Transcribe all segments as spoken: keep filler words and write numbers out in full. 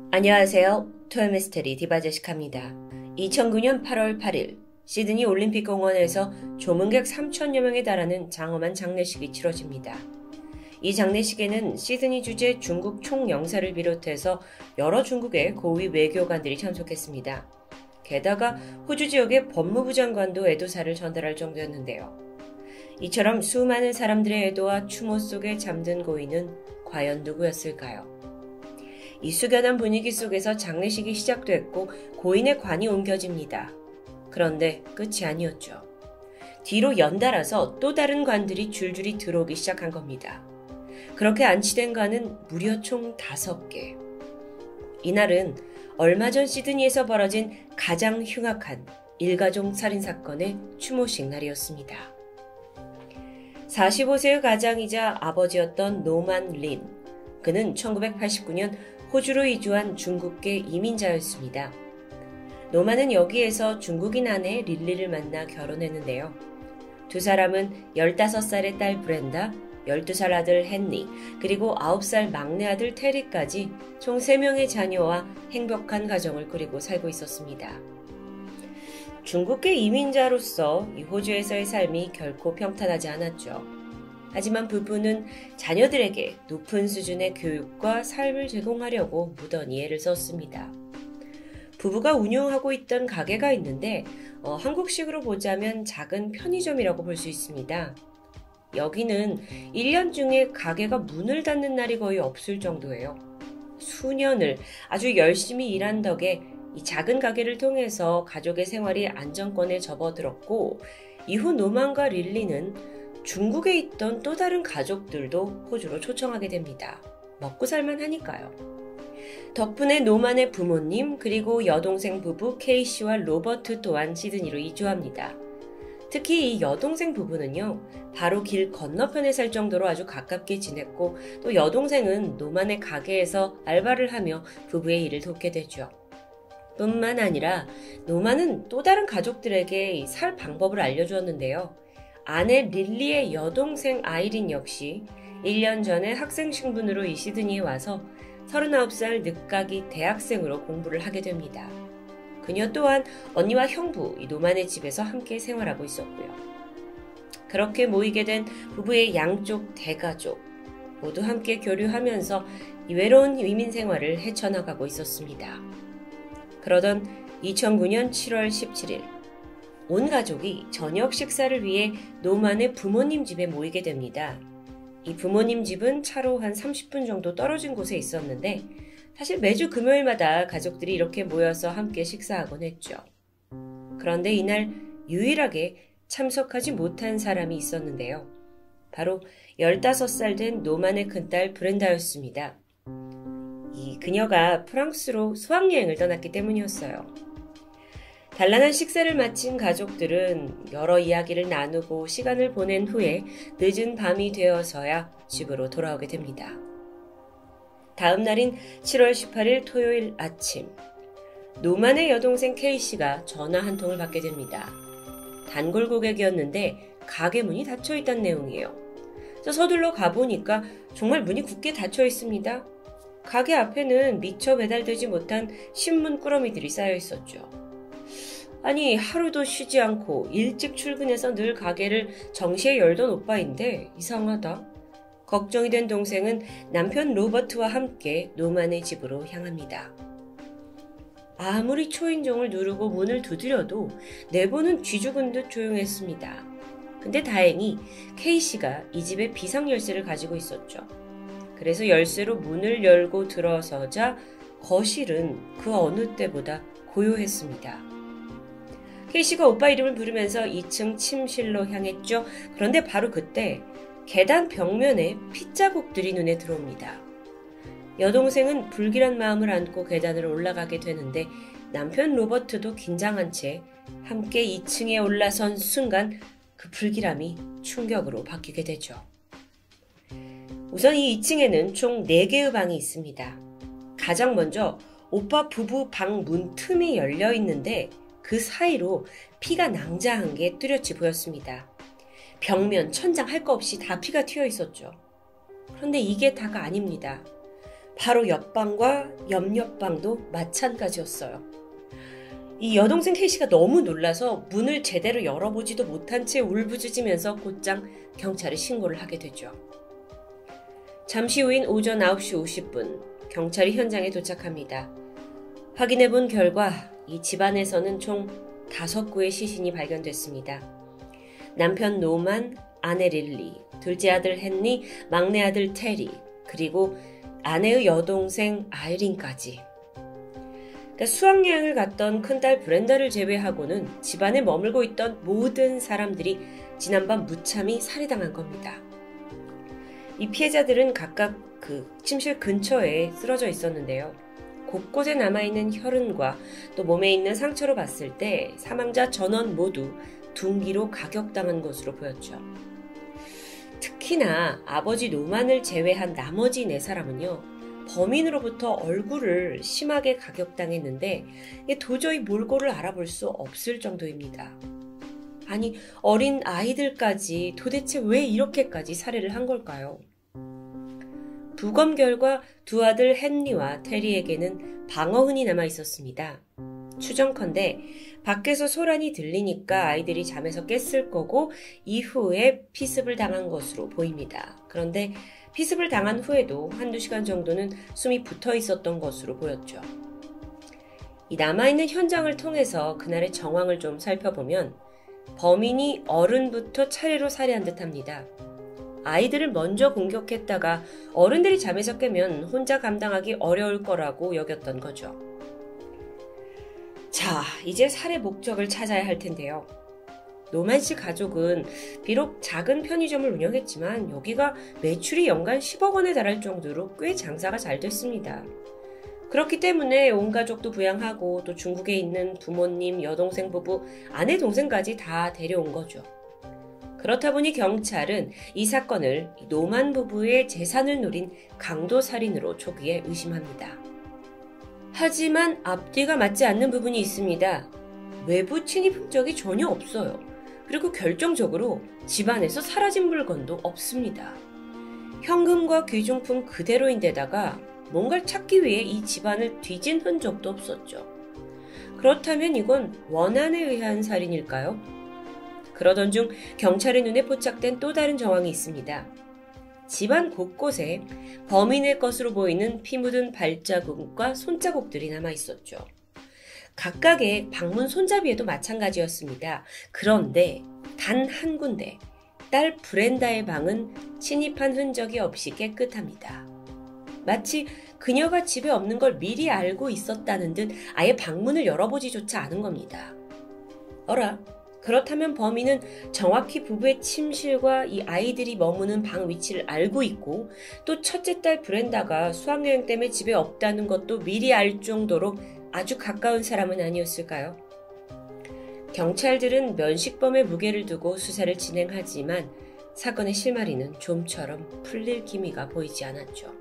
안녕하세요. 토요미스테리 디바제시카입니다. 이천구 년 팔월 팔일 시드니 올림픽 공원에서 조문객 삼천여 명에 달하는 장엄한 장례식이 치러집니다. 이 장례식에는 시드니 주재 중국 총영사를 비롯해서 여러 중국의 고위 외교관들이 참석했습니다. 게다가 호주 지역의 법무부 장관도 애도사를 전달할 정도였는데요. 이처럼 수많은 사람들의 애도와 추모 속에 잠든 고인은 과연 누구였을까요? 이 숙연한 분위기 속에서 장례식이 시작됐고 고인의 관이 옮겨집니다. 그런데 끝이 아니었죠. 뒤로 연달아서 또 다른 관들이 줄줄이 들어오기 시작한 겁니다. 그렇게 안치된 관은 무려 총 다섯 개. 이날은 얼마 전 시드니에서 벌어진 가장 흉악한 일가족 살인사건의 추모식 날이었습니다. 사십오 세의 가장이자 아버지였던 노만 린. 그는 천구백팔십구 년 호주로 이주한 중국계 이민자였습니다. 노만은 여기에서 중국인 아내 릴리를 만나 결혼했는데요. 두 사람은 열다섯 살의 딸 브렌다, 열두 살 아들 헨리, 그리고 아홉 살 막내 아들 테리까지 총 세 명의 자녀와 행복한 가정을 꾸리고 살고 있었습니다. 중국계 이민자로서 이 호주에서의 삶이 결코 평탄하지 않았죠. 하지만 부부는 자녀들에게 높은 수준의 교육과 삶을 제공하려고 무던히 애를 썼습니다. 부부가 운영하고 있던 가게가 있는데 어, 한국식으로 보자면 작은 편의점이라고 볼 수 있습니다. 여기는 일 년 중에 가게가 문을 닫는 날이 거의 없을 정도예요. 수년을 아주 열심히 일한 덕에 이 작은 가게를 통해서 가족의 생활이 안정권에 접어들었고, 이후 노만과 릴리는 중국에 있던 또 다른 가족들도 호주로 초청하게 됩니다. 먹고 살만 하니까요. 덕분에 노만의 부모님 그리고 여동생 부부 케이씨와 로버트 또한 시드니로 이주합니다. 특히 이 여동생 부부는요, 바로 길 건너편에 살 정도로 아주 가깝게 지냈고, 또 여동생은 노만의 가게에서 알바를 하며 부부의 일을 돕게 되죠. 뿐만 아니라 노만은 또 다른 가족들에게 살 방법을 알려주었는데요. 아내 릴리의 여동생 아이린 역시 일 년 전에 학생 신분으로 이 시드니에 와서 서른아홉 살 늦가기 대학생으로 공부를 하게 됩니다. 그녀 또한 언니와 형부 이 노만의 집에서 함께 생활하고 있었고요. 그렇게 모이게 된 부부의 양쪽 대가족 모두 함께 교류하면서 이 외로운 이민 생활을 헤쳐나가고 있었습니다. 그러던 이천구 년 칠월 십칠일 온 가족이 저녁 식사를 위해 노만의 부모님 집에 모이게 됩니다. 이 부모님 집은 차로 한 삼십 분 정도 떨어진 곳에 있었는데 사실 매주 금요일마다 가족들이 이렇게 모여서 함께 식사하곤 했죠. 그런데 이날 유일하게 참석하지 못한 사람이 있었는데요. 바로 열다섯 살 된 노만의 큰딸 브렌다였습니다. 이 그녀가 프랑스로 수학여행을 떠났기 때문이었어요. 단란한 식사를 마친 가족들은 여러 이야기를 나누고 시간을 보낸 후에 늦은 밤이 되어서야 집으로 돌아오게 됩니다. 다음 날인 칠월 십팔일 토요일 아침, 노만의 여동생 케이씨가 전화 한 통을 받게 됩니다. 단골 고객이었는데 가게 문이 닫혀 있다는 내용이에요. 그래서 서둘러 가보니까 정말 문이 굳게 닫혀 있습니다. 가게 앞에는 미처 배달되지 못한 신문 꾸러미들이 쌓여 있었죠. 아니, 하루도 쉬지 않고 일찍 출근해서 늘 가게를 정시에 열던 오빠인데 이상하다. 걱정이 된 동생은 남편 로버트와 함께 노만의 집으로 향합니다. 아무리 초인종을 누르고 문을 두드려도 내부는 쥐죽은 듯 조용했습니다. 근데 다행히 케이씨가 이 집의 비상열쇠를 가지고 있었죠. 그래서 열쇠로 문을 열고 들어서자 거실은 그 어느 때보다 고요했습니다. 케이씨가 오빠 이름을 부르면서 이 층 침실로 향했죠. 그런데 바로 그때 계단 벽면에 핏자국들이 눈에 들어옵니다. 여동생은 불길한 마음을 안고 계단을 올라가게 되는데 남편 로버트도 긴장한 채 함께 이 층에 올라선 순간 그 불길함이 충격으로 바뀌게 되죠. 우선 이 이 층에는 총 네 개의 방이 있습니다. 가장 먼저 오빠 부부 방 문 틈이 열려 있는데 그 사이로 피가 낭자한 게 뚜렷이 보였습니다. 벽면, 천장 할 거 없이 다 피가 튀어 있었죠. 그런데 이게 다가 아닙니다. 바로 옆방과 옆옆방도 마찬가지였어요. 이 여동생 케이씨가 너무 놀라서 문을 제대로 열어보지도 못한 채 울부짖으면서 곧장 경찰에 신고를 하게 되죠. 잠시 후인 오전 아홉 시 오십 분, 경찰이 현장에 도착합니다. 확인해본 결과 이 집안에서는 총 다섯 구의 시신이 발견됐습니다. 남편 노만, 아내 릴리, 둘째 아들 헨리, 막내 아들 테리, 그리고 아내의 여동생 아이린까지. 그러니까 수학여행을 갔던 큰딸 브렌다를 제외하고는 집안에 머물고 있던 모든 사람들이 지난밤 무참히 살해당한 겁니다. 이 피해자들은 각각 그 침실 근처에 쓰러져 있었는데요. 곳곳에 남아있는 혈흔과 또 몸에 있는 상처로 봤을 때 사망자 전원 모두 둔기로 가격당한 것으로 보였죠. 특히나 아버지 노만을 제외한 나머지 네 사람은요, 범인으로부터 얼굴을 심하게 가격당했는데 도저히 몰골을 알아볼 수 없을 정도입니다. 아니, 어린 아이들까지 도대체 왜 이렇게까지 살해를 한 걸까요? 부검 결과 두 아들 헨리와 테리에게는 방어흔이 남아 있었습니다. 추정컨대 밖에서 소란이 들리니까 아이들이 잠에서 깼을 거고 이후에 피습을 당한 것으로 보입니다. 그런데 피습을 당한 후에도 한두 시간 정도는 숨이 붙어 있었던 것으로 보였죠. 이 남아있는 현장을 통해서 그날의 정황을 좀 살펴보면 범인이 어른부터 차례로 살해한 듯합니다. 아이들을 먼저 공격했다가 어른들이 잠에서 깨면 혼자 감당하기 어려울 거라고 여겼던 거죠. 자, 이제 살해 목적을 찾아야 할 텐데요. 노만 씨 가족은 비록 작은 편의점을 운영했지만 여기가 매출이 연간 십억 원에 달할 정도로 꽤 장사가 잘 됐습니다. 그렇기 때문에 온 가족도 부양하고 또 중국에 있는 부모님, 여동생 부부, 아내 동생까지 다 데려온 거죠. 그렇다 보니 경찰은 이 사건을 노만 부부의 재산을 노린 강도살인으로 초기에 의심합니다. 하지만 앞뒤가 맞지 않는 부분이 있습니다. 외부 침입 흔적이 전혀 없어요. 그리고 결정적으로 집안에서 사라진 물건도 없습니다. 현금과 귀중품 그대로인데다가 뭔가를 찾기 위해 이 집안을 뒤진 흔적도 없었죠. 그렇다면 이건 원한에 의한 살인일까요? 그러던 중 경찰의 눈에 포착된 또 다른 정황이 있습니다. 집안 곳곳에 범인의 것으로 보이는 피 묻은 발자국과 손자국들이 남아 있었죠. 각각의 방문 손잡이에도 마찬가지였습니다. 그런데 단 한 군데, 딸 브렌다의 방은 침입한 흔적이 없이 깨끗합니다. 마치 그녀가 집에 없는 걸 미리 알고 있었다는 듯 아예 방문을 열어보지조차 않은 겁니다. 어라? 그렇다면 범인은 정확히 부부의 침실과 이 아이들이 머무는 방 위치를 알고 있고 또 첫째 딸 브렌다가 수학여행 때문에 집에 없다는 것도 미리 알 정도로 아주 가까운 사람은 아니었을까요? 경찰들은 면식범의 무게를 두고 수사를 진행하지만 사건의 실마리는 좀처럼 풀릴 기미가 보이지 않았죠.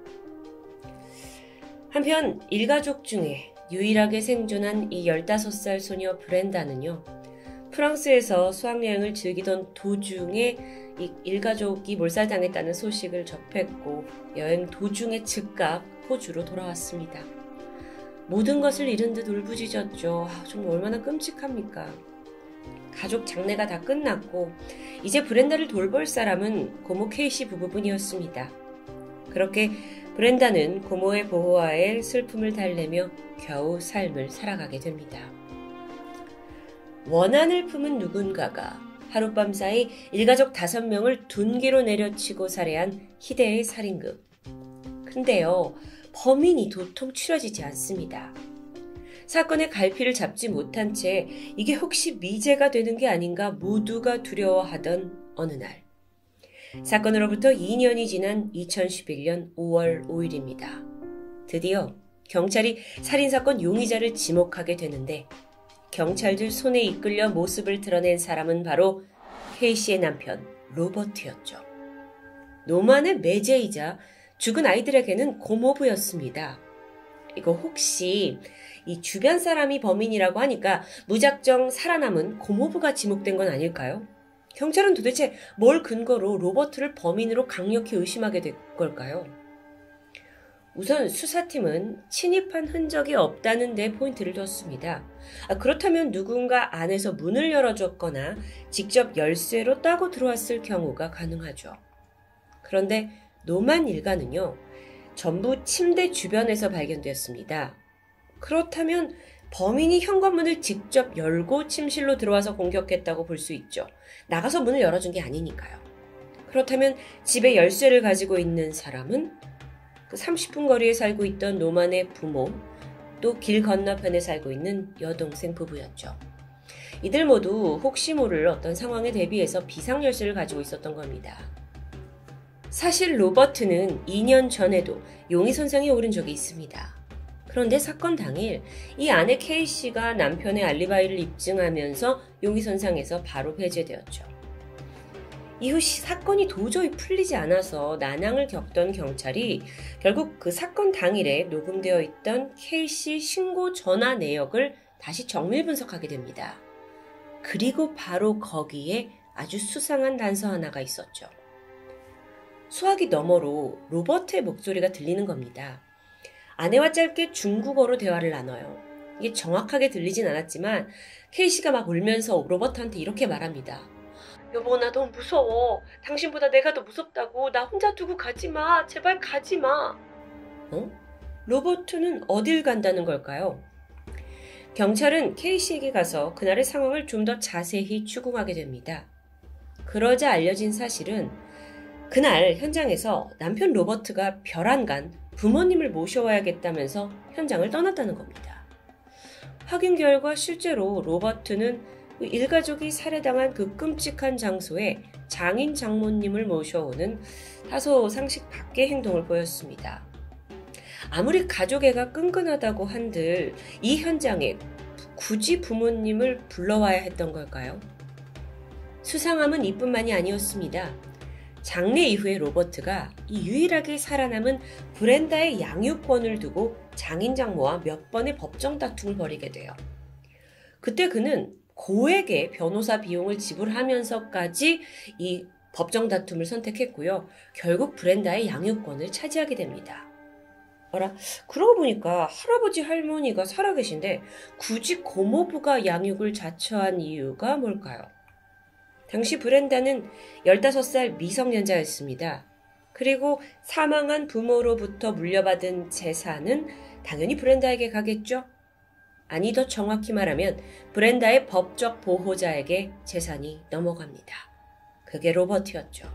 한편 일가족 중에 유일하게 생존한 이 열다섯 살 소녀 브렌다는요, 프랑스에서 수학여행을 즐기던 도중에 이 일가족이 몰살당했다는 소식을 접했고 여행 도중에 즉각 호주로 돌아왔습니다. 모든 것을 잃은 듯 울부짖었죠. 아, 정말 얼마나 끔찍합니까? 가족 장례가 다 끝났고 이제 브렌다를 돌볼 사람은 고모 케이씨 부부뿐이었습니다. 그렇게 브렌다는 고모의 보호하에 슬픔을 달래며 겨우 삶을 살아가게 됩니다. 원한을 품은 누군가가 하룻밤 사이 일가족 다섯 명을 둔기로 내려치고 살해한 희대의 살인극. 근데요, 범인이 도통 추려지지 않습니다. 사건의 갈피를 잡지 못한 채 이게 혹시 미제가 되는 게 아닌가 모두가 두려워하던 어느 날. 사건으로부터 이 년이 지난 이천십일 년 오월 오일입니다. 드디어 경찰이 살인사건 용의자를 지목하게 되는데 경찰들 손에 이끌려 모습을 드러낸 사람은 바로 케이씨의 남편 로버트였죠. 노만의 매제이자 죽은 아이들에게는 고모부였습니다. 이거 혹시 이 주변 사람이 범인이라고 하니까 무작정 살아남은 고모부가 지목된 건 아닐까요? 경찰은 도대체 뭘 근거로 로버트를 범인으로 강력히 의심하게 된 걸까요? 우선 수사팀은 침입한 흔적이 없다는 데 포인트를 뒀습니다. 아, 그렇다면 누군가 안에서 문을 열어줬거나 직접 열쇠로 따고 들어왔을 경우가 가능하죠. 그런데 노만 일가는요, 전부 침대 주변에서 발견되었습니다. 그렇다면 범인이 현관문을 직접 열고 침실로 들어와서 공격했다고 볼 수 있죠. 나가서 문을 열어준 게 아니니까요. 그렇다면 집에 열쇠를 가지고 있는 사람은 그 삼십 분 거리에 살고 있던 노만의 부모, 또 길 건너편에 살고 있는 여동생 부부였죠. 이들 모두 혹시 모를 어떤 상황에 대비해서 비상열쇠를 가지고 있었던 겁니다. 사실 로버트는 이 년 전에도 용의선상에 오른 적이 있습니다. 그런데 사건 당일 이 아내 케이씨가 남편의 알리바이를 입증하면서 용의선상에서 바로 배제되었죠. 이후 사건이 도저히 풀리지 않아서 난항을 겪던 경찰이 결국 그 사건 당일에 녹음되어 있던 케이씨 신고 전화 내역을 다시 정밀 분석하게 됩니다. 그리고 바로 거기에 아주 수상한 단서 하나가 있었죠. 수화기 너머로 로버트의 목소리가 들리는 겁니다. 아내와 짧게 중국어로 대화를 나눠요. 이게 정확하게 들리진 않았지만 케이씨가 막 울면서 로버트한테 이렇게 말합니다. 여보, 나 너무 무서워. 당신보다 내가 더 무섭다고. 나 혼자 두고 가지마. 제발 가지마. 어? 로버트는 어딜 간다는 걸까요? 경찰은 케이씨에게 가서 그날의 상황을 좀 더 자세히 추궁하게 됩니다. 그러자 알려진 사실은 그날 현장에서 남편 로버트가 별안간 부모님을 모셔와야겠다면서 현장을 떠났다는 겁니다. 확인 결과 실제로 로버트는 일가족이 살해당한 그 끔찍한 장소에 장인 장모님을 모셔오는 다소 상식 밖의 행동을 보였습니다. 아무리 가족애가 끈끈하다고 한들 이 현장에 굳이 부모님을 불러와야 했던 걸까요? 수상함은 이뿐만이 아니었습니다. 장례 이후에 로버트가 이 유일하게 살아남은 브렌다의 양육권을 두고 장인 장모와 몇 번의 법정 다툼을 벌이게 돼요. 그때 그는 고액의 변호사 비용을 지불하면서까지 이 법정 다툼을 선택했고요. 결국 브렌다의 양육권을 차지하게 됩니다. 어라, 그러고 보니까 할아버지 할머니가 살아계신데 굳이 고모부가 양육을 자처한 이유가 뭘까요? 당시 브렌다는 열다섯 살 미성년자였습니다. 그리고 사망한 부모로부터 물려받은 재산은 당연히 브렌다에게 가겠죠? 아니, 더 정확히 말하면 브렌다의 법적 보호자에게 재산이 넘어갑니다. 그게 로버트였죠.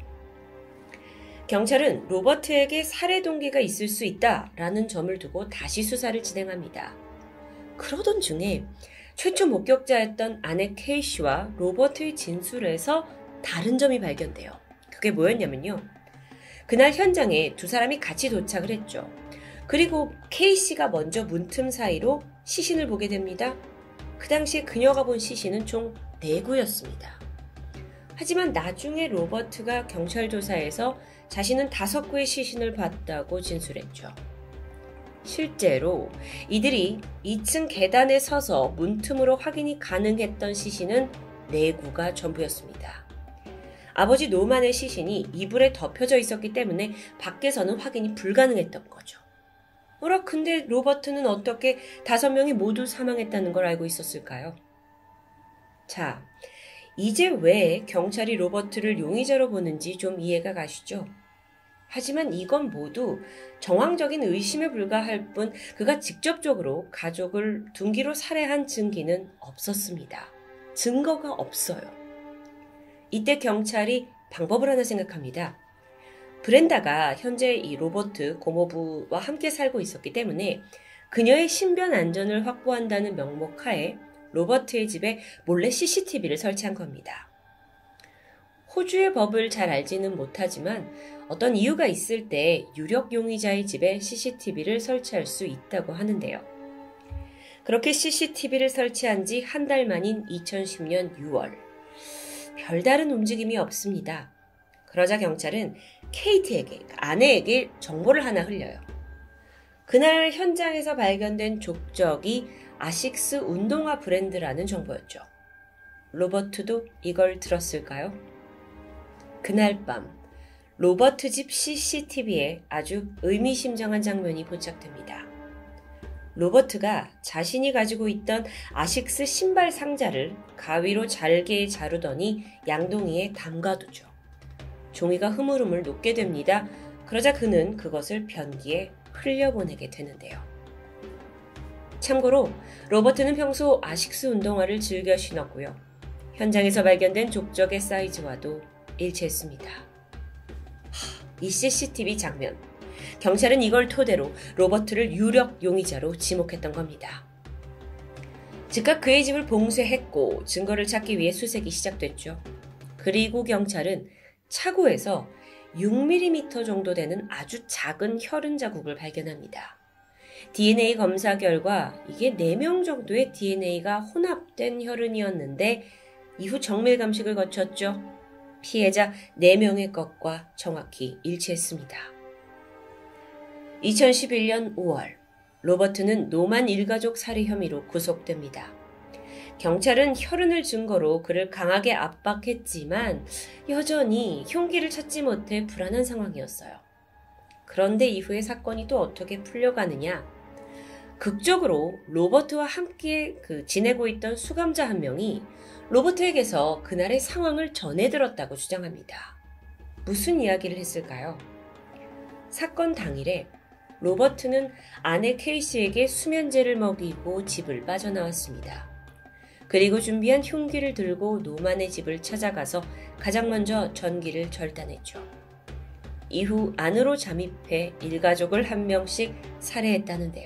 경찰은 로버트에게 살해 동기가 있을 수 있다라는 점을 두고 다시 수사를 진행합니다. 그러던 중에 최초 목격자였던 아내 케이씨와 로버트의 진술에서 다른 점이 발견돼요. 그게 뭐였냐면요. 그날 현장에 두 사람이 같이 도착을 했죠. 그리고 케이씨가 먼저 문틈 사이로 시신을 보게 됩니다. 그 당시에 그녀가 본 시신은 총 네 구였습니다. 하지만 나중에 로버트가 경찰 조사에서 자신은 다섯 구의 시신을 봤다고 진술했죠. 실제로 이들이 이 층 계단에 서서 문틈으로 확인이 가능했던 시신은 네 구가 전부였습니다. 아버지 노만의 시신이 이불에 덮여져 있었기 때문에 밖에서는 확인이 불가능했던 거죠. 어라, 근데 로버트는 어떻게 다섯 명이 모두 사망했다는 걸 알고 있었을까요? 자, 이제 왜 경찰이 로버트를 용의자로 보는지 좀 이해가 가시죠? 하지만 이건 모두 정황적인 의심에 불과할 뿐 그가 직접적으로 가족을 둔기로 살해한 증기는 없었습니다. 증거가 없어요. 이때 경찰이 방법을 하나 생각합니다. 브렌다가 현재 이 로버트 고모부와 함께 살고 있었기 때문에 그녀의 신변 안전을 확보한다는 명목 하에 로버트의 집에 몰래 씨씨티비를 설치한 겁니다. 호주의 법을 잘 알지는 못하지만 어떤 이유가 있을 때 유력 용의자의 집에 씨씨티비를 설치할 수 있다고 하는데요. 그렇게 씨씨티비를 설치한 지 한 달 만인 이천십 년 유월. 별다른 움직임이 없습니다. 그러자 경찰은 케이트에게, 아내에게 정보를 하나 흘려요. 그날 현장에서 발견된 족적이 아식스 운동화 브랜드라는 정보였죠. 로버트도 이걸 들었을까요? 그날 밤 로버트 집 씨씨티비에 아주 의미심장한 장면이 포착됩니다. 로버트가 자신이 가지고 있던 아식스 신발 상자를 가위로 잘게 자르더니 양동이에 담가두죠. 종이가 흐물흐물 녹게 됩니다. 그러자 그는 그것을 변기에 흘려보내게 되는데요. 참고로 로버트는 평소 아식스 운동화를 즐겨 신었고요. 현장에서 발견된 족적의 사이즈와도 일치했습니다. 이 씨씨티비 장면. 경찰은 이걸 토대로 로버트를 유력 용의자로 지목했던 겁니다. 즉각 그의 집을 봉쇄했고 증거를 찾기 위해 수색이 시작됐죠. 그리고 경찰은 차고에서 육 밀리미터 정도 되는 아주 작은 혈흔 자국을 발견합니다. 디엔에이 검사 결과 이게 네 명 정도의 디엔에이가 혼합된 혈흔이었는데 이후 정밀 감식을 거쳤죠. 피해자 네 명의 것과 정확히 일치했습니다. 이천십일 년 오월, 로버트는 노만 일가족 살해 혐의로 구속됩니다. 경찰은 혈흔을 증거로 그를 강하게 압박했지만 여전히 흉기를 찾지 못해 불안한 상황이었어요. 그런데 이후에 사건이 또 어떻게 풀려가느냐? 극적으로 로버트와 함께 그 지내고 있던 수감자 한 명이 로버트에게서 그날의 상황을 전해들었다고 주장합니다. 무슨 이야기를 했을까요? 사건 당일에 로버트는 아내 케이시에게 수면제를 먹이고 집을 빠져나왔습니다. 그리고 준비한 흉기를 들고 노만의 집을 찾아가서 가장 먼저 전기를 절단했죠. 이후 안으로 잠입해 일가족을 한 명씩 살해했다는데요.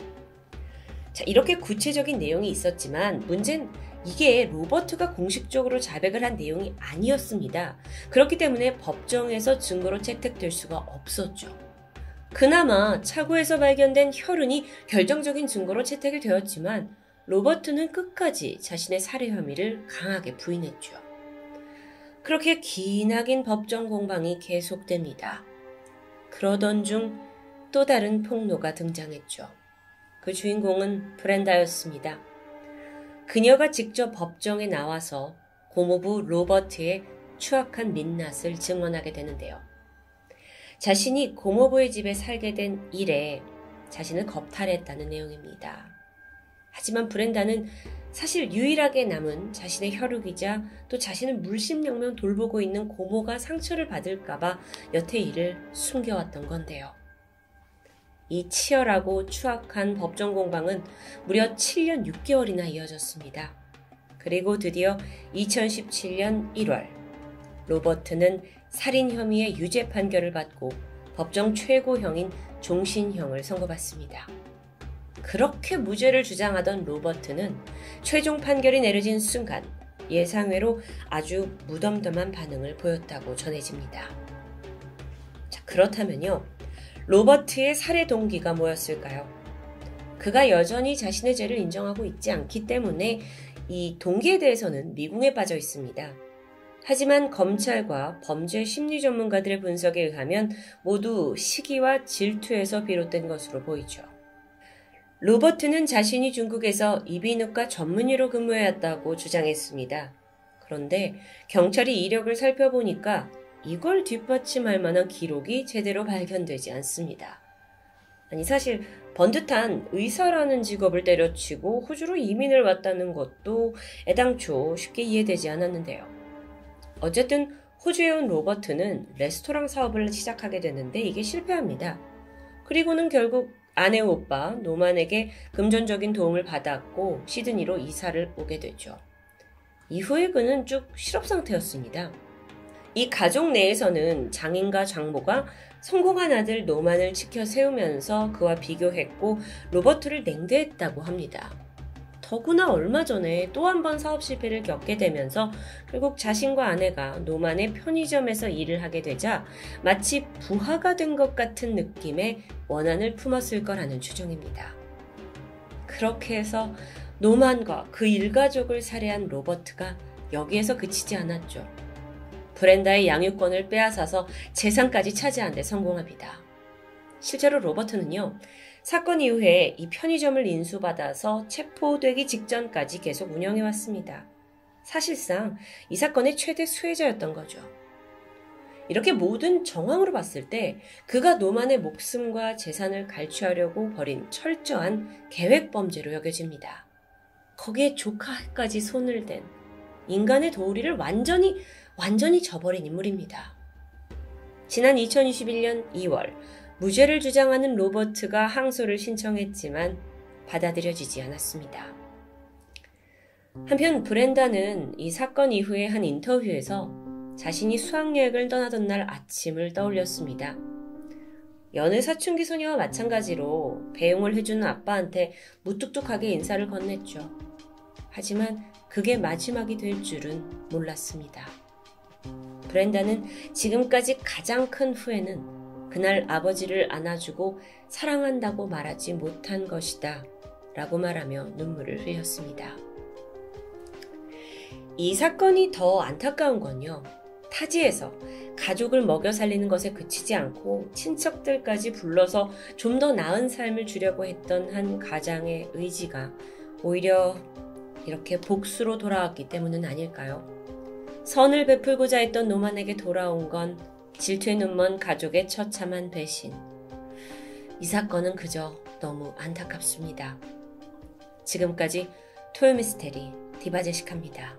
자, 이렇게 구체적인 내용이 있었지만 문제는 이게 로버트가 공식적으로 자백을 한 내용이 아니었습니다. 그렇기 때문에 법정에서 증거로 채택될 수가 없었죠. 그나마 차고에서 발견된 혈흔이 결정적인 증거로 채택이 되었지만 로버트는 끝까지 자신의 살해 혐의를 강하게 부인했죠. 그렇게 기나긴 법정 공방이 계속됩니다. 그러던 중 또 다른 폭로가 등장했죠. 그 주인공은 브렌다였습니다. 그녀가 직접 법정에 나와서 고모부 로버트의 추악한 민낯을 증언하게 되는데요. 자신이 고모부의 집에 살게 된 이래 자신을 겁탈했다는 내용입니다. 하지만 브렌다는 사실 유일하게 남은 자신의 혈육이자 또 자신을 물심양면 돌보고 있는 고모가 상처를 받을까봐 여태 이를 숨겨왔던 건데요. 이 치열하고 추악한 법정 공방은 무려 칠 년 육 개월이나 이어졌습니다. 그리고 드디어 이천십칠 년 일월 로버트는 살인 혐의의 유죄 판결을 받고 법정 최고형인 종신형을 선고받습니다. 그렇게 무죄를 주장하던 로버트는 최종 판결이 내려진 순간 예상외로 아주 무덤덤한 반응을 보였다고 전해집니다. 자, 그렇다면요. 로버트의 살해 동기가 뭐였을까요? 그가 여전히 자신의 죄를 인정하고 있지 않기 때문에 이 동기에 대해서는 미궁에 빠져 있습니다. 하지만 검찰과 범죄 심리 전문가들의 분석에 의하면 모두 시기와 질투에서 비롯된 것으로 보이죠. 로버트는 자신이 중국에서 이비인후과 전문의로 근무해왔다고 주장했습니다. 그런데 경찰이 이력을 살펴보니까 이걸 뒷받침할 만한 기록이 제대로 발견되지 않습니다. 아니 사실 번듯한 의사라는 직업을 때려치고 호주로 이민을 왔다는 것도 애당초 쉽게 이해되지 않았는데요. 어쨌든 호주에 온 로버트는 레스토랑 사업을 시작하게 되는데 이게 실패합니다. 그리고는 결국 아내 오빠 노만에게 금전적인 도움을 받았고 시드니로 이사를 오게 되죠. 이후에 그는 쭉 실업 상태였습니다. 이 가족 내에서는 장인과 장모가 성공한 아들 노만을 지켜 세우면서 그와 비교했고 로버트를 냉대했다고 합니다. 더구나 얼마 전에 또 한 번 사업 실패를 겪게 되면서 결국 자신과 아내가 노만의 편의점에서 일을 하게 되자 마치 부하가 된 것 같은 느낌의 원한을 품었을 거라는 추정입니다. 그렇게 해서 노만과 그 일가족을 살해한 로버트가 여기에서 그치지 않았죠. 브렌다의 양육권을 빼앗아서 재산까지 차지하는 데 성공합니다. 실제로 로버트는요. 사건 이후에 이 편의점을 인수받아서 체포되기 직전까지 계속 운영해왔습니다. 사실상 이 사건의 최대 수혜자였던 거죠. 이렇게 모든 정황으로 봤을 때 그가 노만의 목숨과 재산을 갈취하려고 벌인 철저한 계획범죄로 여겨집니다. 거기에 조카까지 손을 댄 인간의 도리를 완전히 완전히 저버린 인물입니다. 지난 이천이십일 년 이월 무죄를 주장하는 로버트가 항소를 신청했지만 받아들여지지 않았습니다. 한편 브렌다는 이 사건 이후의 한 인터뷰에서 자신이 수학여행을 떠나던 날 아침을 떠올렸습니다. 여느 사춘기 소녀와 마찬가지로 배웅을 해주는 아빠한테 무뚝뚝하게 인사를 건넸죠. 하지만 그게 마지막이 될 줄은 몰랐습니다. 브렌다는 지금까지 가장 큰 후회는 그날 아버지를 안아주고 사랑한다고 말하지 못한 것이다 라고 말하며 눈물을 흘렸습니다. 이 사건이 더 안타까운 건요. 타지에서 가족을 먹여 살리는 것에 그치지 않고 친척들까지 불러서 좀 더 나은 삶을 주려고 했던 한 가장의 의지가 오히려 이렇게 복수로 돌아왔기 때문은 아닐까요? 선을 베풀고자 했던 노만에게 돌아온 건 질투의 눈먼 가족의 처참한 배신. 이 사건은 그저 너무 안타깝습니다. 지금까지 토요미스테리 디바제시카입니다.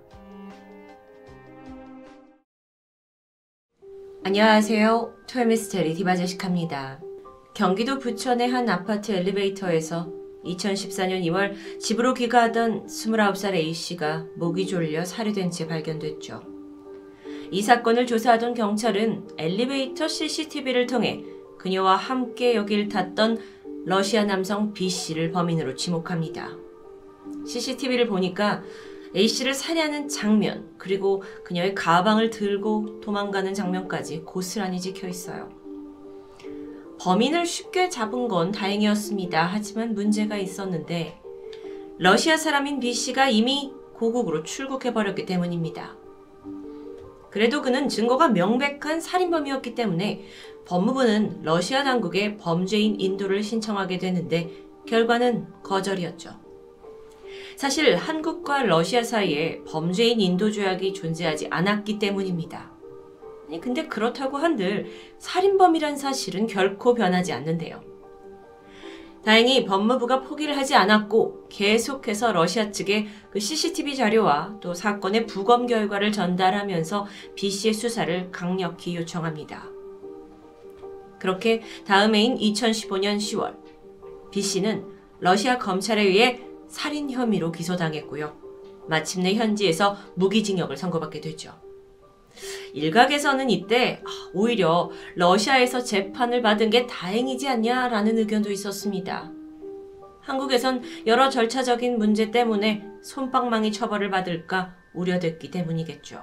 안녕하세요. 토요미스테리 디바제시카입니다. 경기도 부천의 한 아파트 엘리베이터에서 이천십사 년 이월 집으로 귀가하던 스물아홉 살 A씨가 목이 졸려 살해된 채 발견됐죠. 이 사건을 조사하던 경찰은 엘리베이터 씨씨티비를 통해 그녀와 함께 여길 탔던 러시아 남성 B씨를 범인으로 지목합니다. 씨씨티비를 보니까 A씨를 살해하는 장면, 그리고 그녀의 가방을 들고 도망가는 장면까지 고스란히 찍혀 있어요. 범인을 쉽게 잡은 건 다행이었습니다. 하지만 문제가 있었는데 러시아 사람인 B씨가 이미 고국으로 출국해버렸기 때문입니다. 그래도 그는 증거가 명백한 살인범이었기 때문에 법무부는 러시아 당국에 범죄인 인도를 신청하게 되는데 결과는 거절이었죠. 사실 한국과 러시아 사이에 범죄인 인도 조약이 존재하지 않았기 때문입니다. 아니, 근데 그렇다고 한들 살인범이란 사실은 결코 변하지 않는데요. 다행히 법무부가 포기를 하지 않았고 계속해서 러시아 측에 그 씨씨티비 자료와 또 사건의 부검 결과를 전달하면서 B씨의 수사를 강력히 요청합니다. 그렇게 다음 해인 이천십오 년 시월 B씨는 러시아 검찰에 의해 살인 혐의로 기소당했고요. 마침내 현지에서 무기징역을 선고받게 되죠. 일각에서는 이때 오히려 러시아에서 재판을 받은 게 다행이지 않냐라는 의견도 있었습니다. 한국에선 여러 절차적인 문제 때문에 솜방망이 처벌을 받을까 우려됐기 때문이겠죠.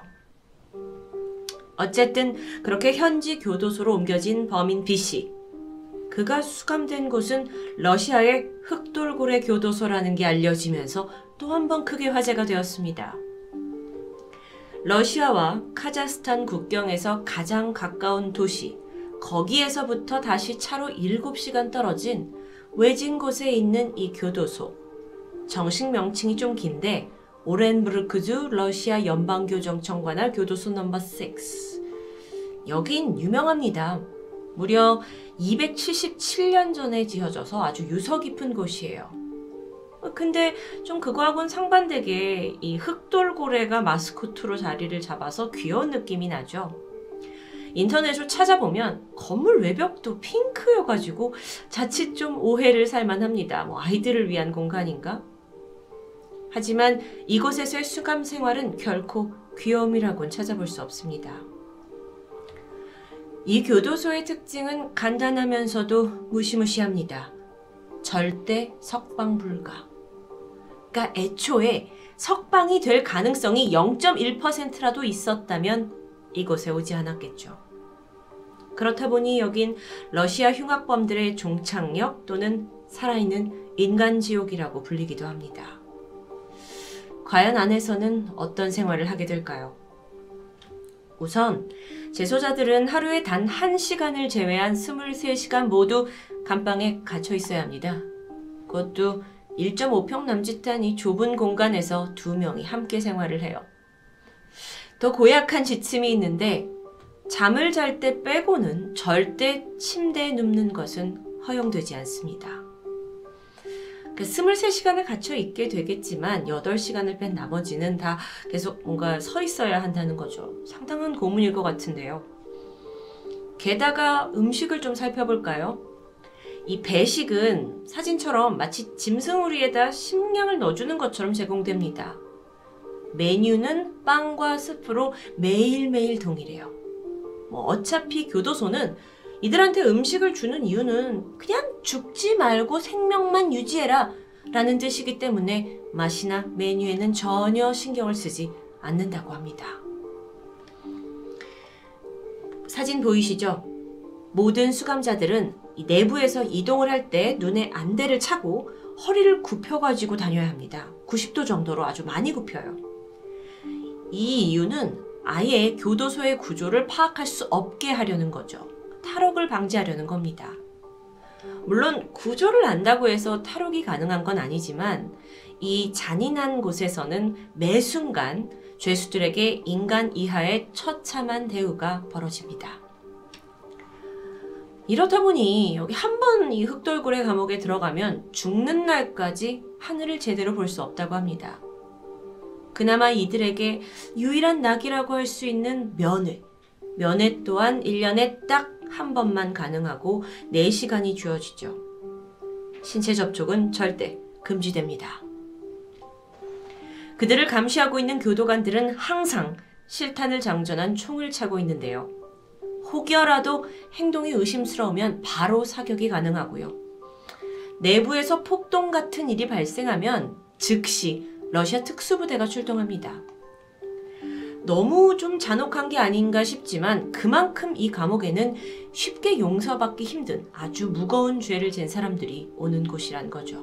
어쨌든 그렇게 현지 교도소로 옮겨진 범인 B씨. 그가 수감된 곳은 러시아의 흑돌고래 교도소라는 게 알려지면서 또 한 번 크게 화제가 되었습니다. 러시아와 카자흐스탄 국경에서 가장 가까운 도시, 거기에서부터 다시 차로 일곱 시간 떨어진 외진 곳에 있는 이 교도소. 정식 명칭이 좀 긴데 오렌부르크주 러시아 연방교정청 관할 교도소 넘버 육. 여긴 유명합니다. 무려 이백칠십칠 년 전에 지어져서 아주 유서 깊은 곳이에요. 근데 좀 그거하고는 상반되게 이 흑돌고래가 마스코트로 자리를 잡아서 귀여운 느낌이 나죠. 인터넷으로 찾아보면 건물 외벽도 핑크여가지고 자칫 좀 오해를 살만합니다. 뭐 아이들을 위한 공간인가? 하지만 이곳에서의 수감 생활은 결코 귀여움이라고는 찾아볼 수 없습니다. 이 교도소의 특징은 간단하면서도 무시무시합니다. 절대 석방 불가. 그러니까 애초에 석방이 될 가능성이 영 점 일 퍼센트라도 있었다면 이곳에 오지 않았겠죠. 그렇다 보니 여긴 러시아 흉악범들의 종착역 또는 살아있는 인간지옥이라고 불리기도 합니다. 과연 안에서는 어떤 생활을 하게 될까요? 우선 재소자들은 하루에 단 한 시간을 제외한 스물세 시간 모두 감방에 갇혀 있어야 합니다. 그것도 일 점 오 평 남짓한 이 좁은 공간에서 두 명이 함께 생활을 해요. 더 고약한 지침이 있는데 잠을 잘 때 빼고는 절대 침대에 눕는 것은 허용되지 않습니다. 스물세 시간을 갇혀 있게 되겠지만 여덟 시간을 뺀 나머지는 다 계속 뭔가 서 있어야 한다는 거죠. 상당한 고문일 것 같은데요. 게다가 음식을 좀 살펴볼까요? 이 배식은 사진처럼 마치 짐승우리에다 식량을 넣어주는 것처럼 제공됩니다. 메뉴는 빵과 스프로 매일매일 동일해요. 뭐 어차피 교도소는 이들한테 음식을 주는 이유는 그냥 죽지 말고 생명만 유지해라 라는 뜻이기 때문에 맛이나 메뉴에는 전혀 신경을 쓰지 않는다고 합니다. 사진 보이시죠? 모든 수감자들은 이 내부에서 이동을 할 때 눈에 안대를 차고 허리를 굽혀가지고 다녀야 합니다. 구십 도 정도로 아주 많이 굽혀요. 이 이유는 아예 교도소의 구조를 파악할 수 없게 하려는 거죠. 탈옥을 방지하려는 겁니다. 물론 구조를 안다고 해서 탈옥이 가능한 건 아니지만 이 잔인한 곳에서는 매 순간 죄수들에게 인간 이하의 처참한 대우가 벌어집니다. 이렇다 보니 여기 한 번 이 흑돌고래 감옥에 들어가면 죽는 날까지 하늘을 제대로 볼 수 없다고 합니다. 그나마 이들에게 유일한 낙이라고 할 수 있는 면회. 면회 또한 일 년에 딱 한 번만 가능하고 네 시간이 주어지죠. 신체 접촉은 절대 금지됩니다. 그들을 감시하고 있는 교도관들은 항상 실탄을 장전한 총을 차고 있는데요. 혹여라도 행동이 의심스러우면 바로 사격이 가능하고요. 내부에서 폭동 같은 일이 발생하면 즉시 러시아 특수부대가 출동합니다. 너무 좀 잔혹한 게 아닌가 싶지만 그만큼 이 감옥에는 쉽게 용서받기 힘든 아주 무거운 죄를 진 사람들이 오는 곳이란 거죠.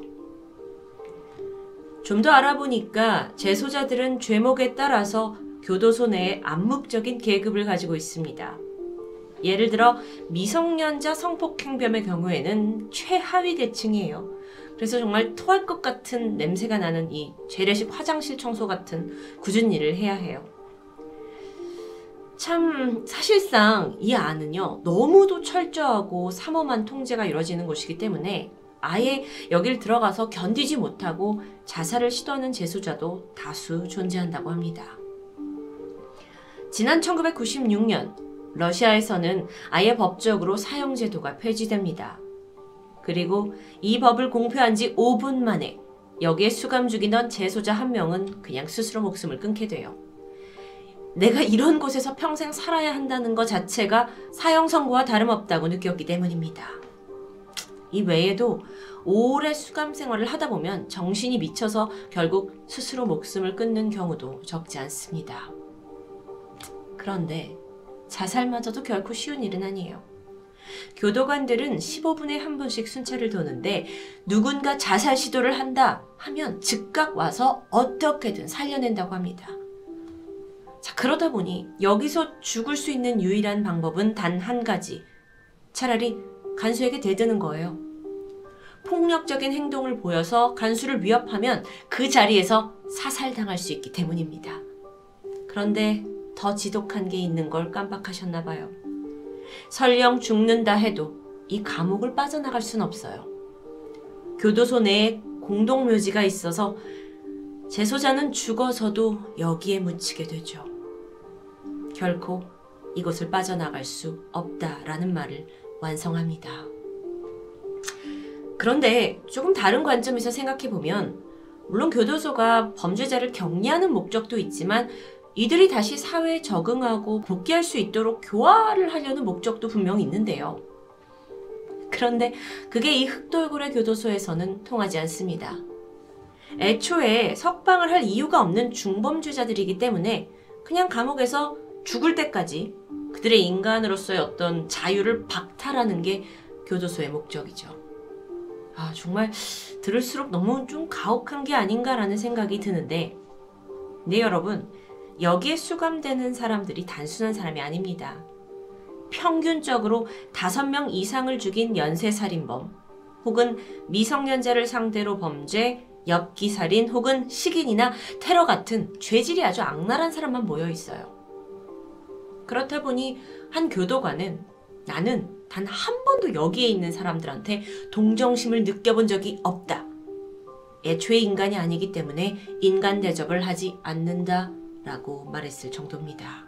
좀 더 알아보니까 재소자들은 죄목에 따라서 교도소 내에 암묵적인 계급을 가지고 있습니다. 예를 들어 미성년자 성폭행범의 경우에는 최하위 계층이에요. 그래서 정말 토할 것 같은 냄새가 나는 이 재래식 화장실 청소 같은 굳은 일을 해야 해요. 참 사실상 이 안은요 너무도 철저하고 삼엄한 통제가 이루어지는 곳이기 때문에 아예 여길 들어가서 견디지 못하고 자살을 시도하는 재소자도 다수 존재한다고 합니다. 지난 천구백구십육 년 러시아에서는 아예 법적으로 사형제도가 폐지됩니다. 그리고 이 법을 공표한 지 오 분 만에 여기에 수감 중이던 재소자 한 명은 그냥 스스로 목숨을 끊게 돼요. 내가 이런 곳에서 평생 살아야 한다는 것 자체가 사형 선고와 다름없다고 느꼈기 때문입니다. 이 외에도 오래 수감 생활을 하다 보면 정신이 미쳐서 결국 스스로 목숨을 끊는 경우도 적지 않습니다. 그런데 자살마저도 결코 쉬운 일은 아니에요. 교도관들은 십오 분에 한 번씩 순찰을 도는데 누군가 자살 시도를 한다 하면 즉각 와서 어떻게든 살려낸다고 합니다. 자, 그러다 보니 여기서 죽을 수 있는 유일한 방법은 단 한 가지. 차라리 간수에게 대드는 거예요. 폭력적인 행동을 보여서 간수를 위협하면 그 자리에서 사살당할 수 있기 때문입니다. 그런데 더 지독한 게 있는 걸 깜빡하셨나 봐요. 설령 죽는다 해도 이 감옥을 빠져나갈 순 없어요. 교도소 내에 공동묘지가 있어서 재소자는 죽어서도 여기에 묻히게 되죠. 결코 이곳을 빠져나갈 수 없다라는 말을 완성합니다. 그런데 조금 다른 관점에서 생각해보면 물론 교도소가 범죄자를 격리하는 목적도 있지만 이들이 다시 사회에 적응하고 복귀할 수 있도록 교화를 하려는 목적도 분명히 있는데요. 그런데 그게 이 흑돌고래 교도소에서는 통하지 않습니다. 애초에 석방을 할 이유가 없는 중범죄자들이기 때문에 그냥 감옥에서 죽을 때까지 그들의 인간으로서의 어떤 자유를 박탈하는 게 교도소의 목적이죠. 아, 정말 들을수록 너무 좀 가혹한 게 아닌가라는 생각이 드는데 네, 여러분. 여기에 수감되는 사람들이 단순한 사람이 아닙니다. 평균적으로 다섯 명 이상을 죽인 연쇄살인범, 혹은 미성년자를 상대로 범죄, 엽기살인 혹은 식인이나 테러 같은 죄질이 아주 악랄한 사람만 모여 있어요. 그렇다 보니 한 교도관은 나는 단 한 번도 여기에 있는 사람들한테 동정심을 느껴본 적이 없다. 애초에 인간이 아니기 때문에 인간 대접을 하지 않는다 라고 말했을 정도입니다.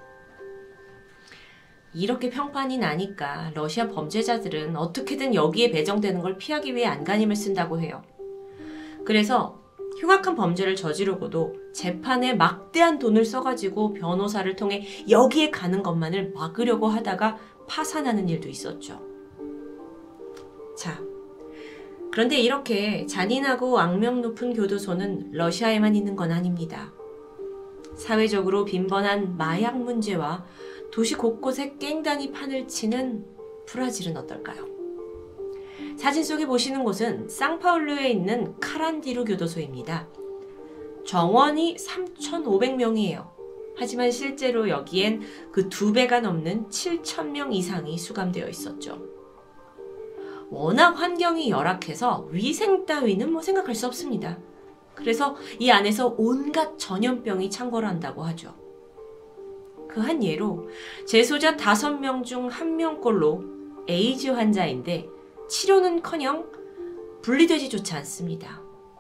이렇게 평판이 나니까 러시아 범죄자들은 어떻게든 여기에 배정되는 걸 피하기 위해 안간힘을 쓴다고 해요. 그래서 흉악한 범죄를 저지르고도 재판에 막대한 돈을 써가지고 변호사를 통해 여기에 가는 것만을 막으려고 하다가 파산하는 일도 있었죠. 자, 그런데 이렇게 잔인하고 악명 높은 교도소는 러시아에만 있는 건 아닙니다. 사회적으로 빈번한 마약 문제와 도시 곳곳에 깽단이 판을 치는 브라질은 어떨까요? 사진 속에 보시는 곳은 상파울루에 있는 카란디루 교도소입니다. 정원이 삼천오백 명이에요. 하지만 실제로 여기엔 그 두 배가 넘는 칠천 명 이상이 수감되어 있었죠. 워낙 환경이 열악해서 위생 따위는 뭐 생각할 수 없습니다. 그래서 이 안에서 온갖 전염병이 창궐한다고 하죠. 그 한 예로 재소자 다섯 명 중 한 명꼴로 에이즈 환자인데 치료는커녕 분리되지조차 않습니다.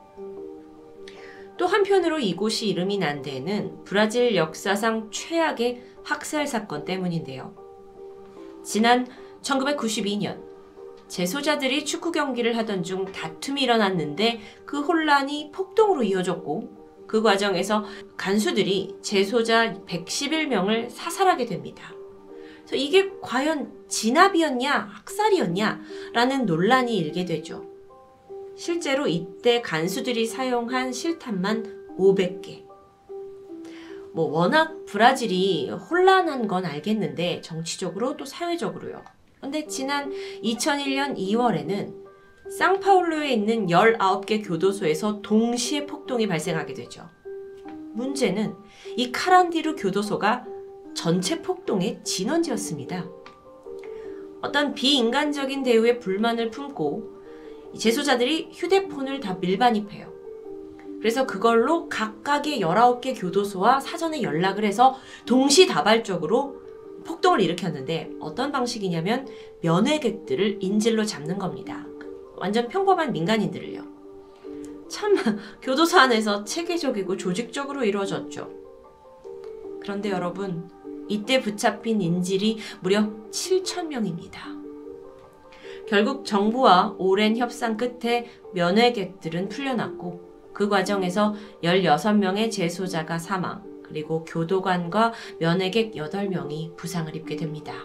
또 한편으로 이곳이 이름이 난 데에는 브라질 역사상 최악의 학살 사건 때문인데요. 지난 천구백구십이 년 재소자들이 축구 경기를 하던 중 다툼이 일어났는데 그 혼란이 폭동으로 이어졌고 그 과정에서 간수들이 재소자 백십일 명을 사살하게 됩니다. 그래서 이게 과연 진압이었냐 학살이었냐 라는 논란이 일게 되죠. 실제로 이때 간수들이 사용한 실탄만 오백 개. 뭐 워낙 브라질이 혼란한 건 알겠는데 정치적으로 또 사회적으로요. 근데 지난 이천일 년 이월에는 상파울루에 있는 열아홉 개 교도소에서 동시에 폭동이 발생하게 되죠. 문제는 이 카란디루 교도소가 전체 폭동의 진원지였습니다. 어떤 비인간적인 대우에 불만을 품고 재소자들이 휴대폰을 다 밀반입해요. 그래서 그걸로 각각의 열아홉 개 교도소와 사전에 연락을 해서 동시다발적으로 폭동을 일으켰는데 어떤 방식이냐면 면회객들을 인질로 잡는 겁니다. 완전 평범한 민간인들을요. 참 교도소 안에서 체계적이고 조직적으로 이루어졌죠. 그런데 여러분, 이때 붙잡힌 인질이 무려 칠천 명입니다. 결국 정부와 오랜 협상 끝에 면회객들은 풀려났고 그 과정에서 열여섯 명의 재소자가 사망, 그리고 교도관과 면회객 여덟 명이 부상을 입게 됩니다.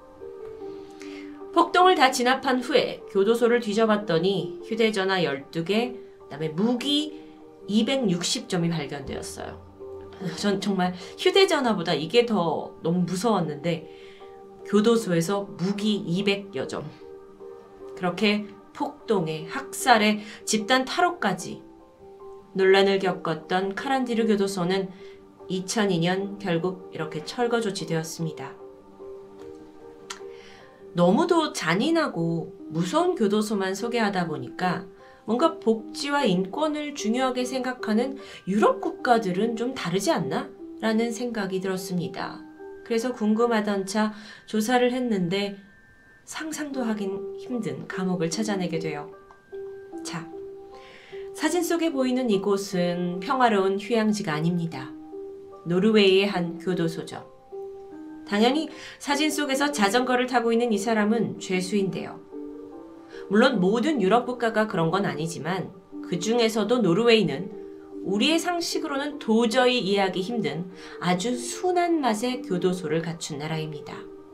폭동을 다 진압한 후에 교도소를 뒤져봤더니 휴대전화 열두 개, 그다음에 무기 이백육십 점이 발견되었어요. 전 정말 휴대전화보다 이게 더 너무 무서웠는데 교도소에서 무기 이백여 점. 그렇게 폭동에 학살에 집단 탈옥까지 논란을 겪었던 카란디루 교도소는 이천이 년 결국 이렇게 철거 조치되었습니다. 너무도 잔인하고 무서운 교도소만 소개하다 보니까 뭔가 복지와 인권을 중요하게 생각하는 유럽 국가들은 좀 다르지 않나? 라는 생각이 들었습니다. 그래서 궁금하던 차 조사를 했는데 상상도 하긴 힘든 감옥을 찾아내게 돼요. 자, 사진 속에 보이는 이곳은 평화로운 휴양지가 아닙니다. 노르웨이의 한 교도소죠. 당연히 사진 속에서 자전거를 타고 있는 이 사람은 죄수인데요. 물론 모든 유럽 국가가 그런 건 아니지만 그 중에서도 노르웨이는 우리의 상식으로는 도저히 이해하기 힘든 아주 순한 맛의 교도소를 갖춘 나라입니다.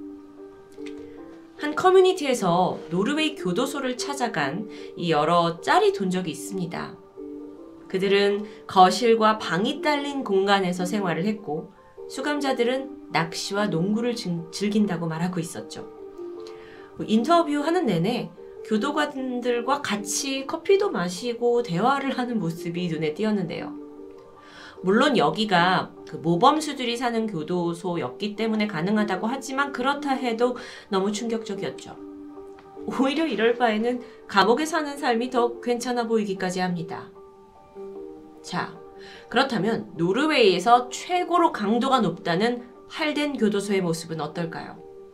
한 커뮤니티에서 노르웨이 교도소를 찾아간 이 여러 짤이 돈 적이 있습니다. 그들은 거실과 방이 딸린 공간에서 생활을 했고 수감자들은 낚시와 농구를 즐긴다고 말하고 있었죠. 인터뷰하는 내내 교도관들과 같이 커피도 마시고 대화를 하는 모습이 눈에 띄었는데요. 물론 여기가 그 모범수들이 사는 교도소였기 때문에 가능하다고 하지만 그렇다 해도 너무 충격적이었죠. 오히려 이럴 바에는 감옥에 사는 삶이 더 괜찮아 보이기까지 합니다. 자, 그렇다면 노르웨이에서 최고로 강도가 높다는 할덴 교도소의 모습은 어떨까요?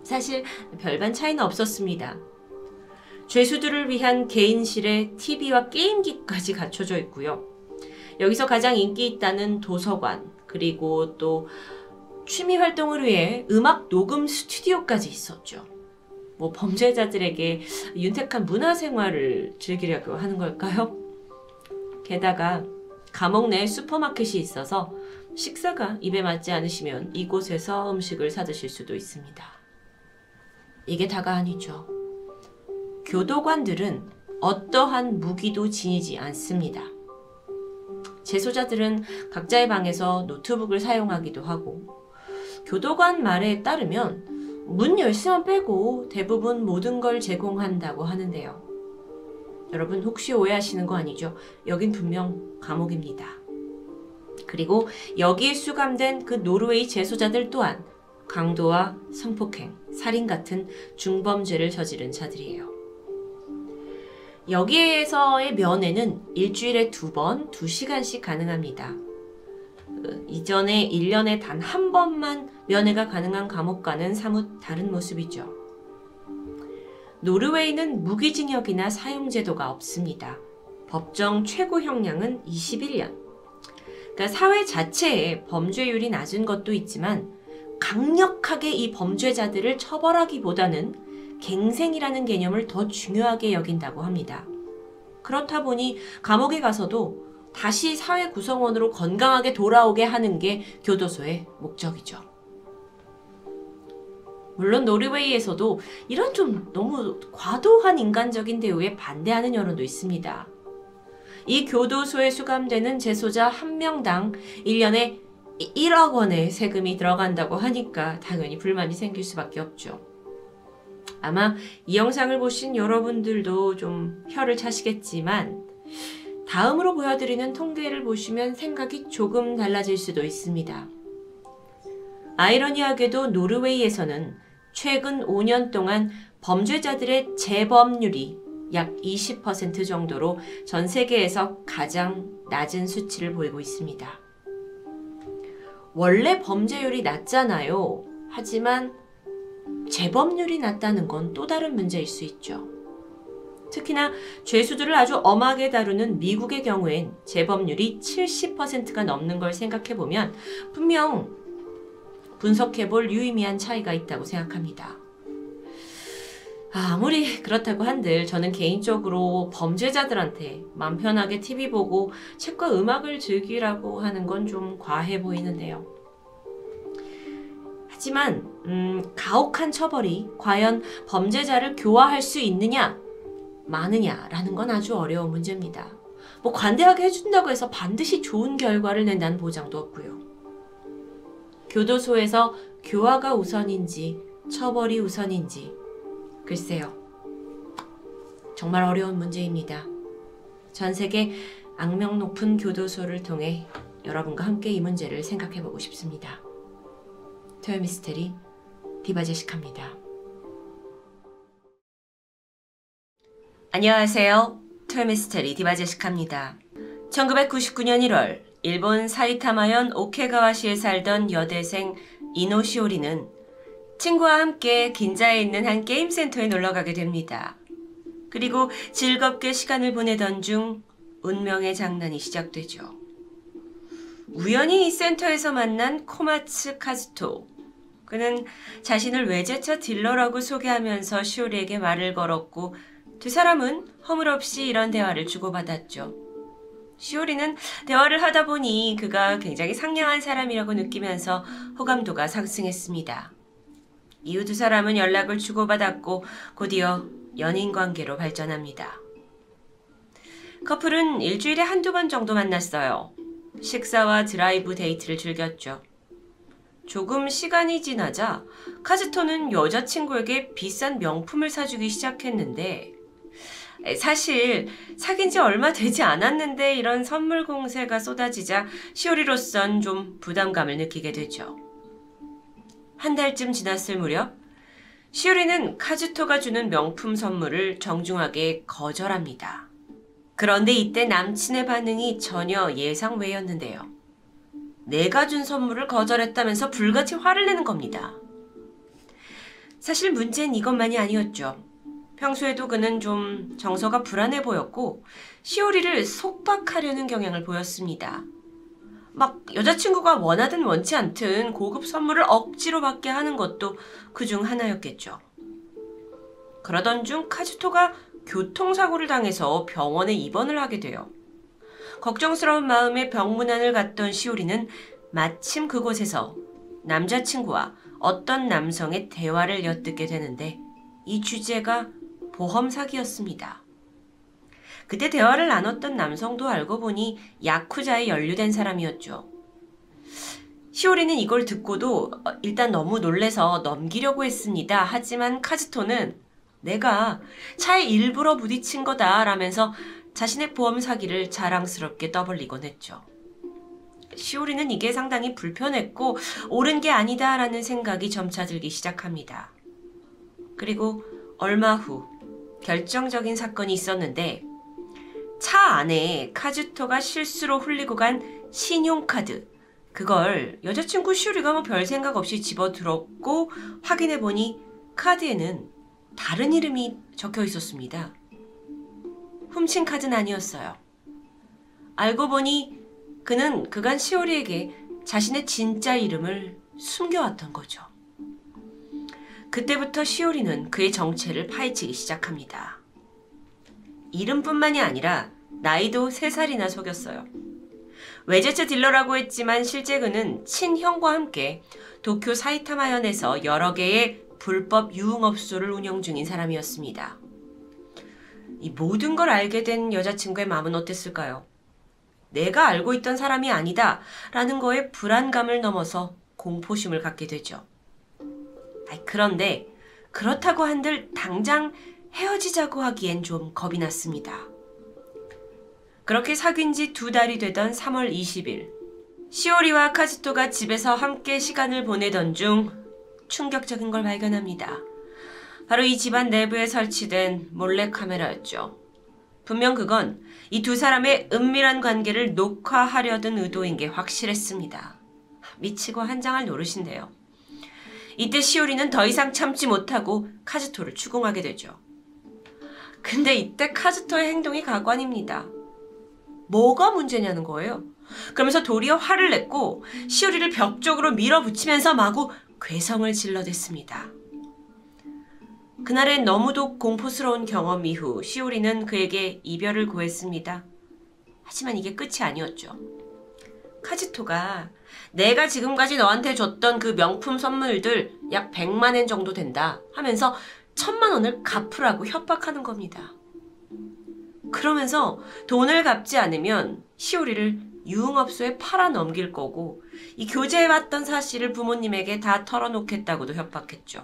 사실 별반 차이는 없었습니다. 죄수들을 위한 개인실에 티비와 게임기까지 갖춰져 있고요. 여기서 가장 인기 있다는 도서관, 그리고 또 취미 활동을 위해 음악 녹음 스튜디오까지 있었죠. 뭐 범죄자들에게 윤택한 문화생활을 즐기려고 하는 걸까요? 게다가 감옥 내에 슈퍼마켓이 있어서 식사가 입에 맞지 않으시면 이곳에서 음식을 사 드실 수도 있습니다. 이게 다가 아니죠. 교도관들은 어떠한 무기도 지니지 않습니다. 재소자들은 각자의 방에서 노트북을 사용하기도 하고, 교도관 말에 따르면 문 열쇠만 빼고 대부분 모든 걸 제공한다고 하는데요. 여러분 혹시 오해하시는 거 아니죠? 여긴 분명 감옥입니다. 그리고 여기에 수감된 그 노르웨이 재소자들 또한 강도와 성폭행, 살인 같은 중범죄를 저지른 자들이에요. 여기에서의 면회는 일주일에 두 번, 두 시간씩 가능합니다. 이전에 일 년에 단 한 번만 면회가 가능한 감옥과는 사뭇 다른 모습이죠. 노르웨이는 무기징역이나 사형제도가 없습니다. 법정 최고 형량은 이십일 년. 그러니까 사회 자체에 범죄율이 낮은 것도 있지만 강력하게 이 범죄자들을 처벌하기보다는 갱생이라는 개념을 더 중요하게 여긴다고 합니다. 그렇다 보니 감옥에 가서도 다시 사회 구성원으로 건강하게 돌아오게 하는 게 교도소의 목적이죠. 물론 노르웨이에서도 이런 좀 너무 과도한 인간적인 대우에 반대하는 여론도 있습니다. 이 교도소에 수감되는 재소자 한 명당 일 년에 일억 원의 세금이 들어간다고 하니까 당연히 불만이 생길 수밖에 없죠. 아마 이 영상을 보신 여러분들도 좀 혀를 차시겠지만 다음으로 보여드리는 통계를 보시면 생각이 조금 달라질 수도 있습니다. 아이러니하게도 노르웨이에서는 최근 오 년 동안 범죄자들의 재범률이 약 이십 퍼센트 정도로 전 세계에서 가장 낮은 수치를 보이고 있습니다. 원래 범죄율이 낮잖아요. 하지만 재범률이 낮다는 건 또 다른 문제일 수 있죠. 특히나 죄수들을 아주 엄하게 다루는 미국의 경우엔 재범률이 칠십 퍼센트가 넘는 걸 생각해보면 분명 분석해볼 유의미한 차이가 있다고 생각합니다. 아무리 그렇다고 한들 저는 개인적으로 범죄자들한테 맘 편하게 티비 보고 책과 음악을 즐기라고 하는 건 좀 과해 보이는데요. 하지만 음, 가혹한 처벌이 과연 범죄자를 교화할 수 있느냐, 마느냐라는 건 아주 어려운 문제입니다. 뭐 관대하게 해준다고 해서 반드시 좋은 결과를 낸다는 보장도 없고요. 교도소에서 교화가 우선인지 처벌이 우선인지 글쎄요. 정말 어려운 문제입니다. 전 세계 악명 높은 교도소를 통해 여러분과 함께 이 문제를 생각해보고 싶습니다. 토요미스테리 디바제시카입니다. 안녕하세요. 토요미스테리 디바제시카입니다. 천구백구십구 년 일월 일본 사이타마현 오케가와시에 살던 여대생 이노 시오리는 친구와 함께 긴자에 있는 한 게임센터에 놀러가게 됩니다. 그리고 즐겁게 시간을 보내던 중 운명의 장난이 시작되죠. 우연히 이 센터에서 만난 코마츠 카즈토. 그는 자신을 외제차 딜러라고 소개하면서 시오리에게 말을 걸었고 두 사람은 허물없이 이런 대화를 주고받았죠. 시오리는 대화를 하다 보니 그가 굉장히 상냥한 사람이라고 느끼면서 호감도가 상승했습니다. 이후 두 사람은 연락을 주고받았고 곧이어 연인 관계로 발전합니다. 커플은 일주일에 한두 번 정도 만났어요. 식사와 드라이브 데이트를 즐겼죠. 조금 시간이 지나자 카즈토는 여자친구에게 비싼 명품을 사주기 시작했는데 사실 사귄 지 얼마 되지 않았는데 이런 선물 공세가 쏟아지자 시오리로선 좀 부담감을 느끼게 되죠. 한 달쯤 지났을 무렵 시오리는 카즈토가 주는 명품 선물을 정중하게 거절합니다. 그런데 이때 남친의 반응이 전혀 예상 외였는데요. 내가 준 선물을 거절했다면서 불같이 화를 내는 겁니다. 사실 문제는 이것만이 아니었죠. 평소에도 그는 좀 정서가 불안해 보였고 시오리를 속박하려는 경향을 보였습니다. 막 여자친구가 원하든 원치 않든 고급 선물을 억지로 받게 하는 것도 그중 하나였겠죠. 그러던 중 카즈토가 교통사고를 당해서 병원에 입원을 하게 돼요. 걱정스러운 마음에 병문안을 갔던 시오리는 마침 그곳에서 남자친구와 어떤 남성의 대화를 엿듣게 되는데 이 주제가 보험 사기였습니다. 그때 대화를 나눴던 남성도 알고 보니 야쿠자에 연루된 사람이었죠. 시오리는 이걸 듣고도 일단 너무 놀래서 넘기려고 했습니다. 하지만 카즈토는 내가 차에 일부러 부딪힌 거다 라면서 자신의 보험 사기를 자랑스럽게 떠벌리곤 했죠. 시오리는 이게 상당히 불편했고 옳은 게 아니다 라는 생각이 점차 들기 시작합니다. 그리고 얼마 후 결정적인 사건이 있었는데 차 안에 카즈토가 실수로 흘리고 간 신용카드, 그걸 여자친구 시오리가 뭐 별 생각 없이 집어들었고 확인해보니 카드에는 다른 이름이 적혀 있었습니다. 훔친 카드는 아니었어요. 알고 보니 그는 그간 시오리에게 자신의 진짜 이름을 숨겨왔던 거죠. 그때부터 시오리는 그의 정체를 파헤치기 시작합니다. 이름뿐만이 아니라 나이도 세 살이나 속였어요. 외제차 딜러라고 했지만 실제 그는 친형과 함께 도쿄 사이타마현에서 여러 개의 불법 유흥업소를 운영 중인 사람이었습니다. 이 모든 걸 알게 된 여자친구의 마음은 어땠을까요? 내가 알고 있던 사람이 아니다 라는 거에 불안감을 넘어서 공포심을 갖게 되죠. 그런데 그렇다고 한들 당장 헤어지자고 하기엔 좀 겁이 났습니다. 그렇게 사귄 지 두 달이 되던 삼월 이십일, 시오리와 카즈토가 집에서 함께 시간을 보내던 중 충격적인 걸 발견합니다. 바로 이 집안 내부에 설치된 몰래카메라였죠. 분명 그건 이 두 사람의 은밀한 관계를 녹화하려던 의도인 게 확실했습니다. 미치고 한장할 노릇인데요. 이때 시오리는 더 이상 참지 못하고 카즈토를 추궁하게 되죠. 근데 이때 카즈토의 행동이 가관입니다. 뭐가 문제냐는 거예요. 그러면서 도리어 화를 냈고 시오리를 벽 쪽으로 밀어붙이면서 마구 괴성을 질러댔습니다. 그날의 너무도 공포스러운 경험 이후 시오리는 그에게 이별을 고했습니다. 하지만 이게 끝이 아니었죠. 카즈토가 내가 지금까지 너한테 줬던 그 명품 선물들 약 백만 엔 정도 된다 하면서 천만 원을 갚으라고 협박하는 겁니다. 그러면서 돈을 갚지 않으면 시오리를 유흥업소에 팔아 넘길 거고 이 교제해왔던 사실을 부모님에게 다 털어놓겠다고도 협박했죠.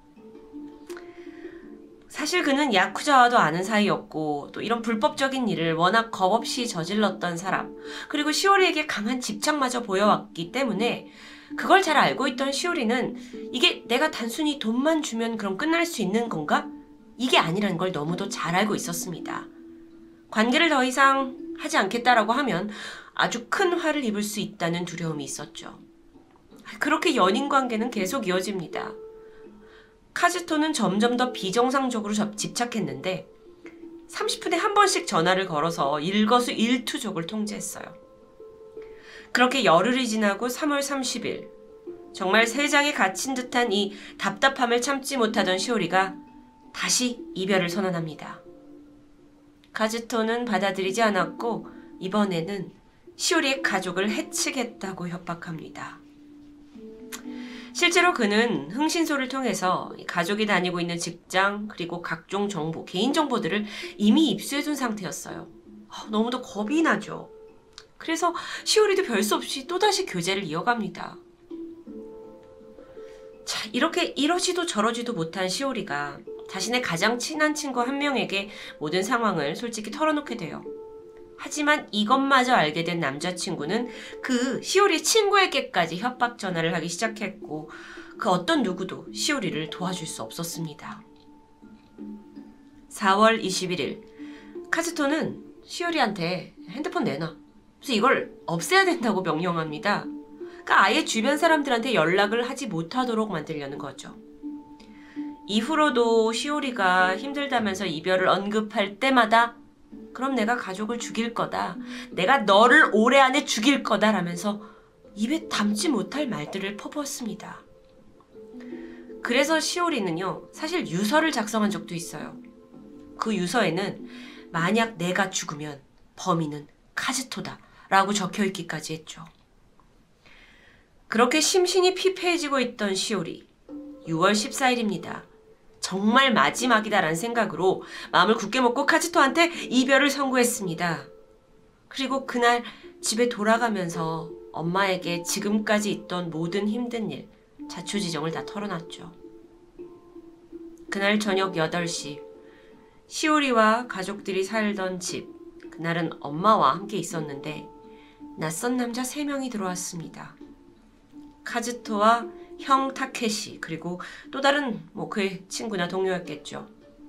사실 그는 야쿠자와도 아는 사이였고 또 이런 불법적인 일을 워낙 겁없이 저질렀던 사람, 그리고 시오리에게 강한 집착마저 보여왔기 때문에 그걸 잘 알고 있던 시오리는 이게 내가 단순히 돈만 주면 그럼 끝날 수 있는 건가? 이게 아니라는 걸 너무도 잘 알고 있었습니다. 관계를 더 이상 하지 않겠다라고 하면 아주 큰 화를 입을 수 있다는 두려움이 있었죠. 그렇게 연인 관계는 계속 이어집니다. 카즈토는 점점 더 비정상적으로 집착했는데 삼십 분에 한 번씩 전화를 걸어서 일거수일투족을 통제했어요. 그렇게 열흘이 지나고 삼월 삼십일, 정말 세상에 갇힌 듯한 이 답답함을 참지 못하던 시오리가 다시 이별을 선언합니다. 카즈토는 받아들이지 않았고 이번에는 시오리의 가족을 해치겠다고 협박합니다. 실제로 그는 흥신소를 통해서 가족이 다니고 있는 직장 그리고 각종 정보, 개인정보들을 이미 입수해둔 상태였어요. 너무도 겁이 나죠. 그래서 시오리도 별 수 없이 또다시 교제를 이어갑니다. 자, 이렇게 이러지도 저러지도 못한 시오리가 자신의 가장 친한 친구 한 명에게 모든 상황을 솔직히 털어놓게 돼요. 하지만 이것마저 알게 된 남자친구는 그 시오리의 친구에게까지 협박 전화를 하기 시작했고 그 어떤 누구도 시오리를 도와줄 수 없었습니다. 사월 이십일일, 카즈토는 시오리한테 핸드폰 내놔. 그래서 이걸 없애야 된다고 명령합니다. 그러니까 아예 주변 사람들한테 연락을 하지 못하도록 만들려는 거죠. 이후로도 시오리가 힘들다면서 이별을 언급할 때마다 그럼 내가 가족을 죽일 거다. 내가 너를 올해 안에 죽일 거다 라면서 입에 담지 못할 말들을 퍼부었습니다. 그래서 시오리는요, 사실 유서를 작성한 적도 있어요. 그 유서에는 만약 내가 죽으면 범인은 카즈토다 라고 적혀있기까지 했죠. 그렇게 심신이 피폐해지고 있던 시오리. 유월 십사일입니다. 정말 마지막이다라는 생각으로 마음을 굳게 먹고 카즈토한테 이별을 선고했습니다. 그리고 그날 집에 돌아가면서 엄마에게 지금까지 있던 모든 힘든 일, 자초지종을 다 털어놨죠. 그날 저녁 여덟 시, 시오리와 가족들이 살던 집, 그날은 엄마와 함께 있었는데 낯선 남자 세 명이 들어왔습니다. 카즈토와 형 타케시, 그리고 또 다른 뭐 그의 친구나 동료였겠죠.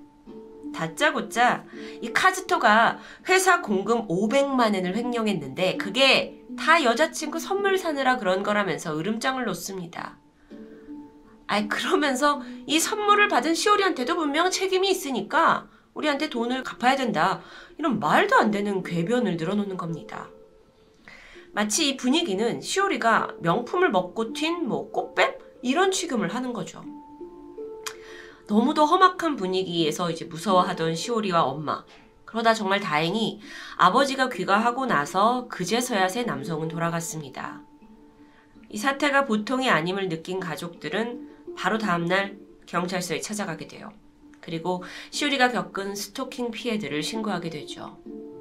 다짜고짜 이 카즈토가 회사 공금 오백만 엔을 횡령했는데 그게 다 여자친구 선물 사느라 그런 거라면서 으름장을 놓습니다. 아이 그러면서 이 선물을 받은 시오리한테도 분명 책임이 있으니까 우리한테 돈을 갚아야 된다. 이런 말도 안 되는 궤변을 늘어놓는 겁니다. 마치 이 분위기는 시오리가 명품을 먹고 튄 뭐 꽃뱀? 이런 취급을 하는 거죠. 너무도 험악한 분위기에서 이제 무서워하던 시오리와 엄마. 그러다 정말 다행히 아버지가 귀가하고 나서 그제서야 새 남성은 돌아갔습니다. 이 사태가 보통이 아님을 느낀 가족들은 바로 다음날 경찰서에 찾아가게 돼요. 그리고 시오리가 겪은 스토킹 피해들을 신고하게 되죠.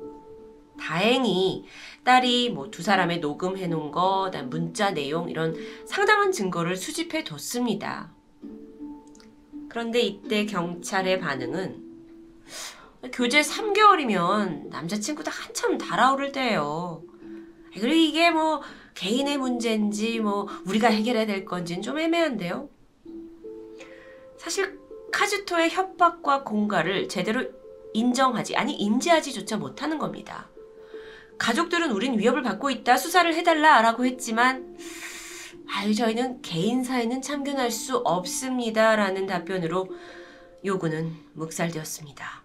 다행히 딸이 뭐 두 사람의 녹음해 놓은 거, 문자 내용 이런 상당한 증거를 수집해 뒀습니다. 그런데 이때 경찰의 반응은 교제 삼 개월이면 남자친구도 한참 달아오를 때예요. 그리고 이게 뭐 개인의 문제인지 뭐 우리가 해결해야 될 건지는 좀 애매한데요. 사실 카즈토의 협박과 공갈을 제대로 인정하지, 아니 인지하지조차 못하는 겁니다. 가족들은 우린 위협을 받고 있다, 수사를 해달라 라고 했지만 아유 저희는 개인 사회는 참견할 수 없습니다 라는 답변으로 요구는 묵살되었습니다.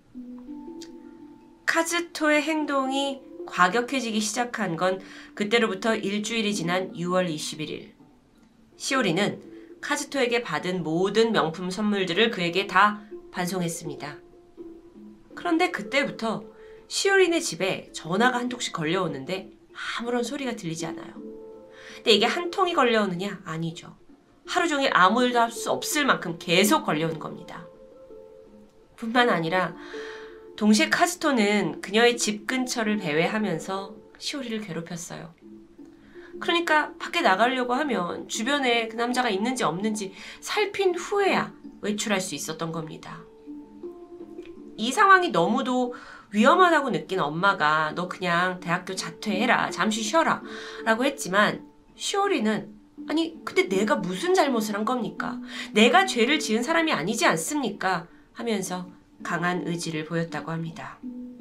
카즈토의 행동이 과격해지기 시작한 건 그때로부터 일주일이 지난 유월 이십일일. 시오리는 카즈토에게 받은 모든 명품 선물들을 그에게 다 반송했습니다. 그런데 그때부터 시오리네 집에 전화가 한 통씩 걸려오는데 아무런 소리가 들리지 않아요. 근데 이게 한 통이 걸려오느냐? 아니죠. 하루 종일 아무 일도 할 수 없을 만큼 계속 걸려오는 겁니다. 뿐만 아니라 동시에 카즈토는 그녀의 집 근처를 배회하면서 시오리를 괴롭혔어요. 그러니까 밖에 나가려고 하면 주변에 그 남자가 있는지 없는지 살핀 후에야 외출할 수 있었던 겁니다. 이 상황이 너무도 위험하다고 느낀 엄마가 너 그냥 대학교 자퇴해라, 잠시 쉬어라 라고 했지만 시오리는 아니 근데 내가 무슨 잘못을 한 겁니까? 내가 죄를 지은 사람이 아니지 않습니까? 하면서 강한 의지를 보였다고 합니다.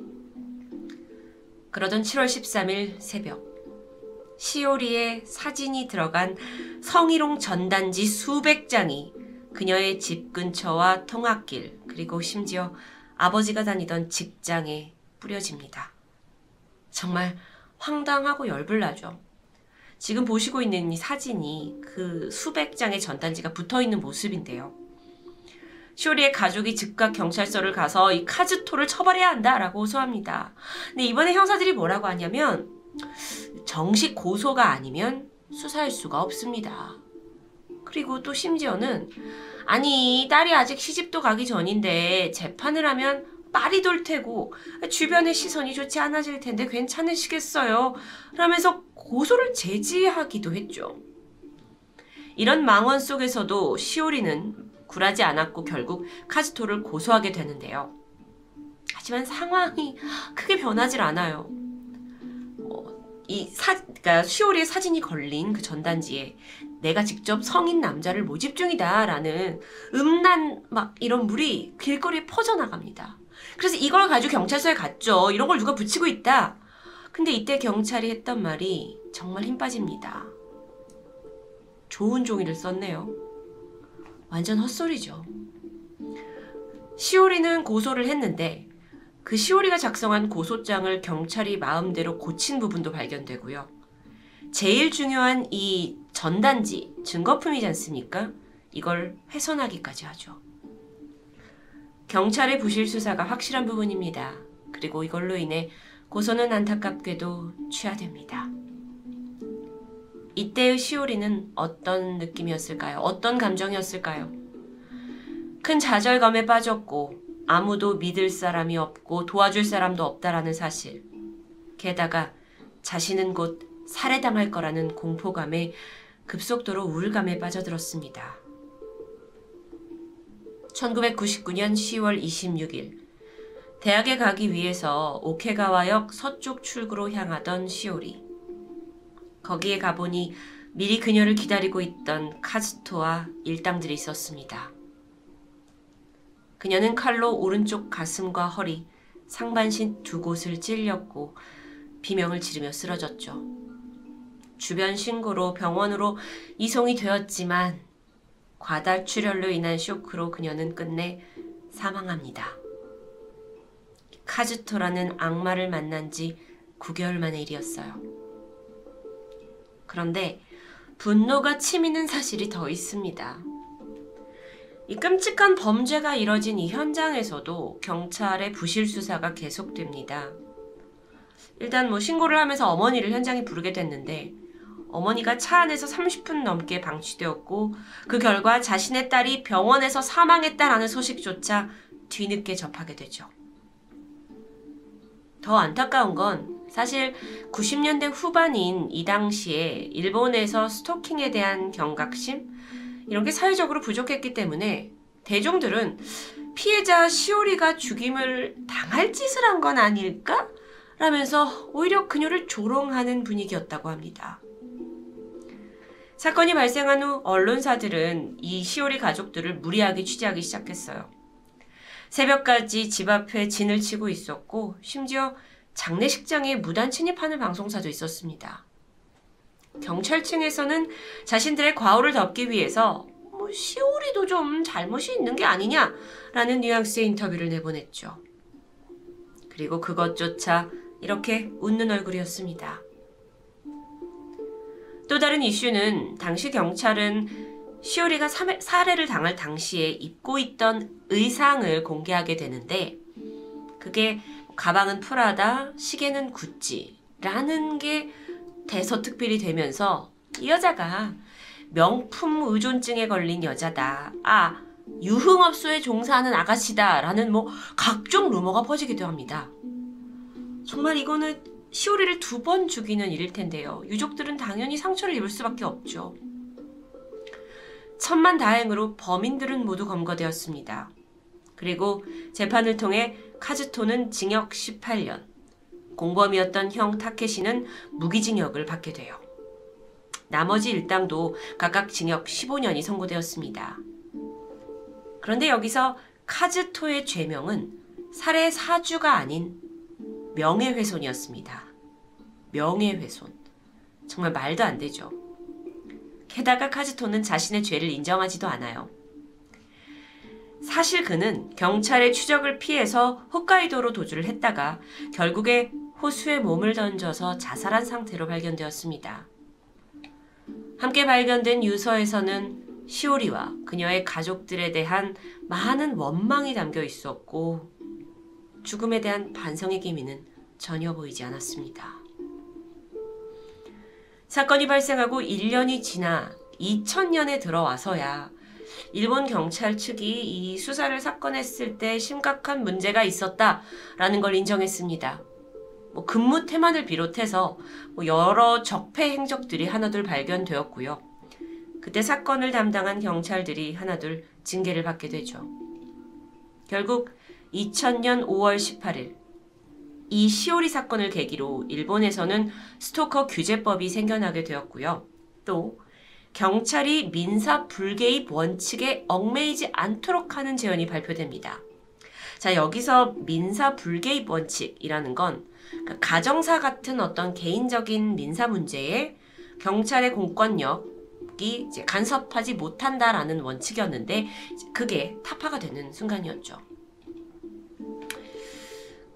그러던 칠월 십삼일 새벽, 시오리의 사진이 들어간 성희롱 전단지 수백 장이 그녀의 집 근처와 통학길, 그리고 심지어 아버지가 다니던 직장에 뿌려집니다. 정말 황당하고 열불나죠. 지금 보시고 있는 이 사진이 그 수백 장의 전단지가 붙어있는 모습인데요. 시오리의 가족이 즉각 경찰서를 가서 이 카즈토를 처벌해야 한다라고 호소합니다. 근데 이번에 형사들이 뭐라고 하냐면 정식 고소가 아니면 수사할 수가 없습니다. 그리고 또 심지어는 아니 딸이 아직 시집도 가기 전인데 재판을 하면 빨이 돌 테고 주변의 시선이 좋지 않아질 텐데 괜찮으시겠어요? 라면서 고소를 제지하기도 했죠. 이런 망언 속에서도 시오리는 굴하지 않았고 결국 카즈토를 고소하게 되는데요. 하지만 상황이 크게 변하질 않아요. 뭐, 이 사, 그러니까 시오리의 사진이 걸린 그 전단지에 내가 직접 성인 남자를 모집 중이다 라는 음란 막 이런 물이 길거리에 퍼져나갑니다. 그래서 이걸 가지고 경찰서에 갔죠. 이런 걸 누가 붙이고 있다. 근데 이때 경찰이 했던 말이 정말 힘 빠집니다. 좋은 종이를 썼네요. 완전 헛소리죠. 시오리는 고소를 했는데 그 시오리가 작성한 고소장을 경찰이 마음대로 고친 부분도 발견되고요. 제일 중요한 이 전단지, 증거품이지 않습니까? 이걸 훼손하기까지 하죠. 경찰의 부실 수사가 확실한 부분입니다. 그리고 이걸로 인해 고소는 안타깝게도 취하됩니다. 이때의 시오리는 어떤 느낌이었을까요? 어떤 감정이었을까요? 큰 좌절감에 빠졌고 아무도 믿을 사람이 없고 도와줄 사람도 없다라는 사실. 게다가 자신은 곧 살해당할 거라는 공포감에 급속도로 우울감에 빠져들었습니다. 천구백구십구 년 시월 이십육일 대학에 가기 위해서 오케가와역 서쪽 출구로 향하던 시오리. 거기에 가보니 미리 그녀를 기다리고 있던 카즈토와 일당들이 있었습니다. 그녀는 칼로 오른쪽 가슴과 허리, 상반신 두 곳을 찔렸고 비명을 지르며 쓰러졌죠. 주변 신고로 병원으로 이송이 되었지만 과다출혈로 인한 쇼크로 그녀는 끝내 사망합니다. 카즈토라는 악마를 만난 지 구 개월 만의 일이었어요. 그런데 분노가 치미는 사실이 더 있습니다. 이 끔찍한 범죄가 이뤄진 이 현장에서도 경찰의 부실 수사가 계속됩니다. 일단 뭐 신고를 하면서 어머니를 현장에 부르게 됐는데 어머니가 차 안에서 삼십 분 넘게 방치되었고 그 결과 자신의 딸이 병원에서 사망했다라는 소식조차 뒤늦게 접하게 되죠. 더 안타까운 건 사실 구십 년대 후반인 이 당시에 일본에서 스토킹에 대한 경각심? 이런 게 사회적으로 부족했기 때문에 대중들은 피해자 시오리가 죽임을 당할 짓을 한 건 아닐까? 라면서 오히려 그녀를 조롱하는 분위기였다고 합니다. 사건이 발생한 후 언론사들은 이 시오리 가족들을 무리하게 취재하기 시작했어요. 새벽까지 집 앞에 진을 치고 있었고 심지어 장례식장에 무단 침입하는 방송사도 있었습니다. 경찰층에서는 자신들의 과오를 덮기 위해서 뭐 시오리도 좀 잘못이 있는 게 아니냐라는 뉘앙스의 인터뷰를 내보냈죠. 그리고 그것조차 이렇게 웃는 얼굴이었습니다. 또 다른 이슈는 당시 경찰은 시오리가 살해를 당할 당시에 입고 있던 의상을 공개하게 되는데 그게 가방은 프라다, 시계는 구찌라는 게 대서특필이 되면서 이 여자가 명품 의존증에 걸린 여자다. 아, 유흥업소에 종사하는 아가씨다. 라는 뭐 각종 루머가 퍼지기도 합니다. 정말 이거는 시오리를 두 번 죽이는 일일 텐데요. 유족들은 당연히 상처를 입을 수밖에 없죠. 천만다행으로 범인들은 모두 검거되었습니다. 그리고 재판을 통해 카즈토는 징역 십팔 년, 공범이었던 형 타케시는 무기징역을 받게 돼요. 나머지 일당도 각각 징역 십오 년이 선고되었습니다. 그런데 여기서 카즈토의 죄명은 살해 사주가 아닌 명예훼손이었습니다. 명예훼손. 정말 말도 안 되죠. 게다가 카즈토는 자신의 죄를 인정하지도 않아요. 사실 그는 경찰의 추적을 피해서 홋카이도로 도주를 했다가 결국에 호수에 몸을 던져서 자살한 상태로 발견되었습니다. 함께 발견된 유서에서는 시오리와 그녀의 가족들에 대한 많은 원망이 담겨 있었고 죽음에 대한 반성의 기미는 전혀 보이지 않았습니다. 사건이 발생하고 일 년이 지나 이천 년에 들어와서야 일본 경찰 측이 이 수사를 사건했을 때 심각한 문제가 있었다라는 걸 인정했습니다. 뭐 근무 태만을 비롯해서 뭐 여러 적폐 행적들이 하나둘 발견되었고요. 그때 사건을 담당한 경찰들이 하나둘 징계를 받게 되죠. 결국 이천 년 오월 십팔일 이 시오리 사건을 계기로 일본에서는 스토커 규제법이 생겨나게 되었고요. 또 경찰이 민사 불개입 원칙에 얽매이지 않도록 하는 제언이 발표됩니다. 자, 여기서 민사 불개입 원칙이라는 건 가정사 같은 어떤 개인적인 민사 문제에 경찰의 공권력이 이제 간섭하지 못한다라는 원칙이었는데 그게 타파가 되는 순간이었죠.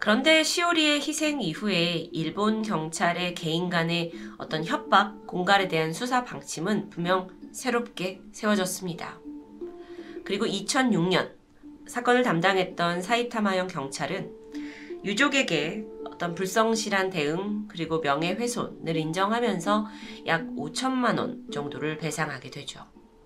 그런데 시오리의 희생 이후에 일본 경찰의 개인 간의 어떤 협박, 공갈에 대한 수사 방침은 분명 새롭게 세워졌습니다. 그리고 이천육 년 사건을 담당했던 사이타마현 경찰은 유족에게 어떤 불성실한 대응 그리고 명예훼손을 인정하면서 약 오천만 원 정도를 배상하게 되죠.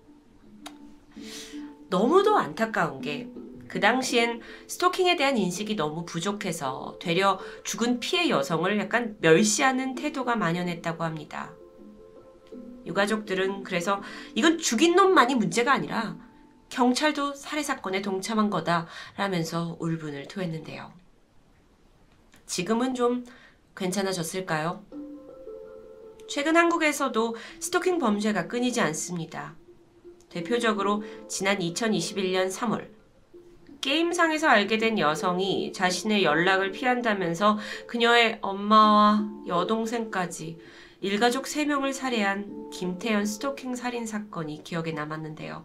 너무도 안타까운 게 그 당시엔 스토킹에 대한 인식이 너무 부족해서 되려 죽은 피해 여성을 약간 멸시하는 태도가 만연했다고 합니다. 유가족들은 그래서 이건 죽인 놈만이 문제가 아니라 경찰도 살해 사건에 동참한 거다 라면서 울분을 토했는데요. 지금은 좀 괜찮아졌을까요? 최근 한국에서도 스토킹 범죄가 끊이지 않습니다. 대표적으로 지난 이천이십일 년 삼월 게임상에서 알게 된 여성이 자신의 연락을 피한다면서 그녀의 엄마와 여동생까지 일가족 세 명을 살해한 김태현 스토킹 살인 사건이 기억에 남았는데요.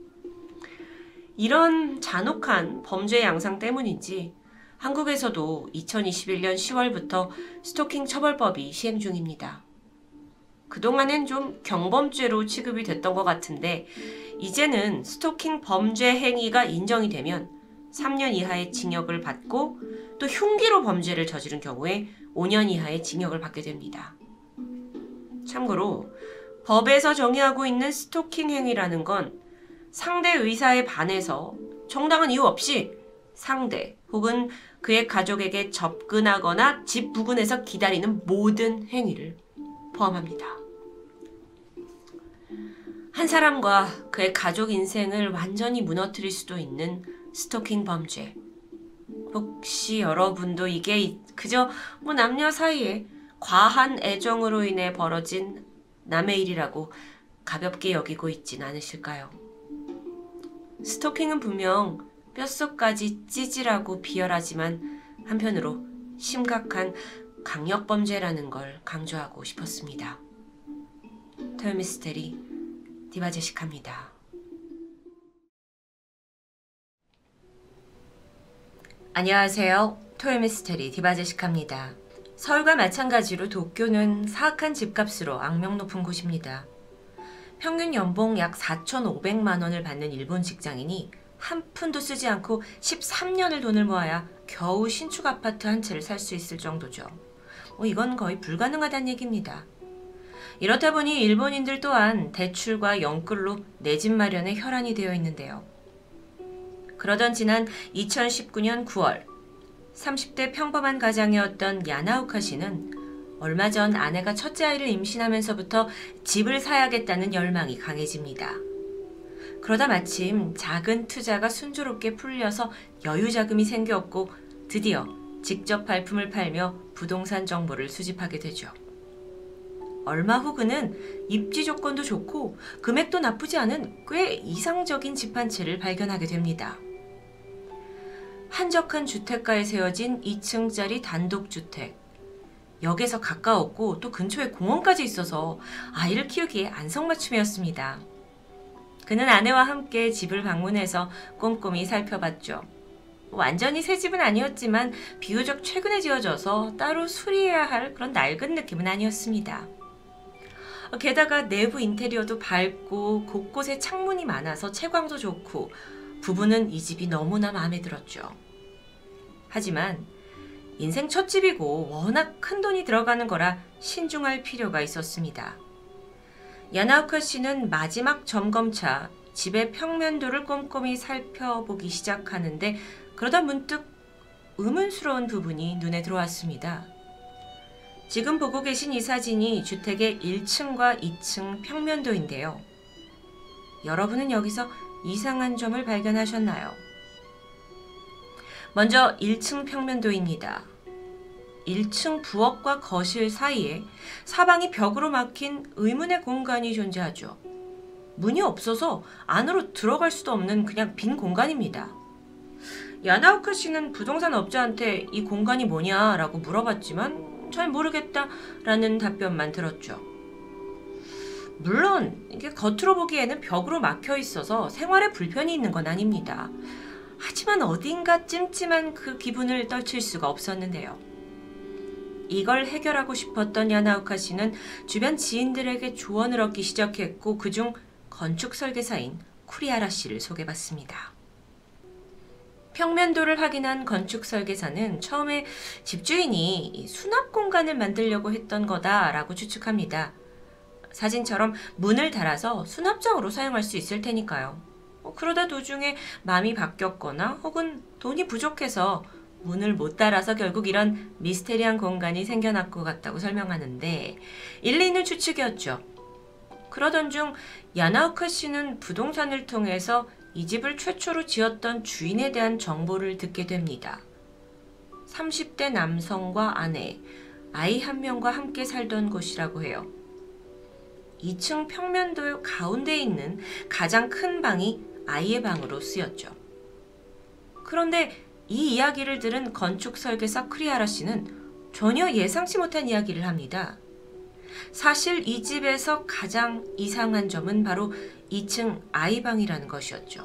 이런 잔혹한 범죄 양상 때문인지 한국에서도 이천이십일 년 시월부터 스토킹 처벌법이 시행 중입니다. 그동안엔 좀 경범죄로 취급이 됐던 것 같은데 이제는 스토킹 범죄 행위가 인정이 되면 삼 년 이하의 징역을 받고 또 흉기로 범죄를 저지른 경우에 오 년 이하의 징역을 받게 됩니다. 참고로 법에서 정의하고 있는 스토킹 행위라는 건 상대 의사에 반해서 정당한 이유 없이 상대 혹은 그의 가족에게 접근하거나 집 부근에서 기다리는 모든 행위를 포함합니다. 한 사람과 그의 가족 인생을 완전히 무너뜨릴 수도 있는 스토킹 범죄. 혹시 여러분도 이게 그저 뭐 남녀 사이에 과한 애정으로 인해 벌어진 남의 일이라고 가볍게 여기고 있진 않으실까요? 스토킹은 분명 뼛속까지 찌질하고 비열하지만 한편으로 심각한 강력범죄라는 걸 강조하고 싶었습니다. 토요미스테리 디바제시카입니다. 안녕하세요. 토요미스테리 디바제시카입니다. 서울과 마찬가지로 도쿄는 사악한 집값으로 악명 높은 곳입니다. 평균 연봉 약 사천오백만 원을 받는 일본 직장인이 한 푼도 쓰지 않고 십삼 년을 돈을 모아야 겨우 신축 아파트 한 채를 살 수 있을 정도죠. 뭐 이건 거의 불가능하다는 얘기입니다. 이렇다 보니 일본인들 또한 대출과 연끌로 내 집 마련에 혈안이 되어 있는데요. 그러던 지난 이천십구 년 구월 삼십 대 평범한 가장이었던 야나오카 씨는 얼마 전 아내가 첫째 아이를 임신하면서부터 집을 사야겠다는 열망이 강해집니다. 그러다 마침 작은 투자가 순조롭게 풀려서 여유 자금이 생겼고 드디어 직접 발품을 팔며 부동산 정보를 수집하게 되죠. 얼마 후 그는 입지 조건도 좋고 금액도 나쁘지 않은 꽤 이상적인 집 한 채를 발견하게 됩니다. 한적한 주택가에 세워진 이 층짜리 단독주택. 역에서 가까웠고 또 근처에 공원까지 있어서 아이를 키우기에 안성맞춤이었습니다. 그는 아내와 함께 집을 방문해서 꼼꼼히 살펴봤죠. 완전히 새 집은 아니었지만 비교적 최근에 지어져서 따로 수리해야 할 그런 낡은 느낌은 아니었습니다. 게다가 내부 인테리어도 밝고 곳곳에 창문이 많아서 채광도 좋고 부부는 이 집이 너무나 마음에 들었죠. 하지만 인생 첫 집이고 워낙 큰 돈이 들어가는 거라 신중할 필요가 있었습니다. 야나오카 씨는 마지막 점검차 집의 평면도를 꼼꼼히 살펴보기 시작하는데 그러다 문득 의문스러운 부분이 눈에 들어왔습니다. 지금 보고 계신 이 사진이 주택의 일 층과 이 층 평면도인데요. 여러분은 여기서 이상한 점을 발견하셨나요? 먼저 일 층 평면도입니다. 일 층 부엌과 거실 사이에 사방이 벽으로 막힌 의문의 공간이 존재하죠. 문이 없어서 안으로 들어갈 수도 없는 그냥 빈 공간입니다. 야나오카 씨는 부동산 업자한테 이 공간이 뭐냐라고 물어봤지만 잘 모르겠다라는 답변만 들었죠. 물론 이게 겉으로 보기에는 벽으로 막혀 있어서 생활에 불편이 있는 건 아닙니다. 하지만 어딘가 찜찜한 그 기분을 떨칠 수가 없었는데요. 이걸 해결하고 싶었던 야나우카 씨는 주변 지인들에게 조언을 얻기 시작했고 그중 건축 설계사인 쿠리하라 씨를 소개받습니다. 평면도를 확인한 건축 설계사는 처음에 집주인이 수납 공간을 만들려고 했던 거다라고 추측합니다. 사진처럼 문을 달아서 수납장으로 사용할 수 있을 테니까요. 그러다 도중에 마음이 바뀌었거나 혹은 돈이 부족해서 문을 못 달아서 결국 이런 미스테리한 공간이 생겨날 것 같다고 설명하는데 일리 있는 추측이었죠. 그러던 중 야나우카 씨는 부동산을 통해서 이 집을 최초로 지었던 주인에 대한 정보를 듣게 됩니다. 삼십 대 남성과 아내, 아이 한 명과 함께 살던 곳이라고 해요. 이 층 평면도 가운데에 있는 가장 큰 방이 아이의 방으로 쓰였죠. 그런데 이 이야기를 들은 건축 설계사 크리하라 씨는 전혀 예상치 못한 이야기를 합니다. 사실 이 집에서 가장 이상한 점은 바로 이 층 아이방이라는 것이었죠.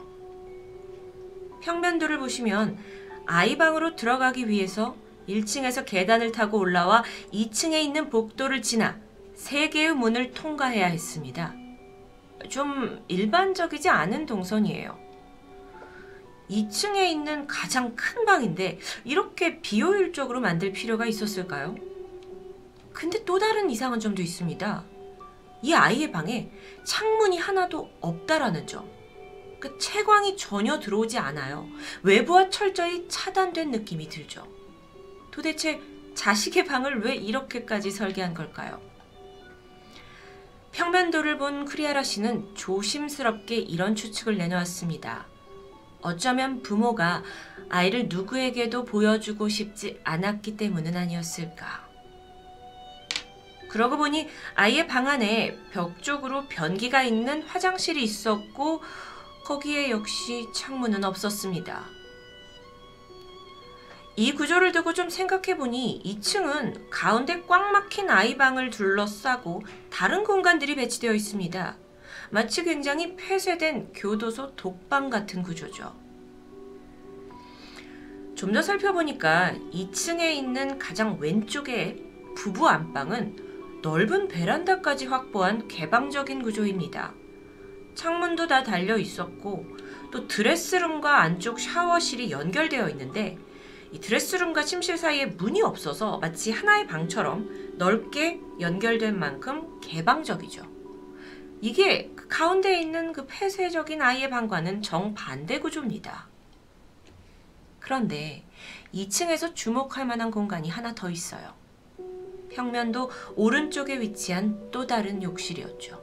평면도를 보시면 아이방으로 들어가기 위해서 일 층에서 계단을 타고 올라와 이 층에 있는 복도를 지나 세 개의 문을 통과해야 했습니다. 좀 일반적이지 않은 동선이에요. 이 층에 있는 가장 큰 방인데 이렇게 비효율적으로 만들 필요가 있었을까요? 근데 또 다른 이상한 점도 있습니다. 이 아이의 방에 창문이 하나도 없다라는 점. 그 채광이 전혀 들어오지 않아요. 외부와 철저히 차단된 느낌이 들죠. 도대체 자식의 방을 왜 이렇게까지 설계한 걸까요? 평면도를 본 크리하라 씨는 조심스럽게 이런 추측을 내놓았습니다. 어쩌면 부모가 아이를 누구에게도 보여주고 싶지 않았기 때문은 아니었을까. 그러고 보니 아이의 방 안에 벽 쪽으로 변기가 있는 화장실이 있었고 거기에 역시 창문은 없었습니다. 이 구조를 두고 좀 생각해보니 이 층은 가운데 꽉 막힌 아이방을 둘러싸고 다른 공간들이 배치되어 있습니다. 마치 굉장히 폐쇄된 교도소 독방 같은 구조죠. 좀 더 살펴보니까 이 층에 있는 가장 왼쪽의 부부 안방은 넓은 베란다까지 확보한 개방적인 구조입니다. 창문도 다 달려 있었고 또 드레스룸과 안쪽 샤워실이 연결되어 있는데 이 드레스룸과 침실 사이에 문이 없어서 마치 하나의 방처럼 넓게 연결된 만큼 개방적이죠. 이게 그 가운데 있는 그 폐쇄적인 아이의 방과는 정반대 구조입니다. 그런데 이 층에서 주목할 만한 공간이 하나 더 있어요. 평면도 오른쪽에 위치한 또 다른 욕실이었죠.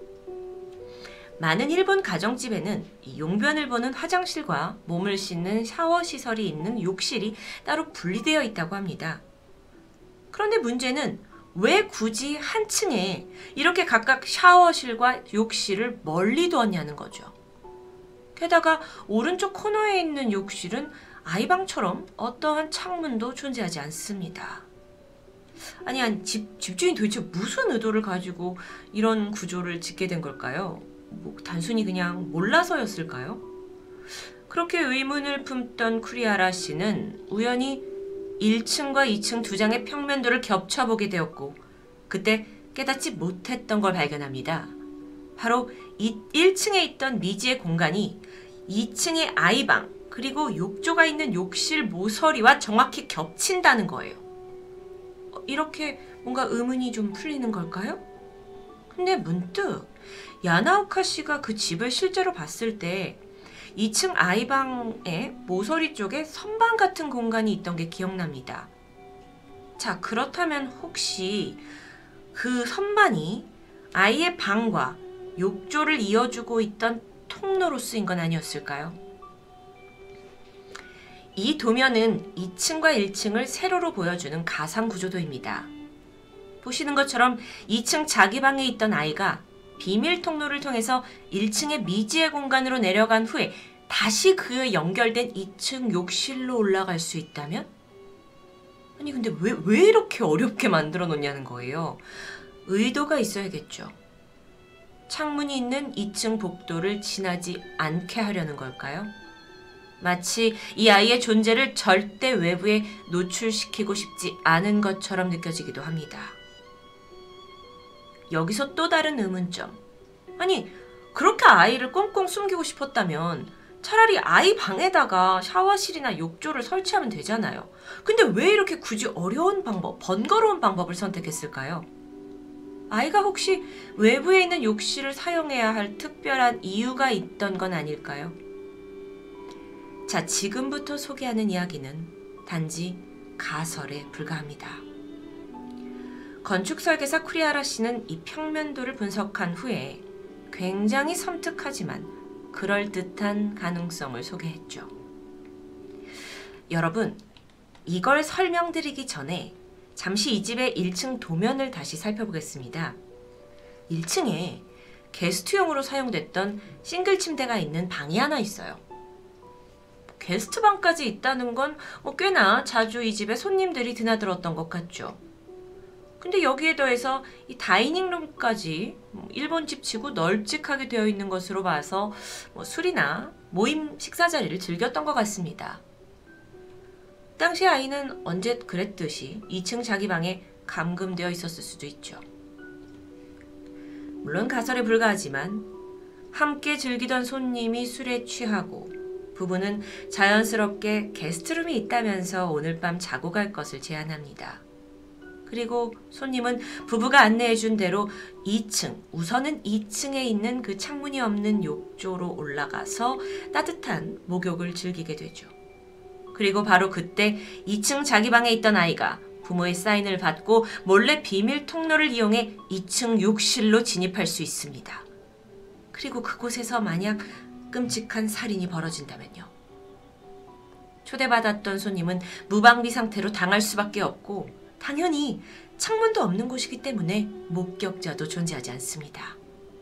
많은 일본 가정집에는 용변을 보는 화장실과 몸을 씻는 샤워 시설이 있는 욕실이 따로 분리되어 있다고 합니다. 그런데 문제는 왜 굳이 한 층에 이렇게 각각 샤워실과 욕실을 멀리 두었냐는 거죠. 게다가 오른쪽 코너에 있는 욕실은 아이방처럼 어떠한 창문도 존재하지 않습니다. 아니, 아니 집, 집주인 도대체 무슨 의도를 가지고 이런 구조를 짓게 된 걸까요? 뭐 단순히 그냥 몰라서였을까요? 그렇게 의문을 품던 쿠리하라 씨는 우연히 일 층과 이 층 두 장의 평면도를 겹쳐보게 되었고 그때 깨닫지 못했던 걸 발견합니다. 바로 이 일 층에 있던 미지의 공간이 이 층의 아이방 그리고 욕조가 있는 욕실 모서리와 정확히 겹친다는 거예요. 이렇게 뭔가 의문이 좀 풀리는 걸까요? 근데 문득 야나오카 씨가 그 집을 실제로 봤을 때 이 층 아이방의 모서리 쪽에 선반 같은 공간이 있던 게 기억납니다. 자, 그렇다면 혹시 그 선반이 아이의 방과 욕조를 이어주고 있던 통로로 쓰인 건 아니었을까요? 이 도면은 이 층과 일 층을 세로로 보여주는 가상 구조도입니다. 보시는 것처럼 이 층 자기 방에 있던 아이가 비밀 통로를 통해서 일 층의 미지의 공간으로 내려간 후에 다시 그 연결된 이 층 욕실로 올라갈 수 있다면? 아니 근데 왜, 왜 이렇게 어렵게 만들어 놓냐는 거예요. 의도가 있어야겠죠. 창문이 있는 이 층 복도를 지나지 않게 하려는 걸까요? 마치 이 아이의 존재를 절대 외부에 노출시키고 싶지 않은 것처럼 느껴지기도 합니다. 여기서 또 다른 의문점. 아니, 그렇게 아이를 꽁꽁 숨기고 싶었다면 차라리 아이 방에다가 샤워실이나 욕조를 설치하면 되잖아요. 근데 왜 이렇게 굳이 어려운 방법, 번거로운 방법을 선택했을까요? 아이가 혹시 외부에 있는 욕실을 사용해야 할 특별한 이유가 있던 건 아닐까요? 자, 지금부터 소개하는 이야기는 단지 가설에 불과합니다. 건축설계사 쿠리하라 씨는 이 평면도를 분석한 후에 굉장히 섬뜩하지만 그럴듯한 가능성을 소개했죠. 여러분, 이걸 설명드리기 전에 잠시 이 집의 일 층 도면을 다시 살펴보겠습니다. 일 층에 게스트용으로 사용됐던 싱글 침대가 있는 방이 하나 있어요. 게스트방까지 있다는 건 꽤나 자주 이 집에 손님들이 드나들었던 것 같죠. 근데 여기에 더해서 이 다이닝룸까지 일본집 치고 널찍하게 되어 있는 것으로 봐서 뭐 술이나 모임 식사 자리를 즐겼던 것 같습니다. 당시 아이는 언제 그랬듯이 이 층 자기 방에 감금되어 있었을 수도 있죠. 물론 가설에 불과하지만 함께 즐기던 손님이 술에 취하고 부부는 자연스럽게 게스트룸이 있다면서 오늘 밤 자고 갈 것을 제안합니다. 그리고 손님은 부부가 안내해준 대로 이 층, 우선은 이 층에 있는 그 창문이 없는 욕조로 올라가서 따뜻한 목욕을 즐기게 되죠. 그리고 바로 그때 이 층 자기 방에 있던 아이가 부모의 사인을 받고 몰래 비밀 통로를 이용해 이 층 욕실로 진입할 수 있습니다. 그리고 그곳에서 만약 끔찍한 살인이 벌어진다면요. 초대받았던 손님은 무방비 상태로 당할 수밖에 없고 당연히 창문도 없는 곳이기 때문에 목격자도 존재하지 않습니다.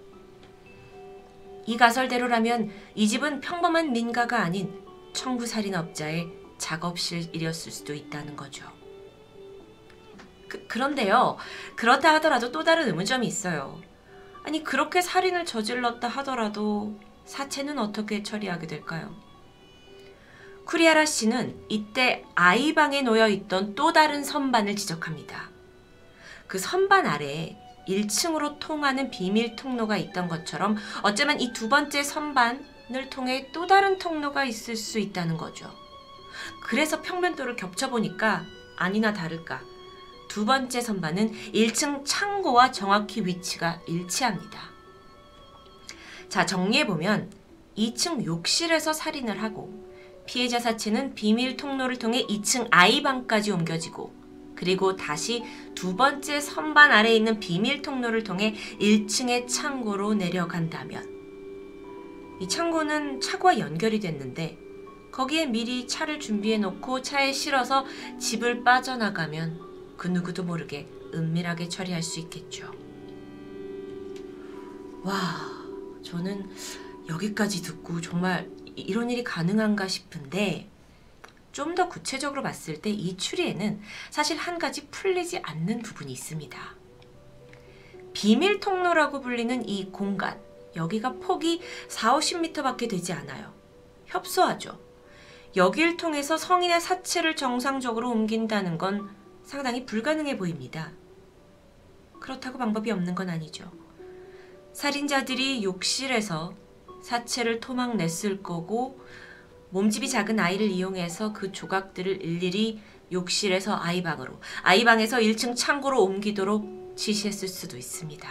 이 가설대로라면 이 집은 평범한 민가가 아닌 청부살인업자의 작업실이었을 수도 있다는 거죠. 그, 그런데요. 그렇다 하더라도 또 다른 의문점이 있어요. 아니, 그렇게 살인을 저질렀다 하더라도 사체는 어떻게 처리하게 될까요? 쿠리하라 씨는 이때 아이 방에 놓여있던 또 다른 선반을 지적합니다. 그 선반 아래에 일 층으로 통하는 비밀 통로가 있던 것처럼 어쩌면 이 두 번째 선반을 통해 또 다른 통로가 있을 수 있다는 거죠. 그래서 평면도를 겹쳐보니까 아니나 다를까 두 번째 선반은 일 층 창고와 정확히 위치가 일치합니다. 자, 정리해보면 이 층 욕실에서 살인을 하고 피해자 사체는 비밀 통로를 통해 이 층 아이방까지 옮겨지고 그리고 다시 두 번째 선반 아래에 있는 비밀 통로를 통해 일 층의 창고로 내려간다면 이 창고는 차고와 연결이 됐는데 거기에 미리 차를 준비해 놓고 차에 실어서 집을 빠져나가면 그 누구도 모르게 은밀하게 처리할 수 있겠죠. 와, 저는 여기까지 듣고 정말 이런 일이 가능한가 싶은데 좀 더 구체적으로 봤을 때 이 추리에는 사실 한 가지 풀리지 않는 부분이 있습니다. 비밀 통로라고 불리는 이 공간, 여기가 폭이 사오십 미터밖에 되지 않아요. 협소하죠. 여길 통해서 성인의 사체를 정상적으로 옮긴다는 건 상당히 불가능해 보입니다. 그렇다고 방법이 없는 건 아니죠. 살인자들이 욕실에서 사체를 토막냈을 거고 몸집이 작은 아이를 이용해서 그 조각들을 일일이 욕실에서 아이방으로, 아이방에서 일 층 창고로 옮기도록 지시했을 수도 있습니다.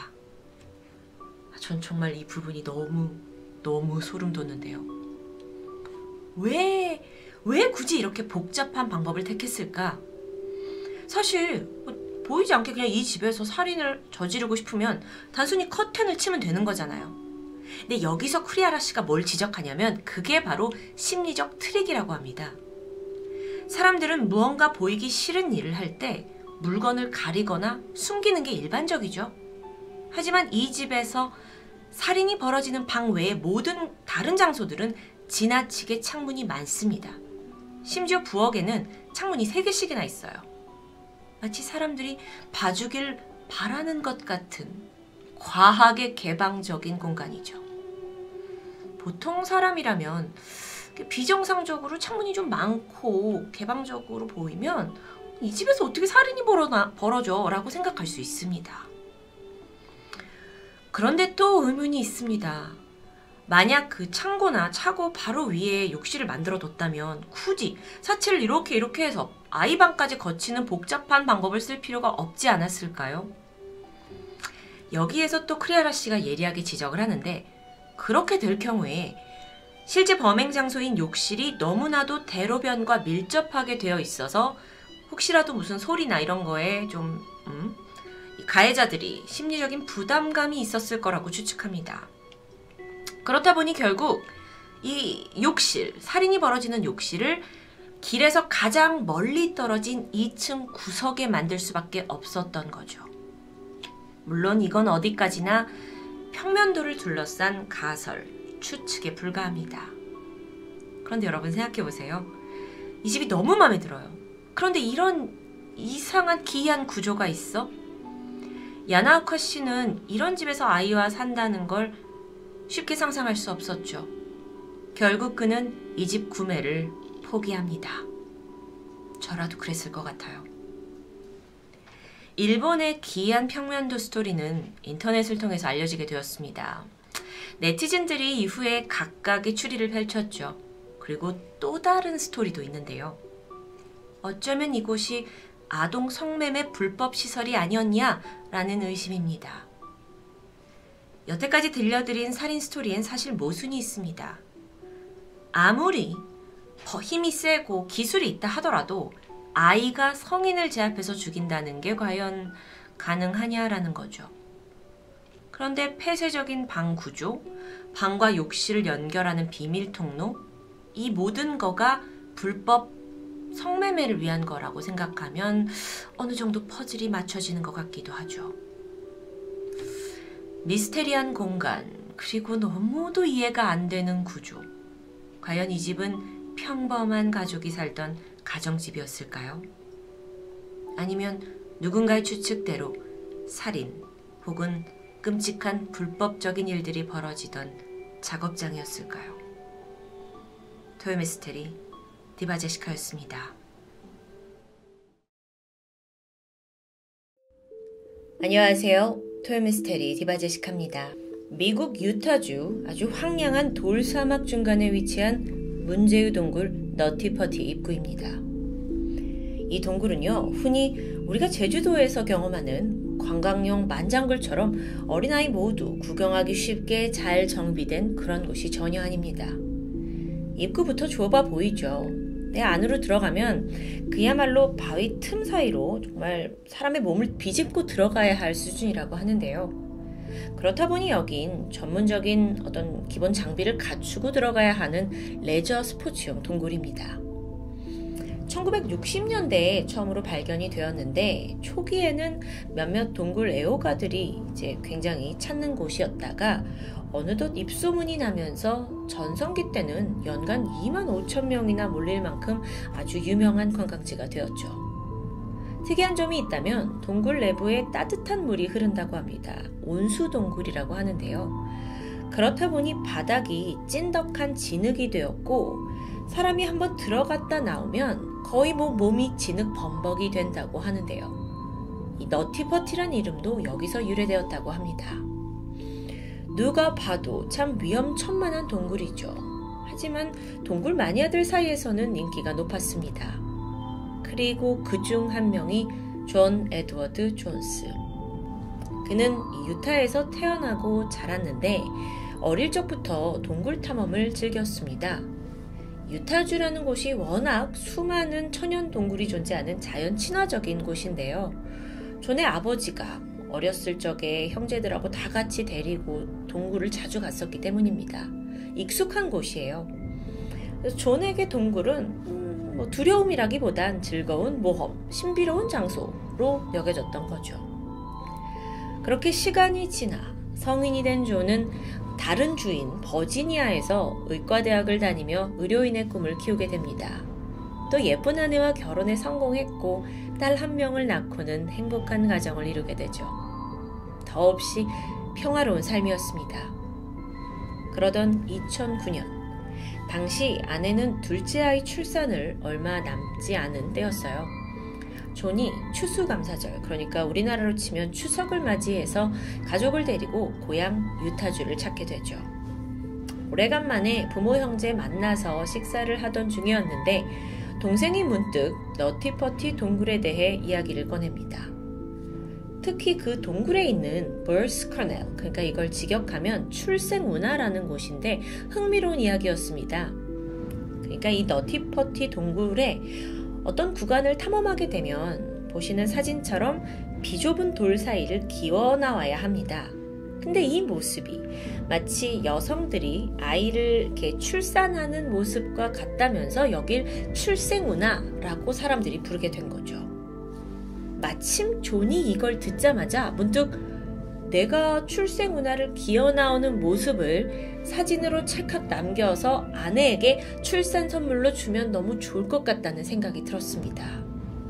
전 정말 이 부분이 너무 너무 소름 돋는데요. 왜, 왜 굳이 이렇게 복잡한 방법을 택했을까? 사실 뭐 보이지 않게 그냥 이 집에서 살인을 저지르고 싶으면 단순히 커튼을 치면 되는 거잖아요. 근데 여기서 쿠리하라 씨가 뭘 지적하냐면 그게 바로 심리적 트릭이라고 합니다. 사람들은 무언가 보이기 싫은 일을 할 때 물건을 가리거나 숨기는 게 일반적이죠. 하지만 이 집에서 살인이 벌어지는 방 외의 모든 다른 장소들은 지나치게 창문이 많습니다. 심지어 부엌에는 창문이 세 개씩이나 있어요. 마치 사람들이 봐주길 바라는 것 같은 과하게 개방적인 공간이죠. 보통 사람이라면 비정상적으로 창문이 좀 많고 개방적으로 보이면 이 집에서 어떻게 살인이 벌어나, 벌어져? 라고 생각할 수 있습니다. 그런데 또 의문이 있습니다. 만약 그 창고나 차고 바로 위에 욕실을 만들어 뒀다면 굳이 사치를 이렇게 이렇게 해서 아이방까지 거치는 복잡한 방법을 쓸 필요가 없지 않았을까요? 여기에서 또 크리아라 씨가 예리하게 지적을 하는데, 그렇게 될 경우에 실제 범행 장소인 욕실이 너무나도 대로변과 밀접하게 되어 있어서 혹시라도 무슨 소리나 이런 거에 좀 음, 가해자들이 심리적인 부담감이 있었을 거라고 추측합니다. 그렇다 보니 결국 이 욕실, 살인이 벌어지는 욕실을 길에서 가장 멀리 떨어진 이 층 구석에 만들 수밖에 없었던 거죠. 물론 이건 어디까지나 평면도를 둘러싼 가설, 추측에 불과합니다. 그런데 여러분 생각해보세요. 이 집이 너무 마음에 들어요. 그런데 이런 이상한 기이한 구조가 있어? 야나오카 씨는 이런 집에서 아이와 산다는 걸 쉽게 상상할 수 없었죠. 결국 그는 이 집 구매를 포기합니다. 저라도 그랬을 것 같아요. 일본의 기이한 평면도 스토리는 인터넷을 통해서 알려지게 되었습니다. 네티즌들이 이후에 각각의 추리를 펼쳤죠. 그리고 또 다른 스토리도 있는데요. 어쩌면 이곳이 아동 성매매 불법 시설이 아니었냐라는 의심입니다. 여태까지 들려드린 살인 스토리엔 사실 모순이 있습니다. 아무리 힘이 세고 기술이 있다 하더라도 아이가 성인을 제압해서 죽인다는 게 과연 가능하냐라는 거죠. 그런데 폐쇄적인 방 구조, 방과 욕실을 연결하는 비밀 통로, 이 모든 거가 불법 성매매를 위한 거라고 생각하면 어느 정도 퍼즐이 맞춰지는 것 같기도 하죠. 미스테리한 공간, 그리고 너무도 이해가 안 되는 구조. 과연 이 집은 평범한 가족이 살던 가정집이었을까요? 아니면 누군가의 추측대로 살인 혹은 끔찍한 불법적인 일들이 벌어지던 작업장이었을까요? 토요미스테리 디바제시카였습니다. 안녕하세요. 토요미스테리 디바제시카입니다. 미국 유타주 아주 황량한 돌사막 중간에 위치한 문제의 동굴 너티퍼티 입구입니다. 이 동굴은요, 흔히 우리가 제주도에서 경험하는 관광용 만장굴처럼 어린아이 모두 구경하기 쉽게 잘 정비된 그런 곳이 전혀 아닙니다. 입구부터 좁아 보이죠. 내 안으로 들어가면 그야말로 바위 틈 사이로 정말 사람의 몸을 비집고 들어가야 할 수준이라고 하는데요. 그렇다 보니 여긴 전문적인 어떤 기본 장비를 갖추고 들어가야 하는 레저 스포츠용 동굴입니다. 천구백육십 년대에 처음으로 발견이 되었는데 초기에는 몇몇 동굴 애호가들이 이제 굉장히 찾는 곳이었다가 어느덧 입소문이 나면서 전성기 때는 연간 이만 오천 명이나 몰릴 만큼 아주 유명한 관광지가 되었죠. 특이한 점이 있다면 동굴 내부에 따뜻한 물이 흐른다고 합니다. 온수동굴이라고 하는데요. 그렇다 보니 바닥이 찐덕한 진흙이 되었고 사람이 한번 들어갔다 나오면 거의 뭐 몸이 진흙 범벅이 된다고 하는데요. 이 너티퍼티란 이름도 여기서 유래되었다고 합니다. 누가 봐도 참 위험천만한 동굴이죠. 하지만 동굴 마니아들 사이에서는 인기가 높았습니다. 그리고 그중 한 명이 존 에드워드 존스. 그는 유타에서 태어나고 자랐는데 어릴 적부터 동굴 탐험을 즐겼습니다. 유타주라는 곳이 워낙 수많은 천연 동굴이 존재하는 자연 친화적인 곳인데요. 존의 아버지가 어렸을 적에 형제들하고 다 같이 데리고 동굴을 자주 갔었기 때문입니다. 익숙한 곳이에요. 그래서 존에게 동굴은 음, 뭐 두려움이라기보단 즐거운 모험, 신비로운 장소로 여겨졌던 거죠. 그렇게 시간이 지나 성인이 된 존은 다른 주인 버지니아에서 의과대학을 다니며 의료인의 꿈을 키우게 됩니다. 또 예쁜 아내와 결혼에 성공했고 딸 한 명을 낳고는 행복한 가정을 이루게 되죠. 더없이 평화로운 삶이었습니다. 그러던 이천구 년 당시 아내는 둘째 아이 출산을 얼마 남지 않은 때였어요. 존이 추수감사절, 그러니까 우리나라로 치면 추석을 맞이해서 가족을 데리고 고향 유타주를 찾게 되죠. 오래간만에 부모 형제 만나서 식사를 하던 중이었는데 동생이 문득 너티퍼티 동굴에 대해 이야기를 꺼냅니다. 특히 그 동굴에 있는 버스 커넬, 그러니까 이걸 직역하면 출생운하라는 곳인데 흥미로운 이야기였습니다. 그러니까 이 너티퍼티 동굴에 어떤 구간을 탐험하게 되면 보시는 사진처럼 비좁은 돌 사이를 기어 나와야 합니다. 근데 이 모습이 마치 여성들이 아이를 이렇게 출산하는 모습과 같다면서 여길 출생운하라고 사람들이 부르게 된 거죠. 마침 존이 이걸 듣자마자 문득 내가 출생운하를 기어 나오는 모습을 사진으로 찰칵 남겨서 아내에게 출산 선물로 주면 너무 좋을 것 같다는 생각이 들었습니다.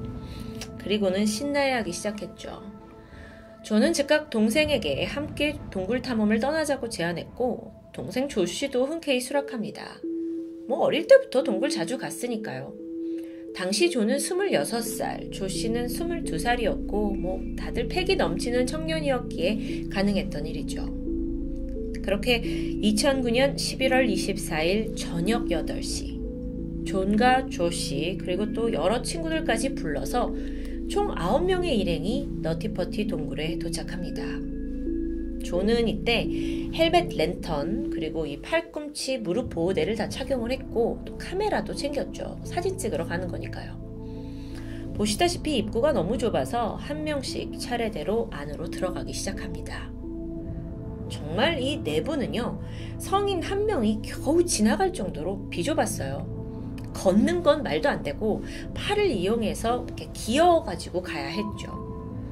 그리고는 신나해하기 시작했죠. 저는 즉각 동생에게 함께 동굴 탐험을 떠나자고 제안했고 동생 조씨도 흔쾌히 수락합니다. 뭐 어릴 때부터 동굴 자주 갔으니까요. 당시 조는 스물여섯 살, 조씨는 스물두 살이었고 뭐 다들 패기 넘치는 청년이었기에 가능했던 일이죠. 그렇게 이천구 년 십일월 이십사일 저녁 여덟 시 존과 조씨 그리고 또 여러 친구들까지 불러서 총 아홉 명의 일행이 너티퍼티 동굴에 도착합니다. 존은 이때 헬멧 랜턴 그리고 이 팔꿈치 무릎 보호대를 다 착용을 했고 또 카메라도 챙겼죠. 사진 찍으러 가는 거니까요. 보시다시피 입구가 너무 좁아서 한 명씩 차례대로 안으로 들어가기 시작합니다. 정말 이 내부는요, 성인 한 명이 겨우 지나갈 정도로 비좁았어요. 걷는 건 말도 안 되고 팔을 이용해서 이렇게 기어가지고 가야 했죠.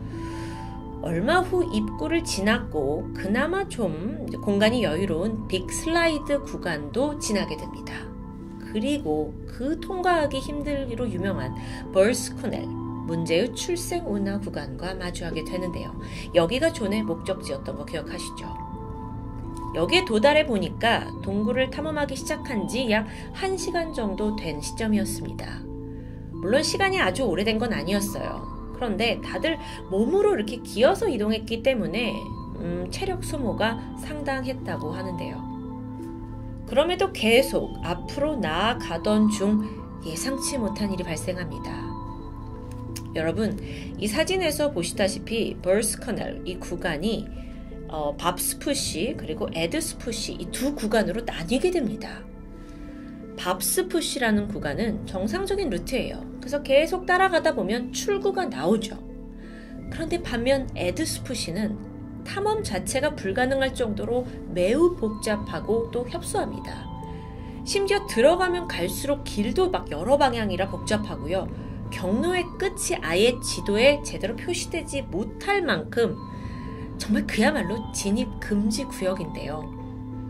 얼마 후 입구를 지났고 그나마 좀 공간이 여유로운 빅 슬라이드 구간도 지나게 됩니다. 그리고 그 통과하기 힘들기로 유명한 버스 커넬, 문제의 출생운하 구간과 마주하게 되는데요. 여기가 존의 목적지였던 거 기억하시죠? 여기에 도달해 보니까 동굴을 탐험하기 시작한 지 약 한 시간 정도 된 시점이었습니다. 물론 시간이 아주 오래된 건 아니었어요. 그런데 다들 몸으로 이렇게 기어서 이동했기 때문에 음, 체력 소모가 상당했다고 하는데요. 그럼에도 계속 앞으로 나아가던 중 예상치 못한 일이 발생합니다. 여러분, 이 사진에서 보시다시피 버스 커넬 이 구간이 어, 밥스푸시 그리고 에드스푸시 이 두 구간으로 나뉘게 됩니다. 밥스푸시라는 구간은 정상적인 루트예요. 그래서 계속 따라가다 보면 출구가 나오죠. 그런데 반면 에드스푸시는 탐험 자체가 불가능할 정도로 매우 복잡하고 또 협소합니다. 심지어 들어가면 갈수록 길도 막 여러 방향이라 복잡하고요. 경로의 끝이 아예 지도에 제대로 표시되지 못할 만큼 정말 그야말로 진입 금지 구역인데요.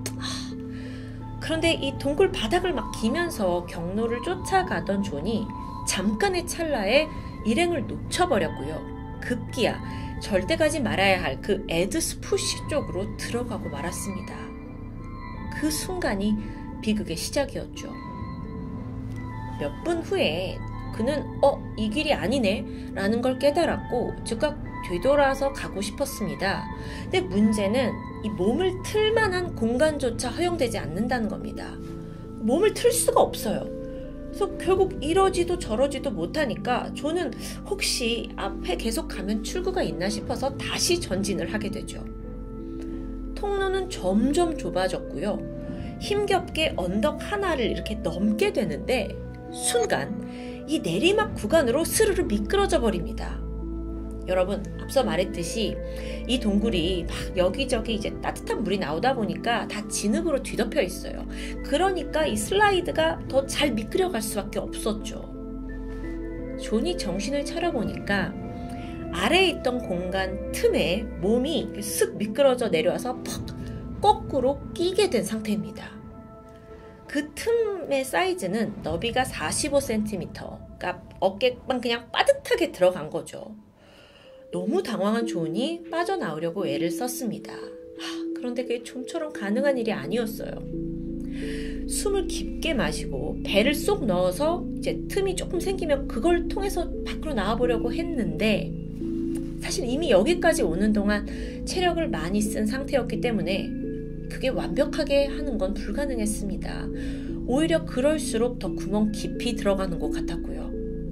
그런데 이 동굴 바닥을 막 기면서 경로를 쫓아가던 존이 잠깐의 찰나에 일행을 놓쳐버렸고요. 급기야 절대 가지 말아야 할 그 에드스푸시 쪽으로 들어가고 말았습니다. 그 순간이 비극의 시작이었죠. 몇 분 후에 그는 어? 이 길이 아니네? 라는 걸 깨달았고 즉각 뒤돌아서 가고 싶었습니다. 근데 문제는 이 몸을 틀 만한 공간조차 허용되지 않는다는 겁니다. 몸을 틀 수가 없어요. 그래서 결국 이러지도 저러지도 못하니까 저는 혹시 앞에 계속 가면 출구가 있나 싶어서 다시 전진을 하게 되죠. 통로는 점점 좁아졌고요. 힘겹게 언덕 하나를 이렇게 넘게 되는데 순간 이 내리막 구간으로 스르르 미끄러져 버립니다. 여러분, 앞서 말했듯이 이 동굴이 막 여기저기 이제 따뜻한 물이 나오다 보니까 다 진흙으로 뒤덮여 있어요. 그러니까 이 슬라이드가 더 잘 미끄러갈 수밖에 없었죠. 존이 정신을 차려보니까 아래에 있던 공간 틈에 몸이 쓱 미끄러져 내려와서 퍽 거꾸로 끼게 된 상태입니다. 그 틈의 사이즈는 너비가 사십오 센티미터, 그러니까 어깨만 그냥 빠듯하게 들어간 거죠. 너무 당황한 존이 빠져나오려고 애를 썼습니다. 하, 그런데 그게 좀처럼 가능한 일이 아니었어요. 숨을 깊게 마시고 배를 쏙 넣어서 이제 틈이 조금 생기면 그걸 통해서 밖으로 나와보려고 했는데 사실 이미 여기까지 오는 동안 체력을 많이 쓴 상태였기 때문에 그게 완벽하게 하는 건 불가능했습니다. 오히려 그럴수록 더 구멍 깊이 들어가는 것 같았고요.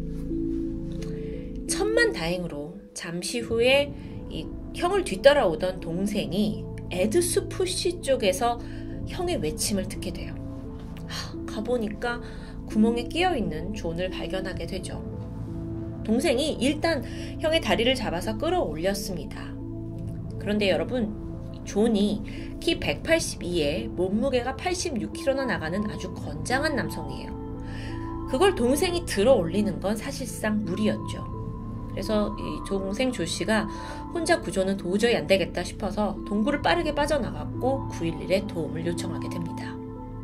천만다행으로 잠시 후에 이 형을 뒤따라오던 동생이 에드스 푸시 쪽에서 형의 외침을 듣게 돼요. 하, 가보니까 구멍에 끼어있는 존을 발견하게 되죠. 동생이 일단 형의 다리를 잡아서 끌어올렸습니다. 그런데 여러분, 존이 키 백팔십이에 몸무게가 팔십육 킬로그램나 나가는 아주 건장한 남성이에요. 그걸 동생이 들어 올리는 건 사실상 무리였죠. 그래서 이 동생 조 씨가 혼자 구조는 도저히 안 되겠다 싶어서 동굴을 빠르게 빠져나갔고 구일일에 도움을 요청하게 됩니다.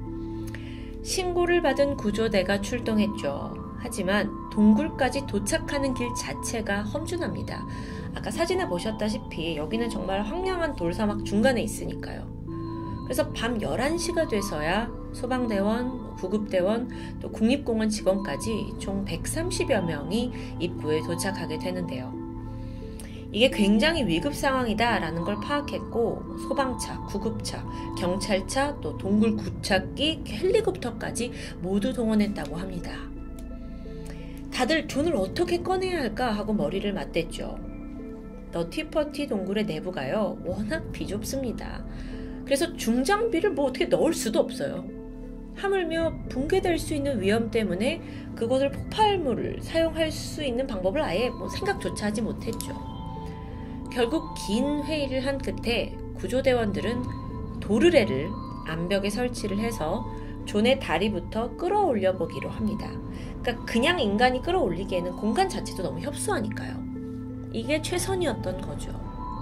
신고를 받은 구조대가 출동했죠. 하지만 동굴까지 도착하는 길 자체가 험준합니다. 아까 사진에 보셨다시피 여기는 정말 황량한 돌사막 중간에 있으니까요. 그래서 밤 열한 시가 돼서야 소방대원, 구급대원, 또 국립공원 직원까지 총 백삼십여 명이 입구에 도착하게 되는데요. 이게 굉장히 위급 상황이다라는 걸 파악했고 소방차, 구급차, 경찰차, 또 동굴 구찾기, 헬리콥터까지 모두 동원했다고 합니다. 다들 존을 어떻게 꺼내야 할까 하고 머리를 맞댔죠. 너티퍼티 동굴의 내부가요 워낙 비좁습니다. 그래서 중장비를 뭐 어떻게 넣을 수도 없어요. 하물며 붕괴될 수 있는 위험 때문에 그곳을 폭발물을 사용할 수 있는 방법을 아예 뭐 생각조차 하지 못했죠. 결국 긴 회의를 한 끝에 구조대원들은 도르래를 암벽에 설치를 해서 존의 다리부터 끌어올려 보기로 합니다. 그러니까 그냥 인간이 끌어올리기에는 공간 자체도 너무 협소하니까요. 이게 최선이었던 거죠.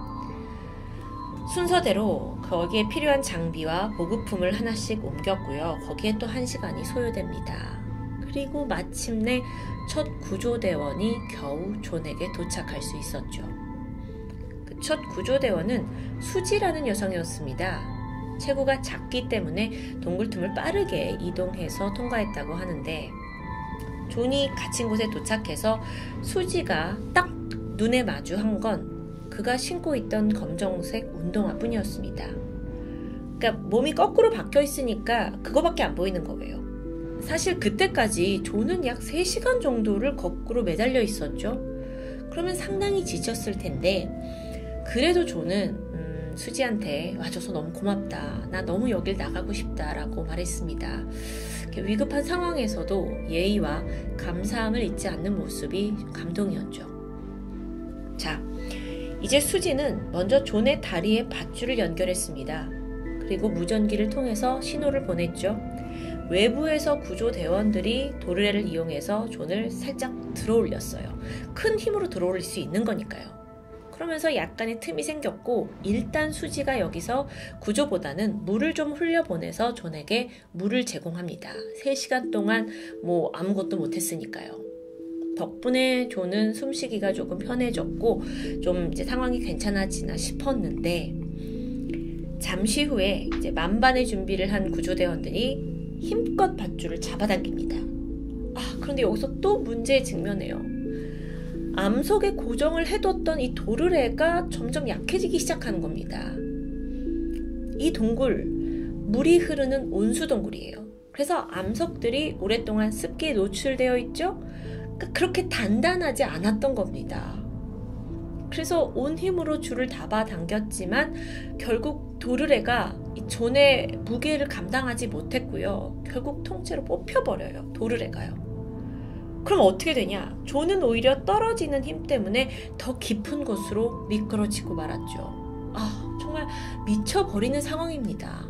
순서대로 거기에 필요한 장비와 보급품을 하나씩 옮겼고요. 거기에 또 한 시간이 소요됩니다. 그리고 마침내 첫 구조대원이 겨우 존에게 도착할 수 있었죠. 그 첫 구조대원은 수지라는 여성이었습니다. 체구가 작기 때문에 동굴 틈을 빠르게 이동해서 통과했다고 하는데 존이 갇힌 곳에 도착해서 수지가 딱 눈에 마주한 건 그가 신고 있던 검정색 운동화뿐이었습니다. 그러니까 몸이 거꾸로 박혀 있으니까 그거밖에 안 보이는 거예요. 사실 그때까지 존은 약 세 시간 정도를 거꾸로 매달려 있었죠. 그러면 상당히 지쳤을 텐데 그래도 존은 음, 수지한테 와줘서 너무 고맙다. 나 너무 여길 나가고 싶다라고 말했습니다. 위급한 상황에서도 예의와 감사함을 잊지 않는 모습이 감동이었죠. 자, 이제 수지는 먼저 존의 다리에 밧줄을 연결했습니다. 그리고 무전기를 통해서 신호를 보냈죠. 외부에서 구조대원들이 도르래를 이용해서 존을 살짝 들어올렸어요. 큰 힘으로 들어올릴 수 있는 거니까요. 그러면서 약간의 틈이 생겼고 일단 수지가 여기서 구조보다는 물을 좀 흘려보내서 존에게 물을 제공합니다. 세 시간 동안 뭐 아무것도 못했으니까요. 덕분에 존은 숨쉬기가 조금 편해졌고 좀 이제 상황이 괜찮아지나 싶었는데 잠시 후에 이제 만반의 준비를 한 구조대원들이 힘껏 밧줄을 잡아당깁니다. 아, 그런데 여기서 또 문제에 직면해요. 암석에 고정을 해뒀던 이 도르래가 점점 약해지기 시작하는 겁니다. 이 동굴, 물이 흐르는 온수 동굴이에요. 그래서 암석들이 오랫동안 습기에 노출되어 있죠. 그러니까 그렇게 단단하지 않았던 겁니다. 그래서 온 힘으로 줄을 잡아당겼지만 결국 도르래가 이 존의 무게를 감당하지 못했고요. 결국 통째로 뽑혀버려요. 도르래가요. 그럼 어떻게 되냐? 존은 오히려 떨어지는 힘 때문에 더 깊은 곳으로 미끄러지고 말았죠. 아, 정말 미쳐버리는 상황입니다.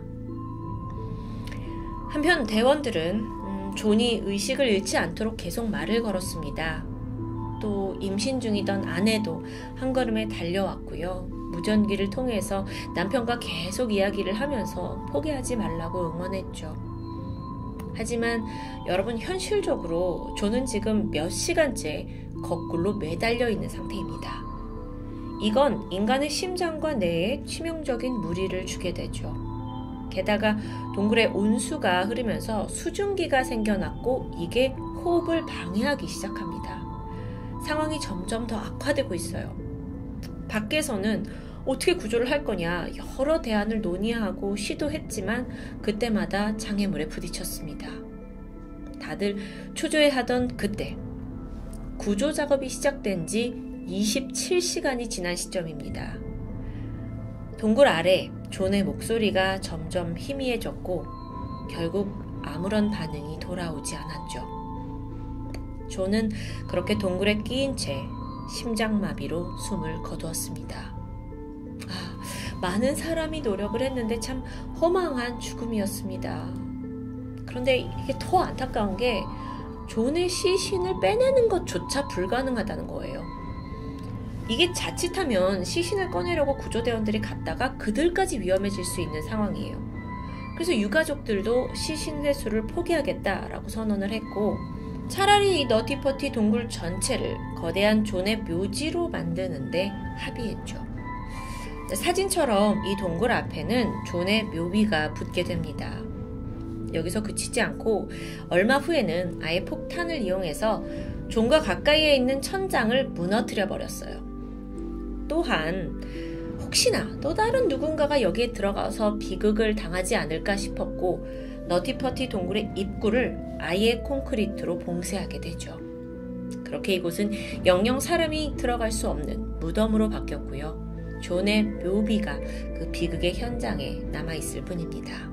한편 대원들은 음, 존이 의식을 잃지 않도록 계속 말을 걸었습니다. 또 임신 중이던 아내도 한 걸음에 달려왔고요. 무전기를 통해서 남편과 계속 이야기를 하면서 포기하지 말라고 응원했죠. 하지만 여러분 현실적으로 존은 지금 몇 시간째 거꾸로 매달려 있는 상태입니다. 이건 인간의 심장과 뇌에 치명적인 무리를 주게 되죠. 게다가 동굴에 온수가 흐르면서 수증기가 생겨났고 이게 호흡을 방해하기 시작합니다. 상황이 점점 더 악화되고 있어요. 밖에서는 어떻게 구조를 할 거냐 여러 대안을 논의하고 시도했지만 그때마다 장애물에 부딪혔습니다. 다들 초조해하던 그때 구조 작업이 시작된 지 이십칠 시간이 지난 시점입니다. 동굴 아래 존의 목소리가 점점 희미해졌고 결국 아무런 반응이 돌아오지 않았죠. 존은 그렇게 동굴에 끼인 채 심장마비로 숨을 거두었습니다. 아, 많은 사람이 노력을 했는데 참 허망한 죽음이었습니다. 그런데 이게 더 안타까운 게 존의 시신을 빼내는 것조차 불가능하다는 거예요. 이게 자칫하면 시신을 꺼내려고 구조대원들이 갔다가 그들까지 위험해질 수 있는 상황이에요. 그래서 유가족들도 시신 회수를 포기하겠다라고 선언을 했고 차라리 이 너티퍼티 동굴 전체를 거대한 존의 묘지로 만드는데 합의했죠. 사진처럼 이 동굴 앞에는 존의 묘비가 붙게 됩니다. 여기서 그치지 않고 얼마 후에는 아예 폭탄을 이용해서 존과 가까이에 있는 천장을 무너뜨려 버렸어요. 또한 혹시나 또 다른 누군가가 여기에 들어가서 비극을 당하지 않을까 싶었고 너티퍼티 동굴의 입구를 아예 콘크리트로 봉쇄하게 되죠. 그렇게 이곳은 영영 사람이 들어갈 수 없는 무덤으로 바뀌었고요. 존의 묘비가 그 비극의 현장에 남아있을 뿐입니다.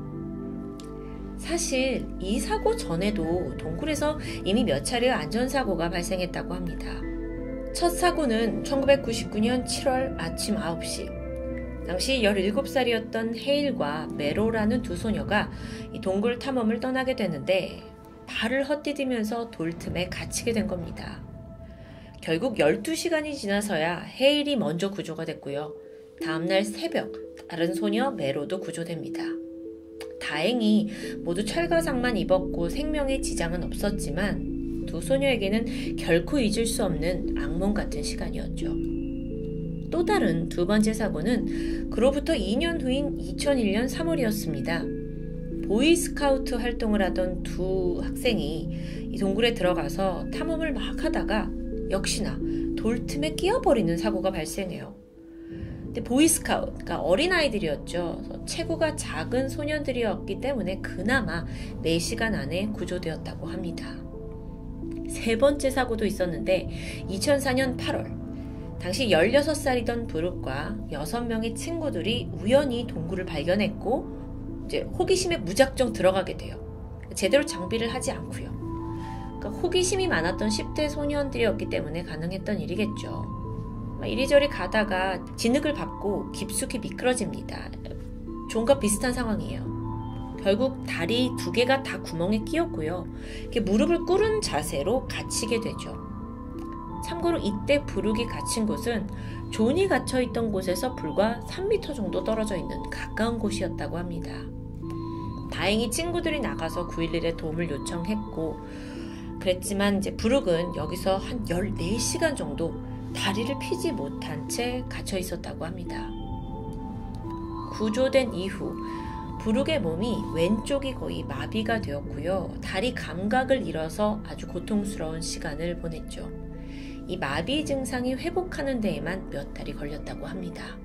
사실 이 사고 전에도 동굴에서 이미 몇 차례의 안전사고가 발생했다고 합니다. 첫 사고는 천구백구십구 년 칠월 아침 아홉 시 당시 열일곱 살이었던 헤일과 메로라는 두 소녀가 이 동굴 탐험을 떠나게 되는데 발을 헛디디면서 돌틈에 갇히게 된 겁니다. 결국 열두 시간이 지나서야 헤일이 먼저 구조가 됐고요. 다음날 새벽 다른 소녀 메로도 구조됩니다. 다행히 모두 철가상만 입었고 생명에 지장은 없었지만 두 소녀에게는 결코 잊을 수 없는 악몽 같은 시간이었죠. 또 다른 두 번째 사고는 그로부터 이 년 후인 이천일 년 삼월이었습니다. 보이스카우트 활동을 하던 두 학생이 이 동굴에 들어가서 탐험을 막 하다가 역시나 돌틈에 끼어버리는 사고가 발생해요. 근데 보이스카우트, 그러니까 어린아이들이었죠. 체구가 작은 소년들이었기 때문에 그나마 네 시간 안에 구조되었다고 합니다. 세 번째 사고도 있었는데 이천사 년 팔월 당시 열여섯 살이던 브룩과 여섯 명의 친구들이 우연히 동굴을 발견했고 이제 호기심에 무작정 들어가게 돼요. 제대로 장비를 하지 않고요. 그러니까 호기심이 많았던 십 대 소년들이었기 때문에 가능했던 일이겠죠. 이리저리 가다가 진흙을 밟고 깊숙이 미끄러집니다. 존과 비슷한 상황이에요. 결국 다리 두 개가 다 구멍에 끼었고요. 이렇게 무릎을 꿇은 자세로 갇히게 되죠. 참고로 이때 브룩이 갇힌 곳은 존이 갇혀있던 곳에서 불과 삼 미터 정도 떨어져 있는 가까운 곳이었다고 합니다. 다행히 친구들이 나가서 구일일에 도움을 요청했고 그랬지만 이제 브룩은 여기서 한 열네 시간 정도 다리를 펴지 못한 채 갇혀 있었다고 합니다. 구조된 이후 브룩의 몸이 왼쪽이 거의 마비가 되었고요. 다리 감각을 잃어서 아주 고통스러운 시간을 보냈죠. 이 마비 증상이 회복하는 데에만 몇 달이 걸렸다고 합니다.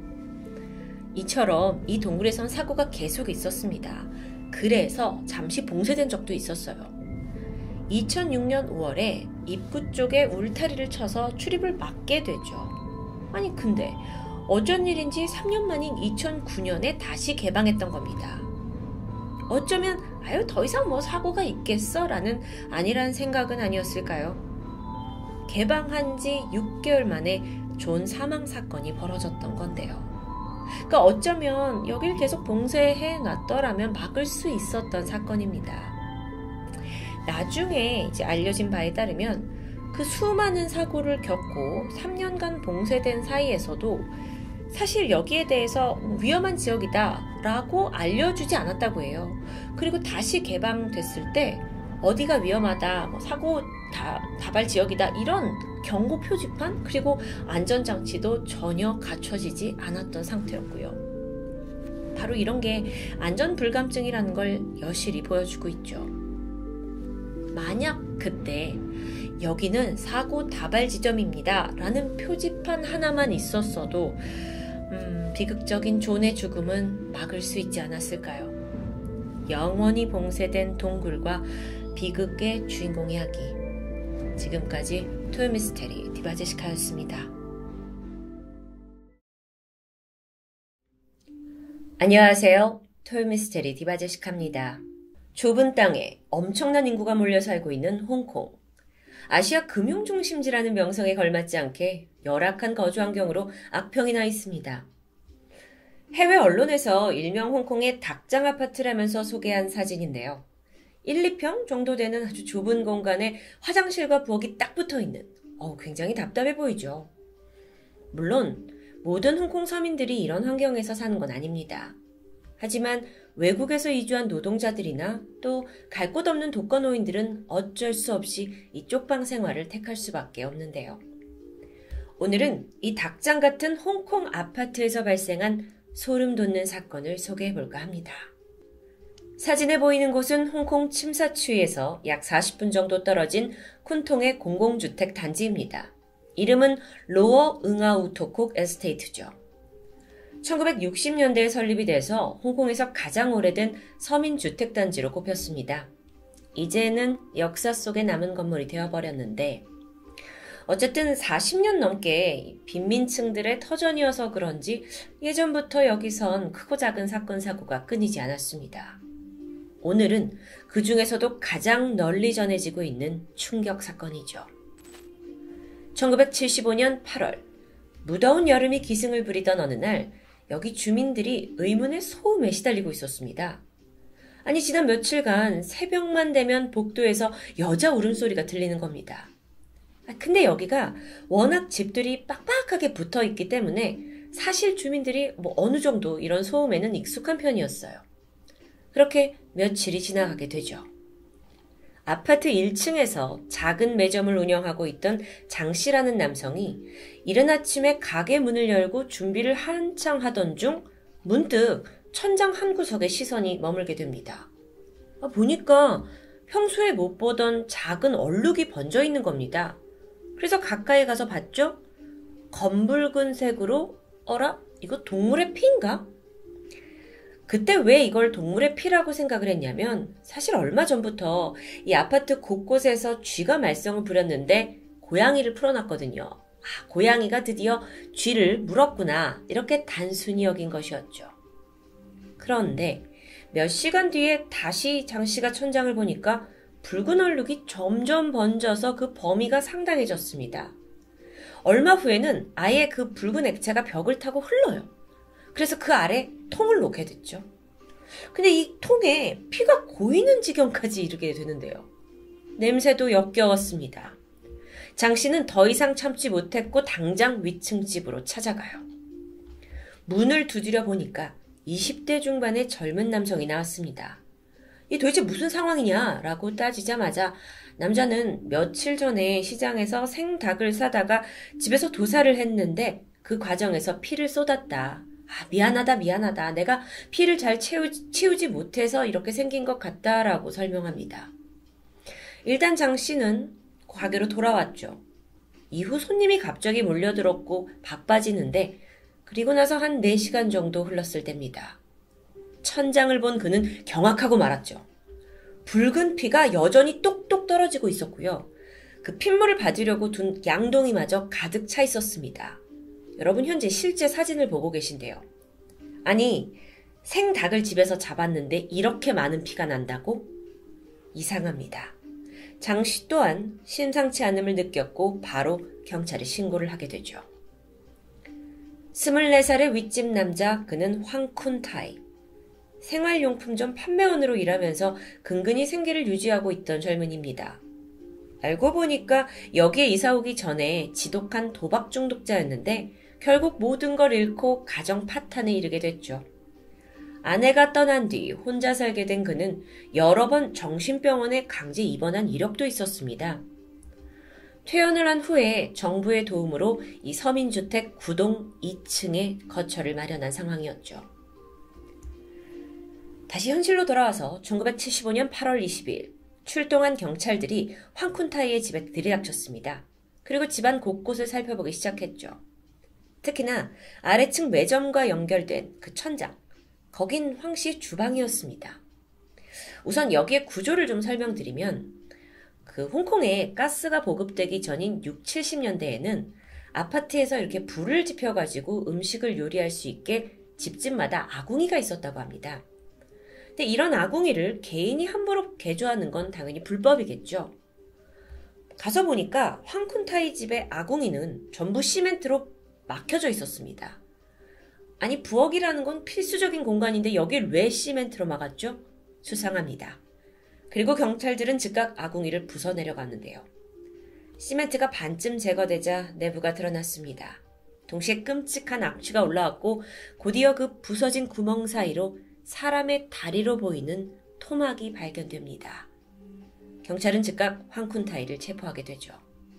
이처럼 이 동굴에선 사고가 계속 있었습니다. 그래서 잠시 봉쇄된 적도 있었어요. 이천육 년 오월에 입구 쪽에 울타리를 쳐서 출입을 막게 되죠. 아니 근데 어쩐 일인지 삼 년 만인 이천구 년에 다시 개방했던 겁니다. 어쩌면 아유 더 이상 뭐 사고가 있겠어? 라는 아니란 생각은 아니었을까요? 개방한 지 육 개월 만에 존 사망 사건이 벌어졌던 건데요. 그러니까 어쩌면 여길 계속 봉쇄해 놨더라면 막을 수 있었던 사건입니다. 나중에 이제 알려진 바에 따르면 그 수많은 사고를 겪고 삼 년간 봉쇄된 사이에서도 사실 여기에 대해서 위험한 지역이다 라고 알려주지 않았다고 해요. 그리고 다시 개방됐을 때 어디가 위험하다, 뭐 사고 다, 다발 지역이다 이런 경고 표지판 그리고 안전장치도 전혀 갖춰지지 않았던 상태였고요. 바로 이런 게 안전불감증이라는 걸 여실히 보여주고 있죠. 만약 그때 여기는 사고 다발 지점입니다 라는 표지판 하나만 있었어도 음, 비극적인 존의 죽음은 막을 수 있지 않았을까요? 영원히 봉쇄된 동굴과 비극의 주인공 이야기. 지금까지 토요미스테리 디바제시카였습니다. 안녕하세요. 토요미스테리 디바제시카입니다. 좁은 땅에 엄청난 인구가 몰려 살고 있는 홍콩. 아시아 금융중심지라는 명성에 걸맞지 않게 열악한 거주 환경으로 악평이 나 있습니다. 해외 언론에서 일명 홍콩의 닭장 아파트라면서 소개한 사진인데요. 일, 이 평 정도 되는 아주 좁은 공간에 화장실과 부엌이 딱 붙어있는, 어, 굉장히 답답해 보이죠. 물론 모든 홍콩 서민들이 이런 환경에서 사는 건 아닙니다. 하지만 외국에서 이주한 노동자들이나 또 갈 곳 없는 독거노인들은 어쩔 수 없이 이 쪽방 생활을 택할 수밖에 없는데요. 오늘은 이 닭장 같은 홍콩 아파트에서 발생한 소름 돋는 사건을 소개해볼까 합니다. 사진에 보이는 곳은 홍콩 침사추이에서 약 사십 분 정도 떨어진 쿤통의 공공주택 단지입니다. 이름은 로어 응아우토콕 에스테이트죠. 천구백육십 년대에 설립이 돼서 홍콩에서 가장 오래된 서민주택단지로 꼽혔습니다. 이제는 역사 속에 남은 건물이 되어버렸는데 어쨌든 사십 년 넘게 빈민층들의 터전이어서 그런지 예전부터 여기선 크고 작은 사건 사고가 끊이지 않았습니다. 오늘은 그 중에서도 가장 널리 전해지고 있는 충격 사건이죠. 천구백칠십오 년 팔월, 무더운 여름이 기승을 부리던 어느 날 여기 주민들이 의문의 소음에 시달리고 있었습니다. 아니 지난 며칠간 새벽만 되면 복도에서 여자 울음소리가 들리는 겁니다. 근데 여기가 워낙 집들이 빡빡하게 붙어 있기 때문에 사실 주민들이 뭐 어느 정도 이런 소음에는 익숙한 편이었어요. 그렇게 며칠이 지나가게 되죠. 아파트 일 층에서 작은 매점을 운영하고 있던 장 씨라는 남성이 이른 아침에 가게 문을 열고 준비를 한창 하던 중 문득 천장 한 구석에 시선이 머물게 됩니다. 아, 보니까 평소에 못 보던 작은 얼룩이 번져 있는 겁니다. 그래서 가까이 가서 봤죠? 검붉은 색으로 어라? 이거 동물의 피인가? 그때 왜 이걸 동물의 피라고 생각을 했냐면 사실 얼마 전부터 이 아파트 곳곳에서 쥐가 말썽을 부렸는데 고양이를 풀어놨거든요. 아, 고양이가 드디어 쥐를 물었구나 이렇게 단순히 여긴 것이었죠. 그런데 몇 시간 뒤에 다시 장 씨가 천장을 보니까 붉은 얼룩이 점점 번져서 그 범위가 상당해졌습니다. 얼마 후에는 아예 그 붉은 액체가 벽을 타고 흘러요. 그래서 그 아래 통을 놓게 됐죠. 근데 이 통에 피가 고이는 지경까지 이르게 되는데요. 냄새도 역겨웠습니다. 장 씨는 더 이상 참지 못했고 당장 위층 집으로 찾아가요. 문을 두드려 보니까 이십 대 중반의 젊은 남성이 나왔습니다. 이 도대체 무슨 상황이냐? 라고 따지자마자 남자는 며칠 전에 시장에서 생닭을 사다가 집에서 도살을 했는데 그 과정에서 피를 쏟았다. 아, 미안하다 미안하다. 내가 피를 잘 채우, 치우지 못해서 이렇게 생긴 것 같다라고 설명합니다. 일단 장 씨는 가게로 돌아왔죠. 이후 손님이 갑자기 몰려들었고 바빠지는데 그리고 나서 한 네 시간 정도 흘렀을 때입니다. 천장을 본 그는 경악하고 말았죠. 붉은 피가 여전히 똑똑 떨어지고 있었고요. 그 핏물을 받으려고 둔 양동이마저 가득 차 있었습니다. 여러분 현재 실제 사진을 보고 계신데요. 아니 생닭을 집에서 잡았는데 이렇게 많은 피가 난다고? 이상합니다. 장 씨 또한 심상치 않음을 느꼈고 바로 경찰에 신고를 하게 되죠. 스물네 살의 윗집 남자 그는 황쿤타이. 생활용품점 판매원으로 일하면서 근근히 생계를 유지하고 있던 젊은이입니다. 알고 보니까 여기에 이사 오기 전에 지독한 도박 중독자였는데 결국 모든 걸 잃고 가정 파탄에 이르게 됐죠. 아내가 떠난 뒤 혼자 살게 된 그는 여러 번 정신병원에 강제 입원한 이력도 있었습니다. 퇴원을 한 후에 정부의 도움으로 이 서민주택 구 동 이 층에 거처를 마련한 상황이었죠. 다시 현실로 돌아와서 천구백칠십오 년 팔월 이십일 출동한 경찰들이 황쿤타이의 집에 들이닥쳤습니다. 그리고 집안 곳곳을 살펴보기 시작했죠. 특히나 아래층 매점과 연결된 그 천장, 거긴 황씨 주방이었습니다. 우선 여기에 구조를 좀 설명드리면 그 홍콩에 가스가 보급되기 전인 육십, 칠십 년대에는 아파트에서 이렇게 불을 지펴가지고 음식을 요리할 수 있게 집집마다 아궁이가 있었다고 합니다. 근데 이런 아궁이를 개인이 함부로 개조하는 건 당연히 불법이겠죠. 가서 보니까 황쿤타이 집의 아궁이는 전부 시멘트로 막혀져 있었습니다. 아니 부엌이라는 건 필수적인 공간인데 여길 왜 시멘트로 막았죠? 수상합니다. 그리고 경찰들은 즉각 아궁이를 부숴내려갔는데요. 시멘트가 반쯤 제거되자 내부가 드러났습니다. 동시에 끔찍한 악취가 올라왔고 곧이어 그 부서진 구멍 사이로 사람의 다리로 보이는 토막이 발견됩니다. 경찰은 즉각 황쿤타이를 체포하게 되죠.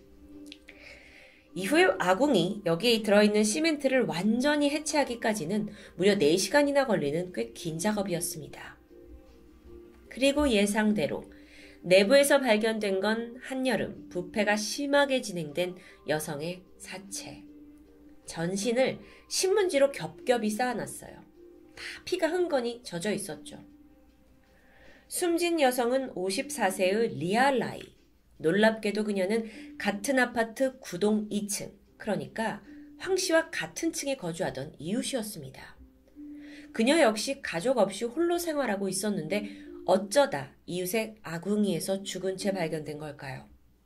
이후에 아궁이, 여기에 들어있는 시멘트를 완전히 해체하기까지는 무려 네 시간이나 걸리는 꽤 긴 작업이었습니다. 그리고 예상대로 내부에서 발견된 건 한여름 부패가 심하게 진행된 여성의 사체. 전신을 신문지로 겹겹이 쌓아놨어요. 다 피가 흥건히 젖어 있었죠. 숨진 여성은 오십사 세의 리아 라이. 놀랍게도 그녀는 같은 아파트 구동 이 층, 그러니까 황 씨와 같은 층에 거주하던 이웃이었습니다. 그녀 역시 가족 없이 홀로 생활하고 있었는데 어쩌다 이웃의 아궁이에서 죽은 채 발견된 걸까요?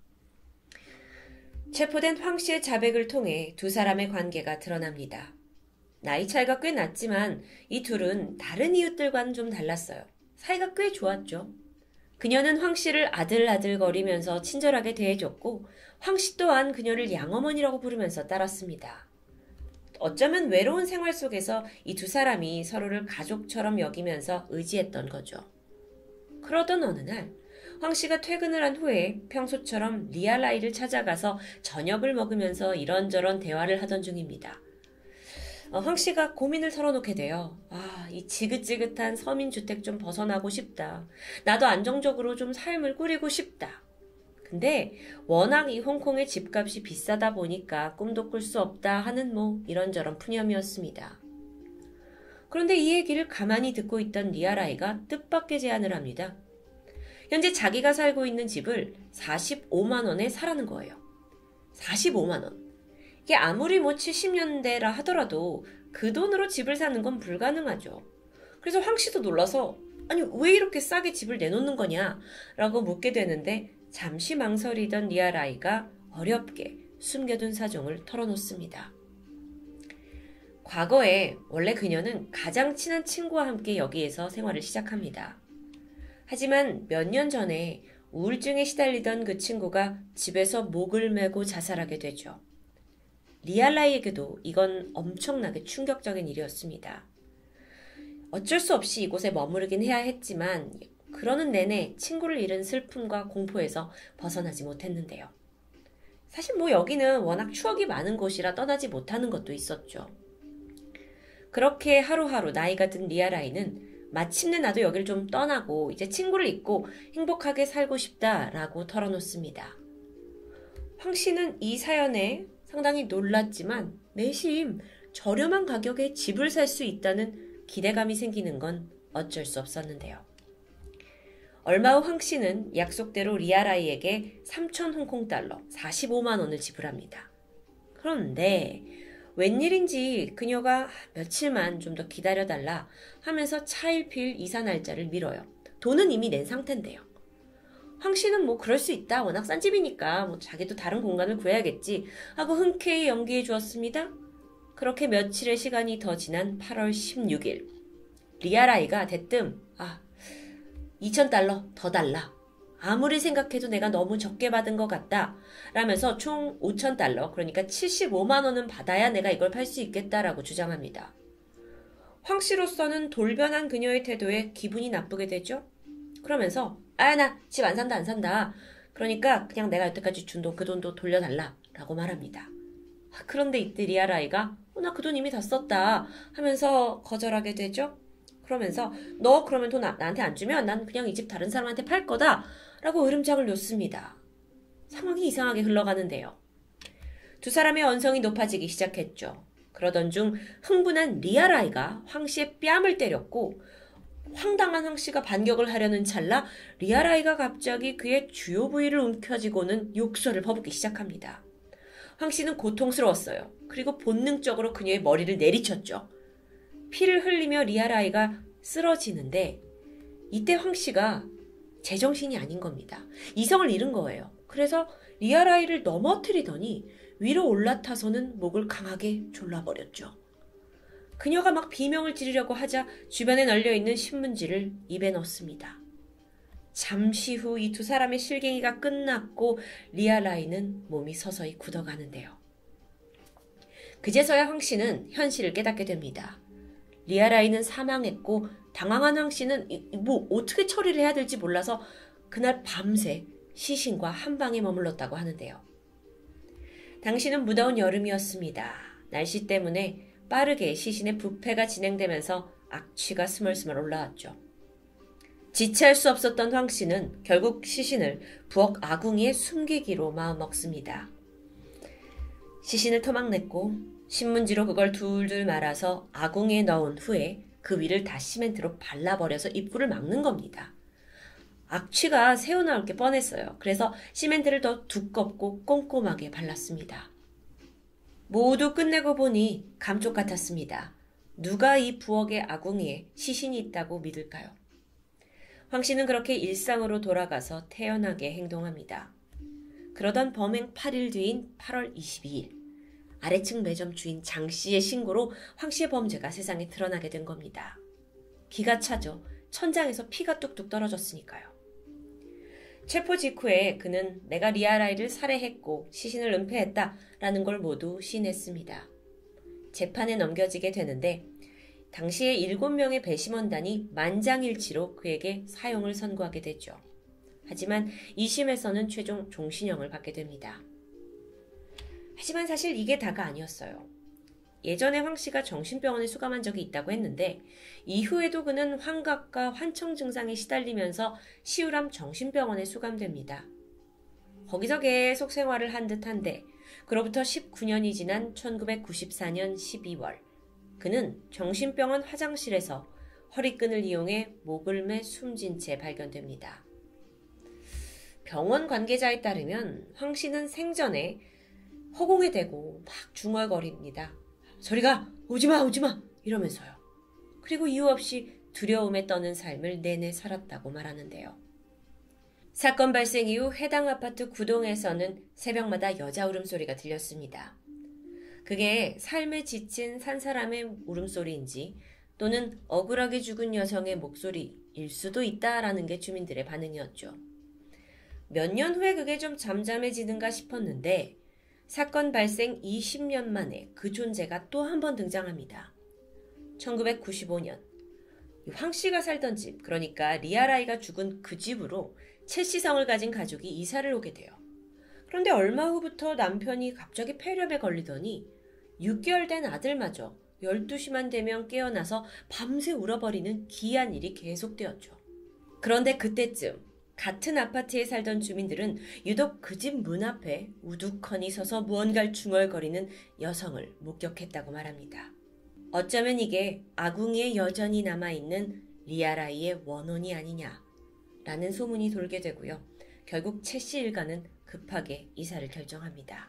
체포된 황 씨의 자백을 통해 두 사람의 관계가 드러납니다. 나이 차이가 꽤 났지만 이 둘은 다른 이웃들과는 좀 달랐어요. 사이가 꽤 좋았죠. 그녀는 황 씨를 아들아들거리면서 친절하게 대해줬고 황 씨 또한 그녀를 양어머니라고 부르면서 따랐습니다. 어쩌면 외로운 생활 속에서 이 두 사람이 서로를 가족처럼 여기면서 의지했던 거죠. 그러던 어느 날 황 씨가 퇴근을 한 후에 평소처럼 리아라이를 찾아가서 저녁을 먹으면서 이런저런 대화를 하던 중입니다. 어, 황 씨가 고민을 털어놓게 돼요. 아, 이 지긋지긋한 서민주택 좀 벗어나고 싶다. 나도 안정적으로 좀 삶을 꾸리고 싶다. 근데 워낙 이 홍콩의 집값이 비싸다 보니까 꿈도 꿀 수 없다 하는 뭐 이런저런 푸념이었습니다. 그런데 이 얘기를 가만히 듣고 있던 리아라이가 뜻밖의 제안을 합니다. 현재 자기가 살고 있는 집을 사십오만 원에 사라는 거예요. 사십오만 원. 이게 아무리 뭐 칠십 년대라 하더라도 그 돈으로 집을 사는 건 불가능하죠. 그래서 황 씨도 놀라서 아니 왜 이렇게 싸게 집을 내놓는 거냐 라고 묻게 되는데 잠시 망설이던 리아라이가 어렵게 숨겨둔 사정을 털어놓습니다. 과거에 원래 그녀는 가장 친한 친구와 함께 여기에서 생활을 시작합니다. 하지만 몇 년 전에 우울증에 시달리던 그 친구가 집에서 목을 메고 자살하게 되죠. 리알라이에게도 이건 엄청나게 충격적인 일이었습니다. 어쩔 수 없이 이곳에 머무르긴 해야 했지만 그러는 내내 친구를 잃은 슬픔과 공포에서 벗어나지 못했는데요. 사실 뭐 여기는 워낙 추억이 많은 곳이라 떠나지 못하는 것도 있었죠. 그렇게 하루하루 나이가 든 리아라이는 마침내 나도 여길 좀 떠나고 이제 친구를 잊고 행복하게 살고 싶다라고 털어놓습니다. 황 씨는 이 사연에 상당히 놀랐지만 내심 저렴한 가격에 집을 살 수 있다는 기대감이 생기는 건 어쩔 수 없었는데요. 얼마 후 황 씨는 약속대로 리아라이에게 삼천 홍콩 달러, 사십오만 원을 지불합니다. 그런데 웬일인지 그녀가 며칠만 좀 더 기다려달라 하면서 차일피일 이사 날짜를 미뤄요. 돈은 이미 낸 상태인데요. 황 씨는 뭐 그럴 수 있다. 워낙 싼 집이니까 뭐 자기도 다른 공간을 구해야겠지 하고 흔쾌히 연기해 주었습니다. 그렇게 며칠의 시간이 더 지난 팔월 십육일 리아라이가 대뜸 아 이천 달러 더 달라. 아무리 생각해도 내가 너무 적게 받은 것 같다. 라면서 총 오천 달러, 그러니까 칠십오만 원은 받아야 내가 이걸 팔 수 있겠다라고 주장합니다. 황 씨로서는 돌변한 그녀의 태도에 기분이 나쁘게 되죠. 그러면서 아, 나 집 안 산다 안 산다. 그러니까 그냥 내가 여태까지 준 돈 그 돈도 돌려달라 라고 말합니다. 그런데 이때 리아라이가 어, 나 그 돈 이미 다 썼다 하면서 거절하게 되죠. 그러면서 너 그러면 돈 나, 나한테 안 주면 난 그냥 이 집 다른 사람한테 팔 거다 라고 으름장을 놓습니다. 상황이 이상하게 흘러가는데요. 두 사람의 언성이 높아지기 시작했죠. 그러던 중 흥분한 리아라이가 황 씨의 뺨을 때렸고 황당한 황 씨가 반격을 하려는 찰나 리아라이가 갑자기 그의 주요 부위를 움켜쥐고는 욕설을 퍼붓기 시작합니다. 황 씨는 고통스러웠어요. 그리고 본능적으로 그녀의 머리를 내리쳤죠. 피를 흘리며 리아라이가 쓰러지는데 이때 황 씨가 제정신이 아닌 겁니다. 이성을 잃은 거예요. 그래서 리아라이를 넘어뜨리더니 위로 올라타서는 목을 강하게 졸라버렸죠. 그녀가 막 비명을 지르려고 하자 주변에 널려있는 신문지를 입에 넣습니다. 잠시 후 이 두 사람의 실갱이가 끝났고 리아라이는 몸이 서서히 굳어가는데요. 그제서야 황 씨는 현실을 깨닫게 됩니다. 리아라이는 사망했고 당황한 황 씨는 뭐 어떻게 처리를 해야 될지 몰라서 그날 밤새 시신과 한 방에 머물렀다고 하는데요. 당시는 무더운 여름이었습니다. 날씨 때문에 빠르게 시신의 부패가 진행되면서 악취가 스멀스멀 올라왔죠. 지체할 수 없었던 황 씨는 결국 시신을 부엌 아궁이에 숨기기로 마음먹습니다. 시신을 토막냈고 신문지로 그걸 둘둘 말아서 아궁이에 넣은 후에 그 위를 다 시멘트로 발라버려서 입구를 막는 겁니다. 악취가 새어나올 게 뻔했어요. 그래서 시멘트를 더 두껍고 꼼꼼하게 발랐습니다. 모두 끝내고 보니 감쪽 같았습니다. 누가 이 부엌의 아궁이에 시신이 있다고 믿을까요? 황 씨는 그렇게 일상으로 돌아가서 태연하게 행동합니다. 그러던 범행 팔 일 뒤인 팔월 이십이일 아래층 매점 주인 장 씨의 신고로 황 씨의 범죄가 세상에 드러나게 된 겁니다. 기가 차죠. 천장에서 피가 뚝뚝 떨어졌으니까요. 체포 직후에 그는 내가 리아라이를 살해했고 시신을 은폐했다라는 걸 모두 시인했습니다. 재판에 넘겨지게 되는데 당시에 일곱 명의 배심원단이 만장일치로 그에게 사형을 선고하게 되죠. 하지만 이 심에서는 최종 종신형을 받게 됩니다. 하지만 사실 이게 다가 아니었어요. 예전에 황 씨가 정신병원에 수감한 적이 있다고 했는데 이후에도 그는 환각과 환청 증상에 시달리면서 시우람 정신병원에 수감됩니다. 거기서 계속 생활을 한 듯한데 그로부터 십구 년이 지난 천구백구십사년 십이월 그는 정신병원 화장실에서 허리끈을 이용해 목을 매 숨진 채 발견됩니다. 병원 관계자에 따르면 황 씨는 생전에 허공에 대고 막 중얼거립니다. 저리가 오지마 오지마 이러면서요. 그리고 이유 없이 두려움에 떠는 삶을 내내 살았다고 말하는데요. 사건 발생 이후 해당 아파트 구동에서는 새벽마다 여자 울음소리가 들렸습니다. 그게 삶에 지친 산 사람의 울음소리인지 또는 억울하게 죽은 여성의 목소리일 수도 있다라는 게 주민들의 반응이었죠. 몇 년 후에 그게 좀 잠잠해지는가 싶었는데 사건 발생 이십 년 만에 그 존재가 또 한 번 등장합니다. 천구백구십오년 황 씨가 살던 집, 그러니까 리아라이가 죽은 그 집으로 채씨성을 가진 가족이 이사를 오게 돼요. 그런데 얼마 후부터 남편이 갑자기 폐렴에 걸리더니 육 개월 된 아들마저 열두 시만 되면 깨어나서 밤새 울어버리는 기이한 일이 계속되었죠. 그런데 그때쯤 같은 아파트에 살던 주민들은 유독 그 집 문 앞에 우두커니 서서 무언가를 중얼거리는 여성을 목격했다고 말합니다. 어쩌면 이게 아궁이에 여전히 남아있는 리아라이의 원혼이 아니냐라는 소문이 돌게 되고요. 결국 채씨 일가는 급하게 이사를 결정합니다.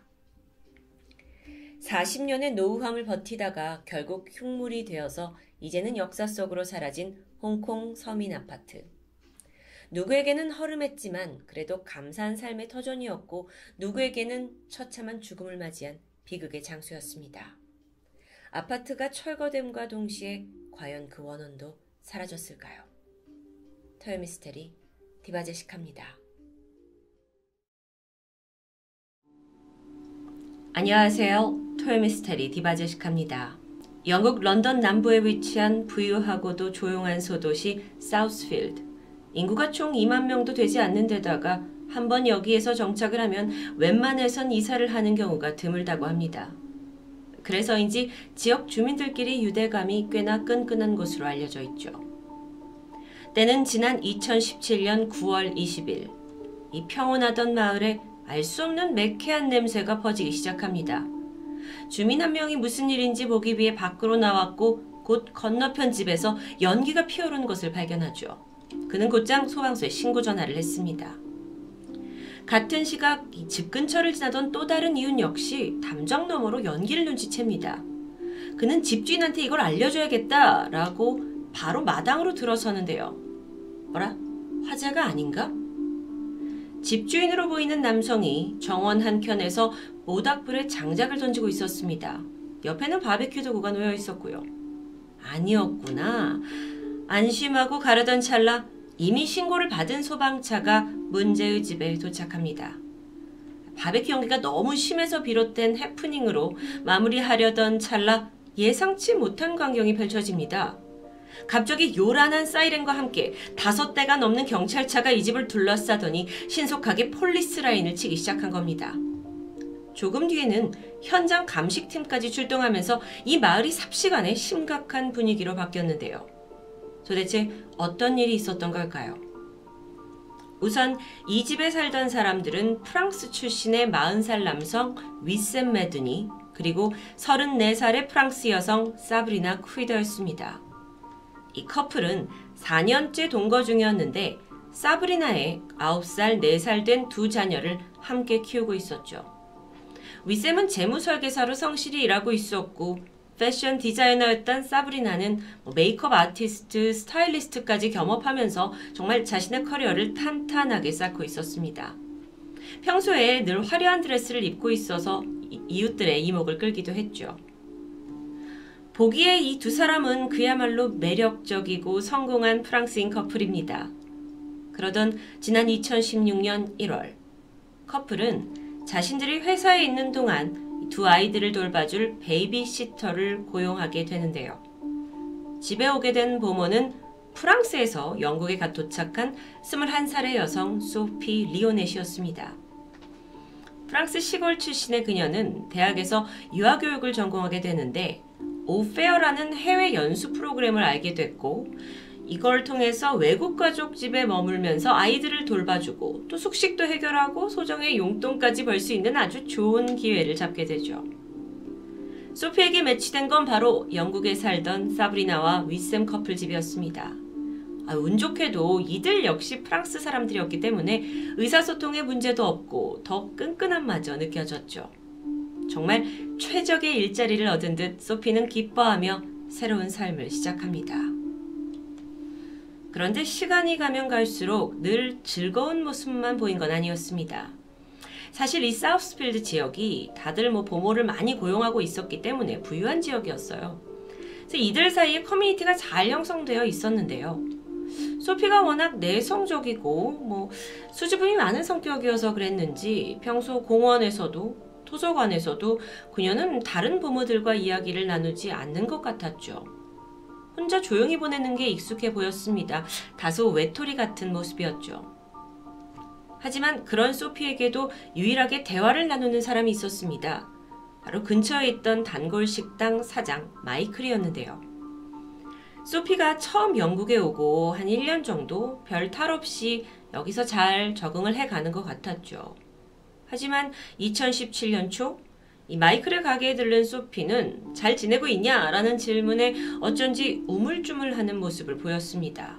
사십 년의 노후함을 버티다가 결국 흉물이 되어서 이제는 역사 속으로 사라진 홍콩 서민 아파트. 누구에게는 허름했지만 그래도 감사한 삶의 터전이었고 누구에게는 처참한 죽음을 맞이한 비극의 장소였습니다. 아파트가 철거됨과 동시에 과연 그 원혼도 사라졌을까요? 토요미스테리 디바제시카입니다. 안녕하세요. 토요미스테리 디바제시카입니다. 영국 런던 남부에 위치한 부유하고도 조용한 소도시 사우스필드. 인구가 총 이만 명도 되지 않는 데다가 한번 여기에서 정착을 하면 웬만해선 이사를 하는 경우가 드물다고 합니다. 그래서인지 지역 주민들끼리 유대감이 꽤나 끈끈한 곳으로 알려져 있죠. 때는 지난 이천십칠 년 구월 이십일. 이 평온하던 마을에 알 수 없는 매캐한 냄새가 퍼지기 시작합니다. 주민 한 명이 무슨 일인지 보기 위해 밖으로 나왔고 곧 건너편 집에서 연기가 피어오르는 것을 발견하죠. 그는 곧장 소방서에 신고 전화를 했습니다. 같은 시각 이 집 근처를 지나던 또 다른 이웃 역시 담장 너머로 연기를 눈치챕니다. 그는 집주인한테 이걸 알려줘야겠다 라고 바로 마당으로 들어서는데요. 뭐라? 화재가 아닌가? 집주인으로 보이는 남성이 정원 한켠에서 모닥불에 장작을 던지고 있었습니다. 옆에는 바베큐 도구가 놓여 있었고요. 아니었구나. 안심하고 가려던 찰나 이미 신고를 받은 소방차가 문제의 집에 도착합니다. 바베큐 연기가 너무 심해서 비롯된 해프닝으로 마무리하려던 찰나 예상치 못한 광경이 펼쳐집니다. 갑자기 요란한 사이렌과 함께 다섯 대가 넘는 경찰차가 이 집을 둘러싸더니 신속하게 폴리스 라인을 치기 시작한 겁니다. 조금 뒤에는 현장 감식팀까지 출동하면서 이 마을이 삽시간에 심각한 분위기로 바뀌었는데요. 도대체 어떤 일이 있었던 걸까요? 우선 이 집에 살던 사람들은 프랑스 출신의 마흔 살 남성 위셈 메드니 그리고 서른네 살의 프랑스 여성 사브리나 퀴더였습니다. 이 커플은 사 년째 동거 중이었는데 사브리나의 아홉 살, 네 살 된 두 자녀를 함께 키우고 있었죠. 위셈은 재무설계사로 성실히 일하고 있었고 패션 디자이너였던 사브리나는 메이크업 아티스트, 스타일리스트까지 겸업하면서 정말 자신의 커리어를 탄탄하게 쌓고 있었습니다. 평소에 늘 화려한 드레스를 입고 있어서 이웃들의 이목을 끌기도 했죠. 보기에 이 두 사람은 그야말로 매력적이고 성공한 프랑스인 커플입니다. 그러던 지난 이천십육 년 일월, 커플은 자신들이 회사에 있는 동안 두 아이들을 돌봐줄 베이비시터를 고용하게 되는데요. 집에 오게 된 보모는 프랑스에서 영국에 갓 도착한 스물한 살의 여성 소피 리오넷이었습니다. 프랑스 시골 출신의 그녀는 대학에서 유아교육을 전공하게 되는데 오페어라는 해외 연수 프로그램을 알게 됐고 이걸 통해서 외국 가족 집에 머물면서 아이들을 돌봐주고 또 숙식도 해결하고 소정의 용돈까지 벌 수 있는 아주 좋은 기회를 잡게 되죠. 소피에게 매치된 건 바로 영국에 살던 사브리나와 위셈 커플 집이었습니다. 아, 운 좋게도 이들 역시 프랑스 사람들이었기 때문에 의사소통에 문제도 없고 더 끈끈한 마저 느껴졌죠. 정말 최적의 일자리를 얻은 듯 소피는 기뻐하며 새로운 삶을 시작합니다. 그런데 시간이 가면 갈수록 늘 즐거운 모습만 보인 건 아니었습니다. 사실 이 사우스필드 지역이 다들 뭐 보모를 많이 고용하고 있었기 때문에 부유한 지역이었어요. 그래서 이들 사이에 커뮤니티가 잘 형성되어 있었는데요. 소피가 워낙 내성적이고 뭐 수줍음이 많은 성격이어서 그랬는지 평소 공원에서도 도서관에서도 그녀는 다른 부모들과 이야기를 나누지 않는 것 같았죠. 혼자 조용히 보내는 게 익숙해 보였습니다. 다소 외톨이 같은 모습이었죠. 하지만 그런 소피에게도 유일하게 대화를 나누는 사람이 있었습니다. 바로 근처에 있던 단골 식당 사장 마이클이었는데요. 소피가 처음 영국에 오고 한 일 년 정도 별 탈 없이 여기서 잘 적응을 해가는 것 같았죠. 하지만 이천십칠 년 초 이 마이클의 가게에 들른 소피는 잘 지내고 있냐? 라는 질문에 어쩐지 우물쭈물하는 모습을 보였습니다.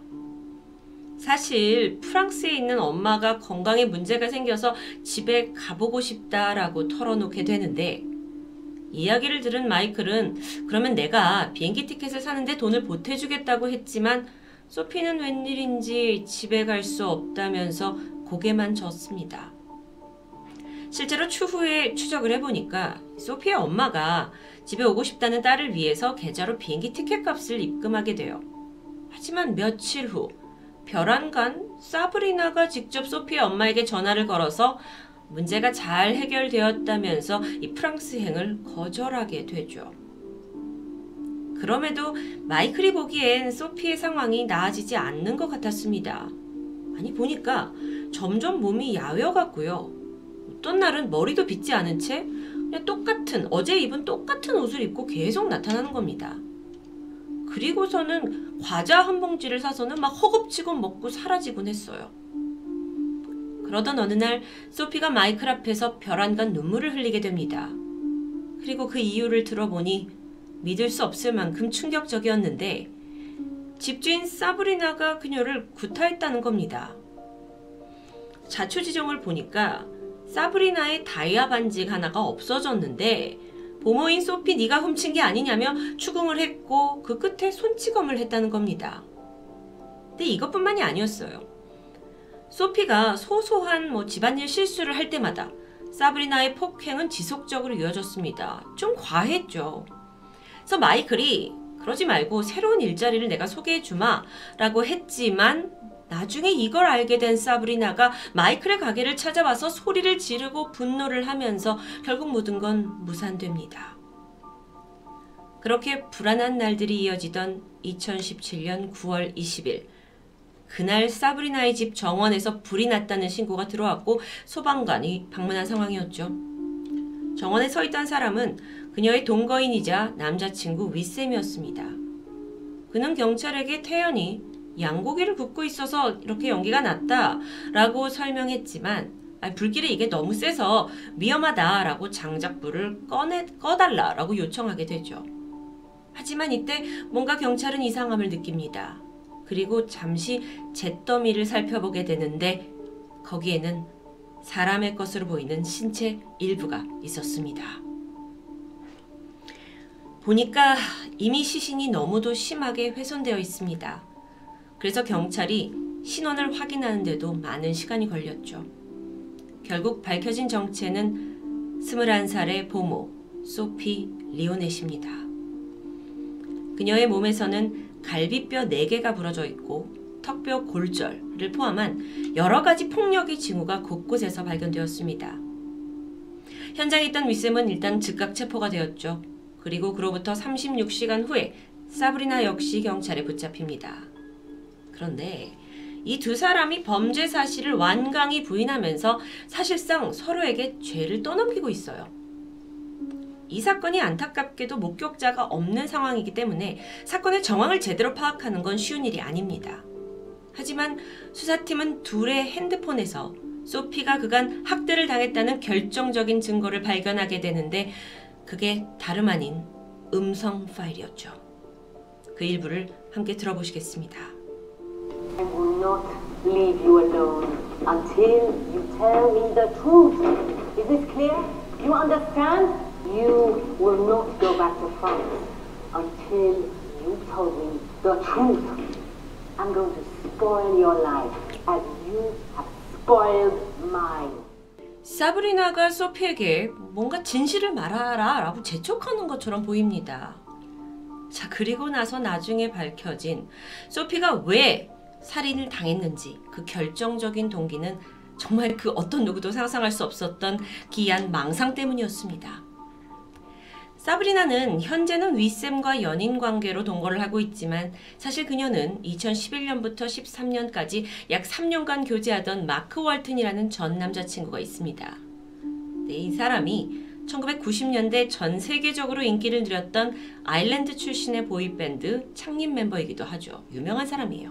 사실 프랑스에 있는 엄마가 건강에 문제가 생겨서 집에 가보고 싶다라고 털어놓게 되는데 이야기를 들은 마이클은 그러면 내가 비행기 티켓을 사는데 돈을 보태주겠다고 했지만 소피는 웬일인지 집에 갈 수 없다면서 고개만 젓습니다. 실제로 추후에 추적을 해보니까 소피의 엄마가 집에 오고 싶다는 딸을 위해서 계좌로 비행기 티켓 값을 입금하게 돼요. 하지만 며칠 후 별안간 사브리나가 직접 소피의 엄마에게 전화를 걸어서 문제가 잘 해결되었다면서 이 프랑스행을 거절하게 되죠. 그럼에도 마이클이 보기엔 소피의 상황이 나아지지 않는 것 같았습니다. 아니 보니까 점점 몸이 야외어갔고요. 어떤 날은 머리도 빗지 않은 채 그냥 똑같은 어제 입은 똑같은 옷을 입고 계속 나타나는 겁니다. 그리고서는 과자 한 봉지를 사서는 막 허겁지겁 먹고 사라지곤 했어요. 그러던 어느 날 소피가 마이클 앞에서 벼랑간 눈물을 흘리게 됩니다. 그리고 그 이유를 들어보니 믿을 수 없을 만큼 충격적이었는데 집주인 사브리나가 그녀를 구타했다는 겁니다. 자초지종을 보니까 사브리나의 다이아 반지 하나가 없어졌는데 보모인 소피 네가 훔친 게 아니냐며 추궁을 했고 그 끝에 손찌검을 했다는 겁니다. 근데 이것뿐만이 아니었어요. 소피가 소소한 뭐 집안일 실수를 할 때마다 사브리나의 폭행은 지속적으로 이어졌습니다. 좀 과했죠. 그래서 마이클이 그러지 말고 새로운 일자리를 내가 소개해주마 라고 했지만 나중에 이걸 알게 된 사브리나가 마이클의 가게를 찾아와서 소리를 지르고 분노를 하면서 결국 모든 건 무산됩니다. 그렇게 불안한 날들이 이어지던 이천십칠 년 구월 이십일 그날 사브리나의 집 정원에서 불이 났다는 신고가 들어왔고 소방관이 방문한 상황이었죠. 정원에 서 있던 사람은 그녀의 동거인이자 남자친구 윗샘이었습니다. 그는 경찰에게 태연히 양고기를 굽고 있어서 이렇게 연기가 났다라고 설명했지만 아니, 불길이 이게 너무 세서 위험하다라고 장작불을 꺼내, 꺼달라라고 요청하게 되죠. 하지만 이때 뭔가 경찰은 이상함을 느낍니다. 그리고 잠시 잿더미를 살펴보게 되는데 거기에는 사람의 것으로 보이는 신체 일부가 있었습니다. 보니까 이미 시신이 너무도 심하게 훼손되어 있습니다. 그래서 경찰이 신원을 확인하는데도 많은 시간이 걸렸죠. 결국 밝혀진 정체는 스물한 살의 보모 소피 리오넷입니다. 그녀의 몸에서는 갈비뼈 네 개가 부러져 있고 턱뼈 골절을 포함한 여러 가지 폭력의 징후가 곳곳에서 발견되었습니다. 현장에 있던 윗샘은 일단 즉각 체포가 되었죠. 그리고 그로부터 삼십육 시간 후에 사브리나 역시 경찰에 붙잡힙니다. 그런데 이 두 사람이 범죄 사실을 완강히 부인하면서 사실상 서로에게 죄를 떠넘기고 있어요. 이 사건이 안타깝게도 목격자가 없는 상황이기 때문에 사건의 정황을 제대로 파악하는 건 쉬운 일이 아닙니다. 하지만 수사팀은 둘의 핸드폰에서 소피가 그간 학대를 당했다는 결정적인 증거를 발견하게 되는데 그게 다름 아닌 음성 파일이었죠. 그 일부를 함께 들어보시겠습니다. I will not leave you alone until you tell me the truth. Is this clear? You understand? You will not go back to France until you tell me the truth. I'm going to spoil your life as you have spoiled mine. 사브리나가 소피에게 뭔가 진실을 말하라 라고 재촉하는 것처럼 보입니다. 자, 그리고 나서 나중에 밝혀진 소피가 왜 살인을 당했는지 그 결정적인 동기는 정말 그 어떤 누구도 상상할 수 없었던 기이한 망상 때문이었습니다. 사브리나는 현재는 윗샘과 연인 관계로 동거를 하고 있지만 사실 그녀는 이천십일 년부터 십삼 년까지 약 삼 년간 교제하던 마크 월튼이라는 전 남자친구가 있습니다. 네, 이 사람이 천구백구십 년대 전 세계적으로 인기를 누렸던 아일랜드 출신의 보이밴드 창립 멤버이기도 하죠. 유명한 사람이에요.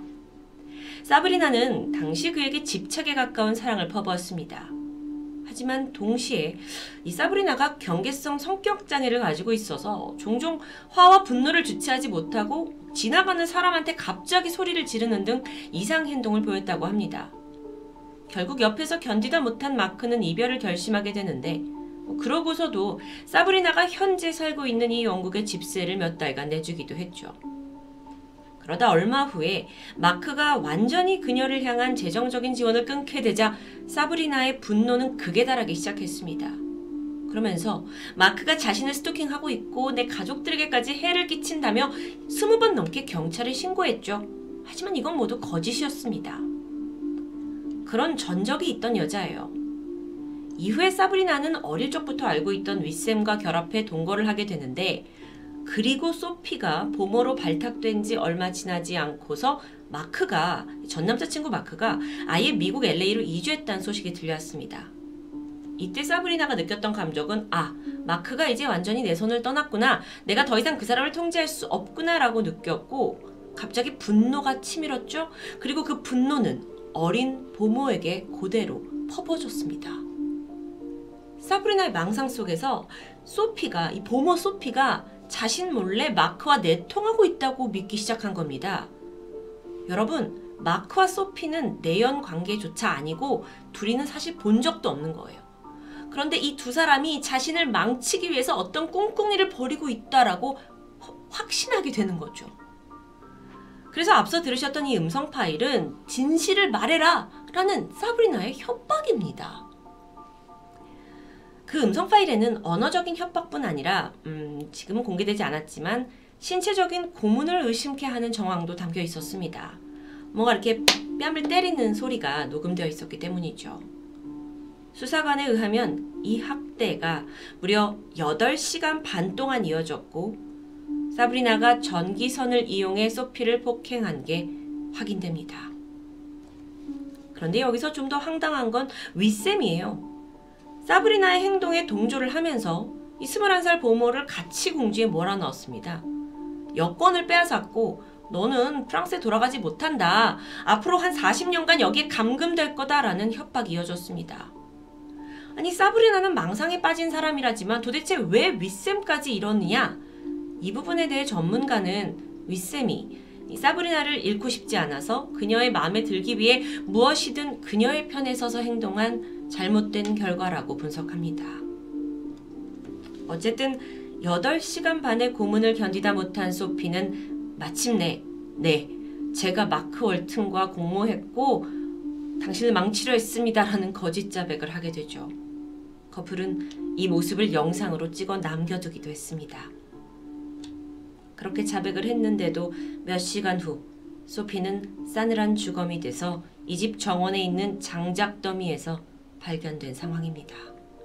사브리나는 당시 그에게 집착에 가까운 사랑을 퍼부었습니다. 하지만 동시에 이 사브리나가 경계성 성격 장애를 가지고 있어서 종종 화와 분노를 주체하지 못하고 지나가는 사람한테 갑자기 소리를 지르는 등 이상 행동을 보였다고 합니다. 결국 옆에서 견디다 못한 마크는 이별을 결심하게 되는데 그러고서도 사브리나가 현재 살고 있는 이 영국의 집세를 몇 달간 내주기도 했죠. 그러다 얼마 후에 마크가 완전히 그녀를 향한 재정적인 지원을 끊게 되자 사브리나의 분노는 극에 달하기 시작했습니다. 그러면서 마크가 자신을 스토킹하고 있고 내 가족들에게까지 해를 끼친다며 스무 번 넘게 경찰에 신고했죠. 하지만 이건 모두 거짓이었습니다. 그런 전적이 있던 여자예요. 이후에 사브리나는 어릴 적부터 알고 있던 윗샘과 결합해 동거를 하게 되는데 그리고 소피가 보모로 발탁된 지 얼마 지나지 않고서 마크가, 전 남자친구 마크가 아예 미국 엘에이로 이주했다는 소식이 들려왔습니다. 이때 사브리나가 느꼈던 감정은 아, 마크가 이제 완전히 내 손을 떠났구나. 내가 더 이상 그 사람을 통제할 수 없구나 라고 느꼈고 갑자기 분노가 치밀었죠. 그리고 그 분노는 어린 보모에게 그대로 퍼부어졌습니다. 사브리나의 망상 속에서 소피가, 이 보모 소피가 자신 몰래 마크와 내통하고 있다고 믿기 시작한 겁니다. 여러분, 마크와 소피는 내연 관계조차 아니고 둘이는 사실 본 적도 없는 거예요. 그런데 이 두 사람이 자신을 망치기 위해서 어떤 꿍꿍이를 벌이고 있다라고 확신하게 되는 거죠. 그래서 앞서 들으셨던 이 음성 파일은 진실을 말해라 라는 사브리나의 협박입니다. 그 음성 파일에는 언어적인 협박뿐 아니라 음, 지금은 공개되지 않았지만 신체적인 고문을 의심케 하는 정황도 담겨 있었습니다. 뭔가 이렇게 뺨을 때리는 소리가 녹음되어 있었기 때문이죠. 수사관에 의하면 이 학대가 무려 여덟 시간 반 동안 이어졌고 사브리나가 전기선을 이용해 소피를 폭행한 게 확인됩니다. 그런데 여기서 좀 더 황당한 건 윗셈이에요. 사브리나의 행동에 동조를 하면서 이 스물한 살 보모를 같이 공주에 몰아넣었습니다. 여권을 빼앗았고 너는 프랑스에 돌아가지 못한다. 앞으로 한 사십 년간 여기에 감금될 거다라는 협박이 이어졌습니다. 아니 사브리나는 망상에 빠진 사람이라지만 도대체 왜 윗셈까지 이러느냐? 이 부분에 대해 전문가는 윗셈이 이 사브리나를 잃고 싶지 않아서 그녀의 마음에 들기 위해 무엇이든 그녀의 편에 서서 행동한 잘못된 결과라고 분석합니다. 어쨌든 여덟 시간 반의 고문을 견디다 못한 소피는 마침내 네, 제가 마크 월튼과 공모했고 당신을 망치려 했습니다 라는 거짓 자백을 하게 되죠. 커플은 이 모습을 영상으로 찍어 남겨두기도 했습니다. 그렇게 자백을 했는데도 몇 시간 후 소피는 싸늘한 주검이 돼서 이 집 정원에 있는 장작 더미에서 발견된 상황입니다.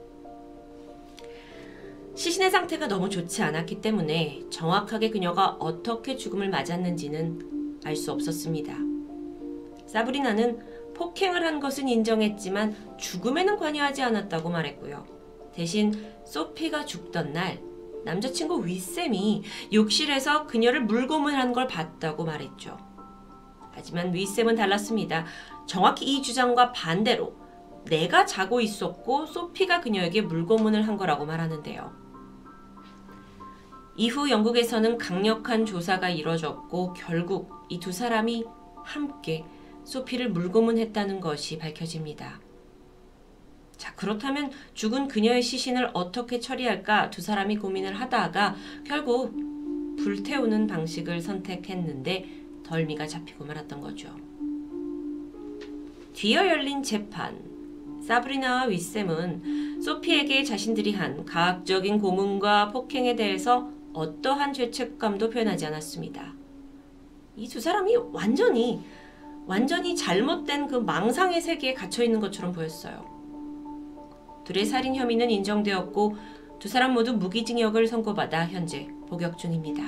시신의 상태가 너무 좋지 않았기 때문에 정확하게 그녀가 어떻게 죽음을 맞았는지는 알 수 없었습니다. 사브리나는 폭행을 한 것은 인정했지만 죽음에는 관여하지 않았다고 말했고요. 대신 소피가 죽던 날 남자친구 윗셈이 욕실에서 그녀를 물고문한 걸 봤다고 말했죠. 하지만 윗셈은 달랐습니다. 정확히 이 주장과 반대로 내가 자고 있었고 소피가 그녀에게 물고문을 한 거라고 말하는데요. 이후 영국에서는 강력한 조사가 이뤄졌고 결국 이 두 사람이 함께 소피를 물고문했다는 것이 밝혀집니다. 자, 그렇다면 죽은 그녀의 시신을 어떻게 처리할까 두 사람이 고민을 하다가 결국 불태우는 방식을 선택했는데 덜미가 잡히고 말았던 거죠. 뒤이어 열린 재판. 사브리나와 윗셈은 소피에게 자신들이 한 가학적인 고문과 폭행에 대해서 어떠한 죄책감도 표현하지 않았습니다. 이 두 사람이 완전히 완전히 잘못된 그 망상의 세계에 갇혀 있는 것처럼 보였어요. 둘의 살인 혐의는 인정되었고 두 사람 모두 무기징역을 선고받아 현재 복역 중입니다.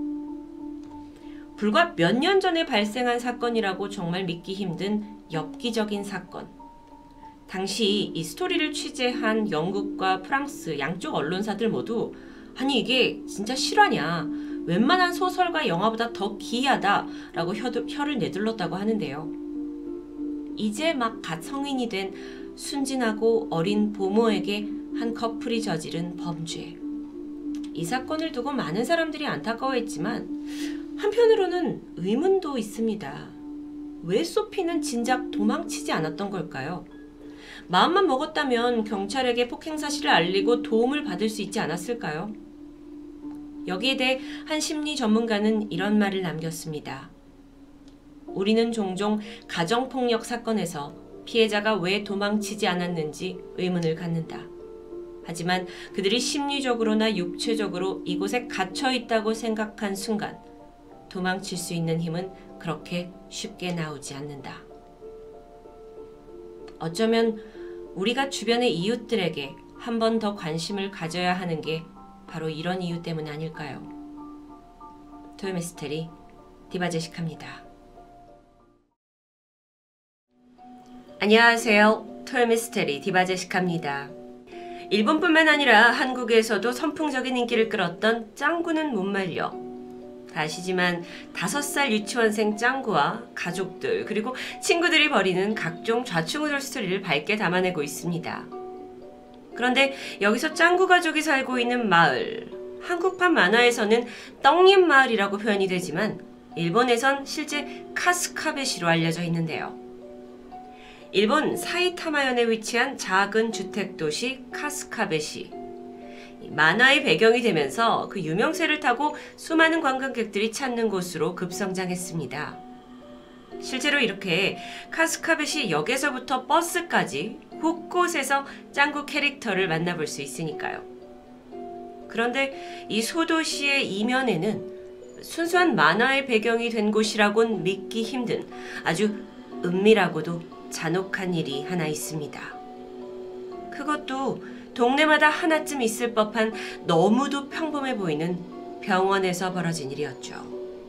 불과 몇 년 전에 발생한 사건이라고 정말 믿기 힘든 엽기적인 사건. 당시 이 스토리를 취재한 영국과 프랑스 양쪽 언론사들 모두 아니 이게 진짜 실화냐, 웬만한 소설과 영화보다 더 기이하다라고 혀를 내둘렀다고 하는데요. 이제 막 갓 성인이 된 순진하고 어린 보모에게 한 커플이 저지른 범죄. 이 사건을 두고 많은 사람들이 안타까워했지만 한편으로는 의문도 있습니다. 왜 소피는 진작 도망치지 않았던 걸까요? 마음만 먹었다면 경찰에게 폭행 사실을 알리고 도움을 받을 수 있지 않았을까요? 여기에 대해 한 심리 전문가는 이런 말을 남겼습니다. 우리는 종종 가정폭력 사건에서 피해자가 왜 도망치지 않았는지 의문을 갖는다. 하지만 그들이 심리적으로나 육체적으로 이곳에 갇혀 있다고 생각한 순간 도망칠 수 있는 힘은 그렇게 쉽게 나오지 않는다. 어쩌면 우리가 주변의 이웃들에게 한 번 더 관심을 가져야 하는 게 바로 이런 이유 때문 아닐까요? 토요미스테리 디바제시카입니다. 안녕하세요. 토요미스테리 디바제시카입니다. 일본뿐만 아니라 한국에서도 선풍적인 인기를 끌었던 짱구는 못 말려. 다시지만 다섯 살 유치원생 짱구와 가족들 그리고 친구들이 벌이는 각종 좌충우돌 스토리를 밝게 담아내고 있습니다. 그런데 여기서 짱구 가족이 살고 있는 마을, 한국판 만화에서는 떡잎 마을이라고 표현이 되지만 일본에선 실제 카스카베시로 알려져 있는데요. 일본 사이타마현에 위치한 작은 주택도시 카스카베시. 만화의 배경이 되면서 그 유명세를 타고 수많은 관광객들이 찾는 곳으로 급성장했습니다. 실제로 이렇게 카스카베시 역에서부터 버스까지 곳곳에서 짱구 캐릭터를 만나볼 수 있으니까요. 그런데 이 소도시의 이면에는 순수한 만화의 배경이 된 곳이라곤 믿기 힘든 아주 은밀하고도 잔혹한 일이 하나 있습니다. 그것도 동네마다 하나쯤 있을 법한 너무도 평범해 보이는 병원에서 벌어진 일이었죠.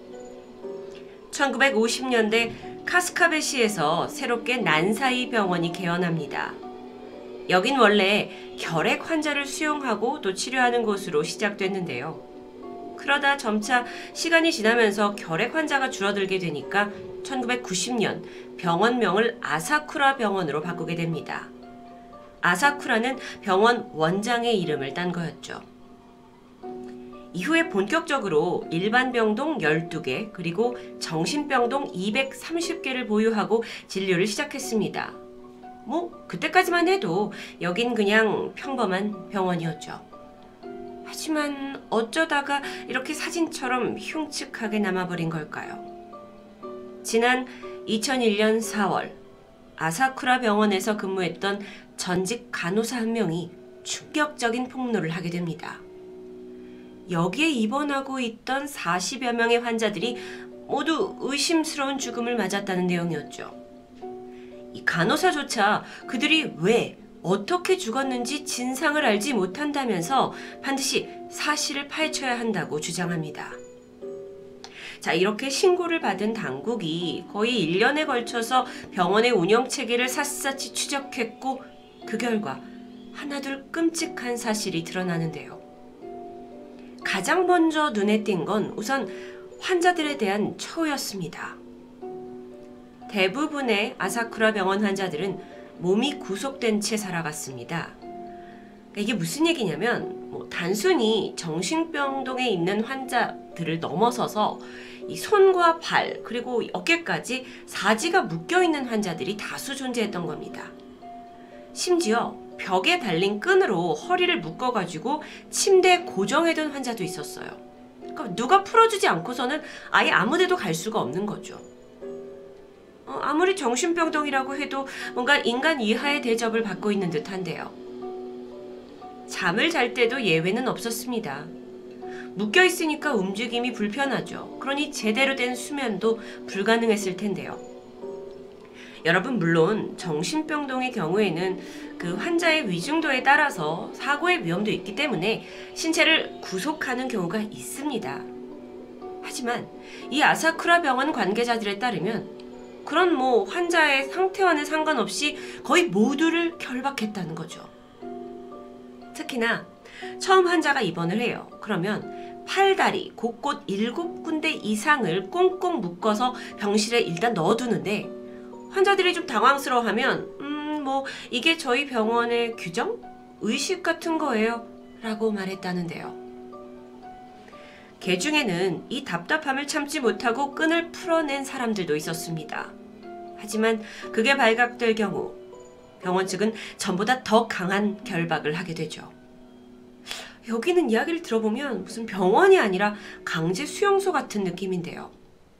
천구백오십 년대 카스카베시에서 새롭게 난사이 병원이 개원합니다. 여긴 원래 결핵 환자를 수용하고 또 치료하는 곳으로 시작됐는데요. 그러다 점차 시간이 지나면서 결핵 환자가 줄어들게 되니까 천구백구십 년 병원명을 아사쿠라 병원으로 바꾸게 됩니다. 아사쿠라는 병원 원장의 이름을 딴 거였죠. 이후에 본격적으로 일반 병동 열두 개 그리고 정신병동 이백삼십 개를 보유하고 진료를 시작했습니다. 뭐 그때까지만 해도 여긴 그냥 평범한 병원이었죠. 하지만 어쩌다가 이렇게 사진처럼 흉측하게 남아버린 걸까요? 지난 이천일 년 사월 아사쿠라 병원에서 근무했던 전직 간호사 한 명이 충격적인 폭로를 하게 됩니다. 여기에 입원하고 있던 사십여 명의 환자들이 모두 의심스러운 죽음을 맞았다는 내용이었죠. 이 간호사조차 그들이 왜, 어떻게 죽었는지 진상을 알지 못한다면서 반드시 사실을 파헤쳐야 한다고 주장합니다. 자, 이렇게 신고를 받은 당국이 거의 일 년에 걸쳐서 병원의 운영 체계를 샅샅이 추적했고 그 결과 하나둘 끔찍한 사실이 드러나는데요. 가장 먼저 눈에 띈 건 우선 환자들에 대한 처우였습니다. 대부분의 아사쿠라 병원 환자들은 몸이 구속된 채 살아갔습니다. 이게 무슨 얘기냐면 뭐 단순히 정신병동에 있는 환자들을 넘어서서 이 손과 발 그리고 어깨까지 사지가 묶여있는 환자들이 다수 존재했던 겁니다. 심지어 벽에 달린 끈으로 허리를 묶어가지고 침대에 고정해둔 환자도 있었어요. 그러니까 누가 풀어주지 않고서는 아예 아무데도 갈 수가 없는 거죠. 어, 아무리 정신병동이라고 해도 뭔가 인간 이하의 대접을 받고 있는 듯한데요. 잠을 잘 때도 예외는 없었습니다. 묶여있으니까 움직임이 불편하죠. 그러니 제대로 된 수면도 불가능했을 텐데요. 여러분, 물론 정신병동의 경우에는 그 환자의 위중도에 따라서 사고의 위험도 있기 때문에 신체를 구속하는 경우가 있습니다. 하지만 이 아사쿠라 병원 관계자들에 따르면 그런 뭐 환자의 상태와는 상관없이 거의 모두를 결박했다는 거죠. 특히나 처음 환자가 입원을 해요. 그러면 팔다리 곳곳 일곱 군데 이상을 꽁꽁 묶어서 병실에 일단 넣어두는데 환자들이 좀 당황스러워하면 음 뭐 이게 저희 병원의 규정? 의식 같은 거예요 라고 말했다는데요. 개 중에는 이 답답함을 참지 못하고 끈을 풀어낸 사람들도 있었습니다. 하지만 그게 발각될 경우 병원 측은 전보다 더 강한 결박을 하게 되죠. 여기는 이야기를 들어보면 무슨 병원이 아니라 강제 수용소 같은 느낌인데요.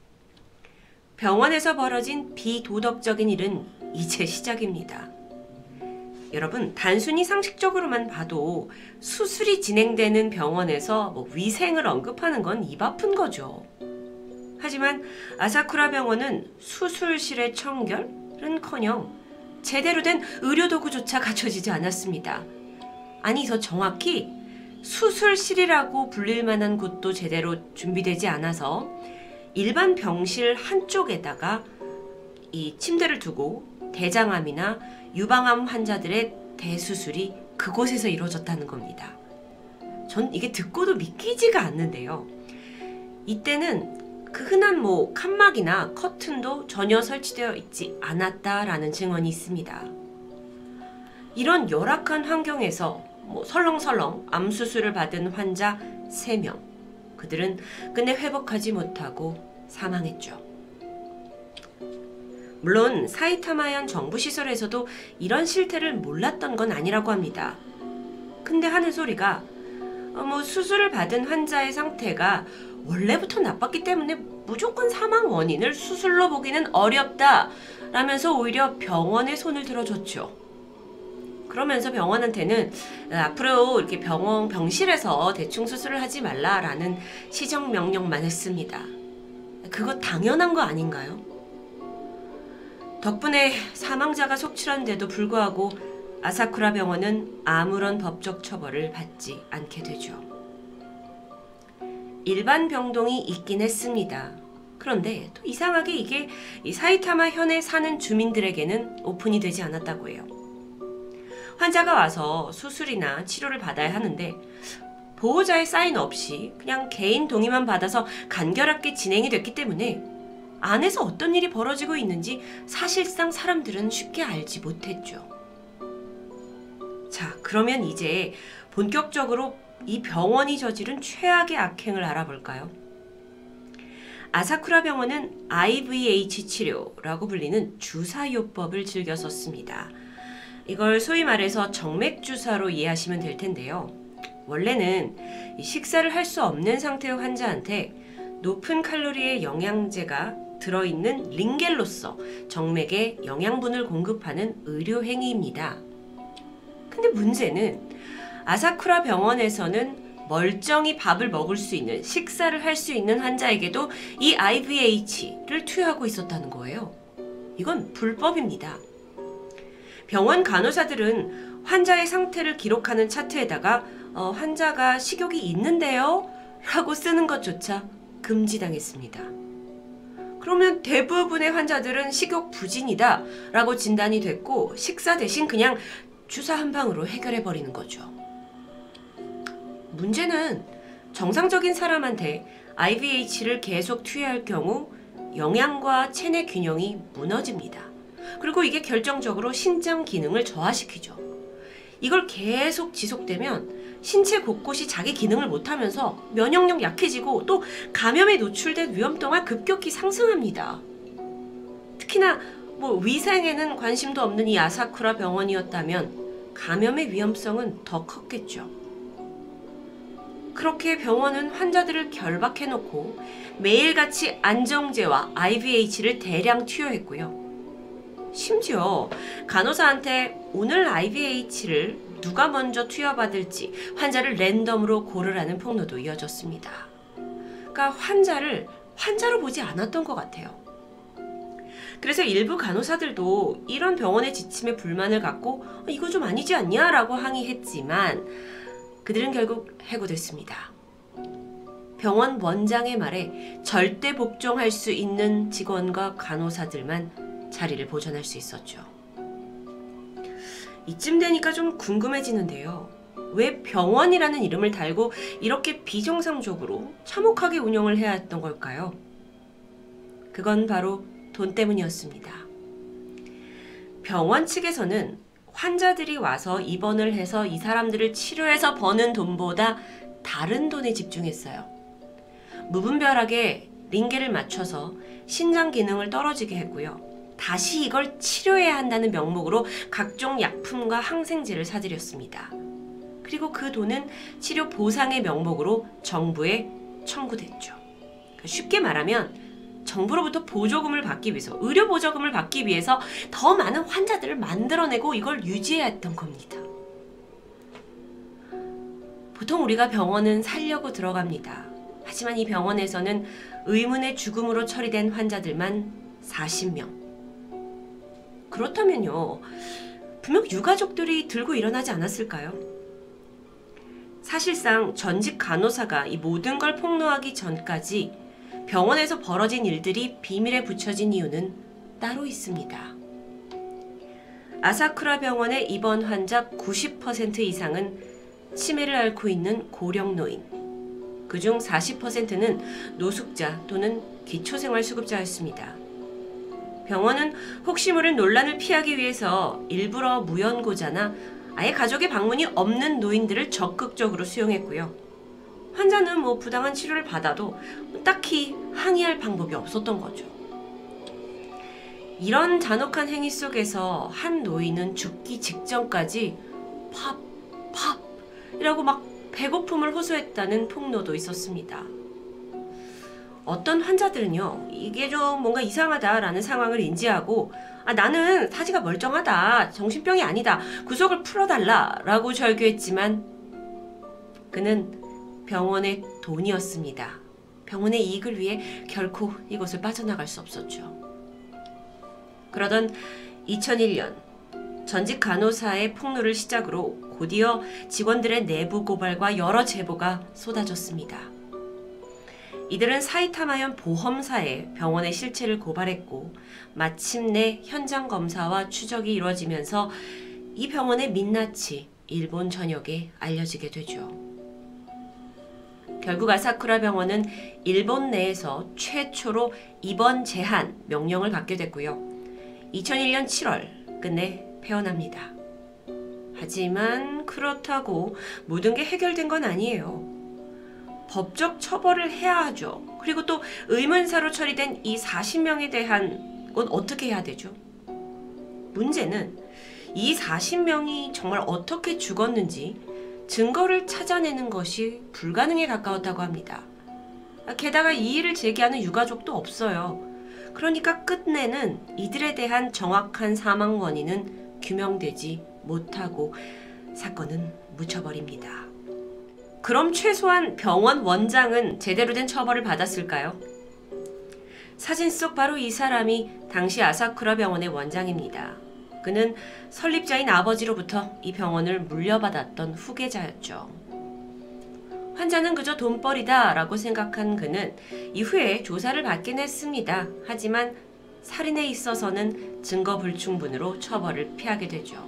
병원에서 벌어진 비도덕적인 일은 이제 시작입니다. 여러분, 단순히 상식적으로만 봐도 수술이 진행되는 병원에서 뭐 위생을 언급하는 건 입 아픈 거죠. 하지만 아사쿠라 병원은 수술실의 청결은커녕 제대로 된 의료도구조차 갖춰지지 않았습니다. 아니, 더 정확히 수술실이라고 불릴 만한 곳도 제대로 준비되지 않아서 일반 병실 한쪽에다가 이 침대를 두고 대장암이나 유방암 환자들의 대수술이 그곳에서 이루어졌다는 겁니다. 전 이게 듣고도 믿기지가 않는데요. 이때는 그 흔한 뭐 칸막이나 커튼도 전혀 설치되어 있지 않았다라는 증언이 있습니다. 이런 열악한 환경에서 뭐 설렁설렁 암 수술을 받은 환자 세 명, 그들은 끝내 회복하지 못하고 사망했죠. 물론 사이타마현 정부시설에서도 이런 실태를 몰랐던 건 아니라고 합니다. 근데 하는 소리가 어, 뭐 수술을 받은 환자의 상태가 원래부터 나빴기 때문에 무조건 사망 원인을 수술로 보기는 어렵다 라면서 오히려 병원에 손을 들어줬죠. 그러면서 병원한테는 앞으로 이렇게 병원 병실에서 대충 수술을 하지 말라라는 시정 명령만 했습니다. 그거 당연한 거 아닌가요? 덕분에 사망자가 속출한데도 불구하고 아사쿠라 병원은 아무런 법적 처벌을 받지 않게 되죠. 일반 병동이 있긴 했습니다. 그런데 또 이상하게 이게 이 사이타마 현에 사는 주민들에게는 오픈이 되지 않았다고 해요. 환자가 와서 수술이나 치료를 받아야 하는데 보호자의 사인 없이 그냥 개인 동의만 받아서 간결하게 진행이 됐기 때문에 안에서 어떤 일이 벌어지고 있는지 사실상 사람들은 쉽게 알지 못했죠. 자, 그러면 이제 본격적으로 이 병원이 저지른 최악의 악행을 알아볼까요? 아사쿠라 병원은 아이브이에이치 치료라고 불리는 주사요법을 즐겨 썼습니다. 이걸 소위 말해서 정맥주사로 이해하시면 될 텐데요. 원래는 식사를 할 수 없는 상태의 환자한테 높은 칼로리의 영양제가 들어있는 링겔로서 정맥에 영양분을 공급하는 의료 행위입니다. 근데 문제는 아사쿠라 병원에서는 멀쩡히 밥을 먹을 수 있는, 식사를 할 수 있는 환자에게도 이 아이브이에이치를 투여하고 있었다는 거예요. 이건 불법입니다. 병원 간호사들은 환자의 상태를 기록하는 차트에다가 어, 환자가 식욕이 있는데요? 라고 쓰는 것조차 금지당했습니다. 그러면 대부분의 환자들은 식욕 부진이다 라고 진단이 됐고 식사 대신 그냥 주사 한 방으로 해결해버리는 거죠. 문제는 정상적인 사람한테 아이브이에이치를 계속 투여할 경우 영양과 체내 균형이 무너집니다. 그리고 이게 결정적으로 신장 기능을 저하시키죠. 이걸 계속 지속되면 신체 곳곳이 자기 기능을 못하면서 면역력 약해지고 또 감염에 노출된 위험 또한 급격히 상승합니다. 특히나 뭐 위생에는 관심도 없는 이 아사쿠라 병원이었다면 감염의 위험성은 더 컸겠죠. 그렇게 병원은 환자들을 결박해놓고 매일같이 안정제와 아이브이에이치를 대량 투여했고요. 심지어 간호사한테 오늘 아이브이에이치를 누가 먼저 투여받을지 환자를 랜덤으로 고르라는 폭로도 이어졌습니다. 그러니까 환자를 환자로 보지 않았던 것 같아요. 그래서 일부 간호사들도 이런 병원의 지침에 불만을 갖고 이거 좀 아니지 않냐? 라고 항의했지만 그들은 결국 해고됐습니다. 병원 원장의 말에 절대 복종할 수 있는 직원과 간호사들만 자리를 보존할 수 있었죠. 이쯤 되니까 좀 궁금해지는데요. 왜 병원이라는 이름을 달고 이렇게 비정상적으로 참혹하게 운영을 해야 했던 걸까요? 그건 바로 돈 때문이었습니다. 병원 측에서는 환자들이 와서 입원을 해서 이 사람들을 치료해서 버는 돈보다 다른 돈에 집중했어요. 무분별하게 링겔을 맞춰서 신장 기능을 떨어지게 했고요. 다시 이걸 치료해야 한다는 명목으로 각종 약품과 항생제를 사들였습니다. 그리고 그 돈은 치료 보상의 명목으로 정부에 청구됐죠. 쉽게 말하면 정부로부터 보조금을 받기 위해서, 의료 보조금을 받기 위해서 더 많은 환자들을 만들어내고 이걸 유지해야 했던 겁니다. 보통 우리가 병원은 살려고 들어갑니다. 하지만 이 병원에서는 의문의 죽음으로 처리된 환자들만 사십 명. 그렇다면요, 분명 유가족들이 들고 일어나지 않았을까요? 사실상 전직 간호사가 이 모든 걸 폭로하기 전까지 병원에서 벌어진 일들이 비밀에 붙여진 이유는 따로 있습니다. 아사쿠라 병원의 입원 환자 구십 퍼센트 이상은 치매를 앓고 있는 고령 노인, 그중 사십 퍼센트는 노숙자 또는 기초생활수급자였습니다. 병원은 혹시 모를 논란을 피하기 위해서 일부러 무연고자나 아예 가족의 방문이 없는 노인들을 적극적으로 수용했고요. 환자는 뭐 부당한 치료를 받아도 딱히 항의할 방법이 없었던 거죠. 이런 잔혹한 행위 속에서 한 노인은 죽기 직전까지 팝, 팝 이라고 막 배고픔을 호소했다는 폭로도 있었습니다. 어떤 환자들은요, 이게 좀 뭔가 이상하다라는 상황을 인지하고 아, 나는 사지가 멀쩡하다, 정신병이 아니다, 구속을 풀어달라 라고 절규했지만 그는 병원의 돈이었습니다. 병원의 이익을 위해 결코 이곳을 빠져나갈 수 없었죠. 그러던 이천일 년 전직 간호사의 폭로를 시작으로 곧이어 직원들의 내부 고발과 여러 제보가 쏟아졌습니다. 이들은 사이타마현 보험사에 병원의 실체를 고발했고 마침내 현장 검사와 추적이 이루어지면서 이 병원의 민낯이 일본 전역에 알려지게 되죠. 결국 아사쿠라 병원은 일본 내에서 최초로 입원 제한 명령을 받게 됐고요. 이천일 년 칠월 끝내 폐원합니다. 하지만 그렇다고 모든 게 해결된 건 아니에요. 법적 처벌을 해야 하죠. 그리고 또 의문사로 처리된 이 사십 명에 대한 건 어떻게 해야 되죠? 문제는 이 사십 명이 정말 어떻게 죽었는지 증거를 찾아내는 것이 불가능에 가까웠다고 합니다. 게다가 이의를 제기하는 유가족도 없어요. 그러니까 끝내는 이들에 대한 정확한 사망 원인은 규명되지 못하고 사건은 묻혀버립니다. 그럼 최소한 병원 원장은 제대로 된 처벌을 받았을까요? 사진 속 바로 이 사람이 당시 아사쿠라 병원의 원장입니다. 그는 설립자인 아버지로부터 이 병원을 물려받았던 후계자였죠. 환자는 그저 돈벌이다 라고 생각한 그는 이후에 조사를 받긴 했습니다. 하지만 살인에 있어서는 증거 불충분으로 처벌을 피하게 되죠.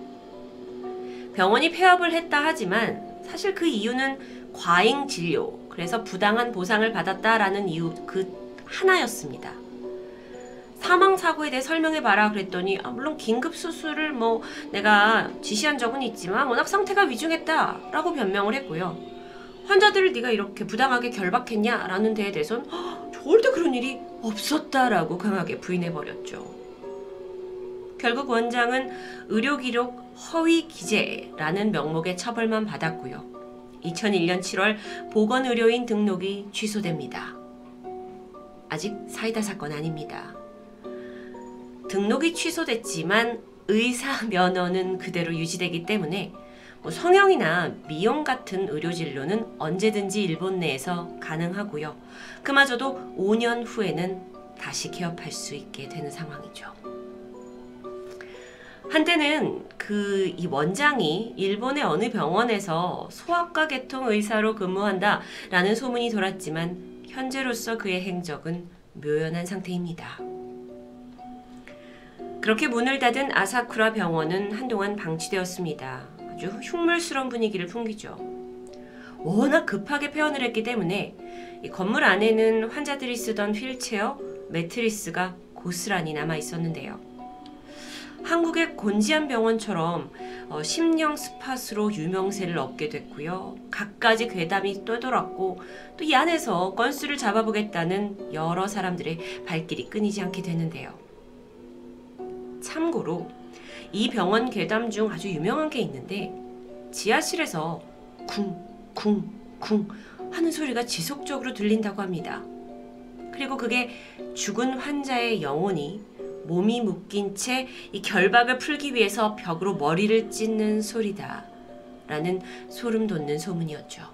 병원이 폐업을 했다 하지만 사실 그 이유는 과잉 진료, 그래서 부당한 보상을 받았다라는 이유 그 하나였습니다. 사망 사고에 대해 설명해봐라 그랬더니 아, 물론 긴급 수술을 뭐 내가 지시한 적은 있지만 워낙 상태가 위중했다라고 변명을 했고요. 환자들을 네가 이렇게 부당하게 결박했냐라는 데에 대해서는 절대 그런 일이 없었다라고 강하게 부인해버렸죠. 결국 원장은 의료기록 허위 기재라는 명목의 처벌만 받았고요. 이천일 년 칠월 보건의료인 등록이 취소됩니다. 아직 사이다 사건 아닙니다. 등록이 취소됐지만 의사 면허는 그대로 유지되기 때문에 뭐 성형이나 미용 같은 의료진료는 언제든지 일본 내에서 가능하고요. 그마저도 오 년 후에는 다시 개업할 수 있게 되는 상황이죠. 한때는 그 이 원장이 일본의 어느 병원에서 소아과 계통 의사로 근무한다라는 소문이 돌았지만 현재로서 그의 행적은 묘연한 상태입니다. 그렇게 문을 닫은 아사쿠라 병원은 한동안 방치되었습니다. 아주 흉물스러운 분위기를 풍기죠. 워낙 급하게 폐원을 했기 때문에 이 건물 안에는 환자들이 쓰던 휠체어, 매트리스가 고스란히 남아 있었는데요. 한국의 곤지암 병원처럼 어, 심령 스팟으로 유명세를 얻게 됐고요. 갖가지 괴담이 떠돌았고 또 이 안에서 건수를 잡아보겠다는 여러 사람들의 발길이 끊이지 않게 되는데요. 참고로 이 병원 괴담 중 아주 유명한 게 있는데 지하실에서 쿵, 쿵, 쿵 하는 소리가 지속적으로 들린다고 합니다. 그리고 그게 죽은 환자의 영혼이 몸이 묶인 채 이 결박을 풀기 위해서 벽으로 머리를 찢는 소리다 라는 소름 돋는 소문이었죠.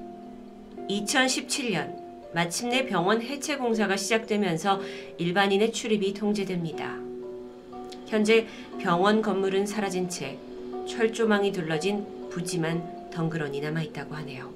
이천십칠 년 마침내 병원 해체 공사가 시작되면서 일반인의 출입이 통제됩니다. 현재 병원 건물은 사라진 채 철조망이 둘러진 부지만 덩그러니 남아있다고 하네요.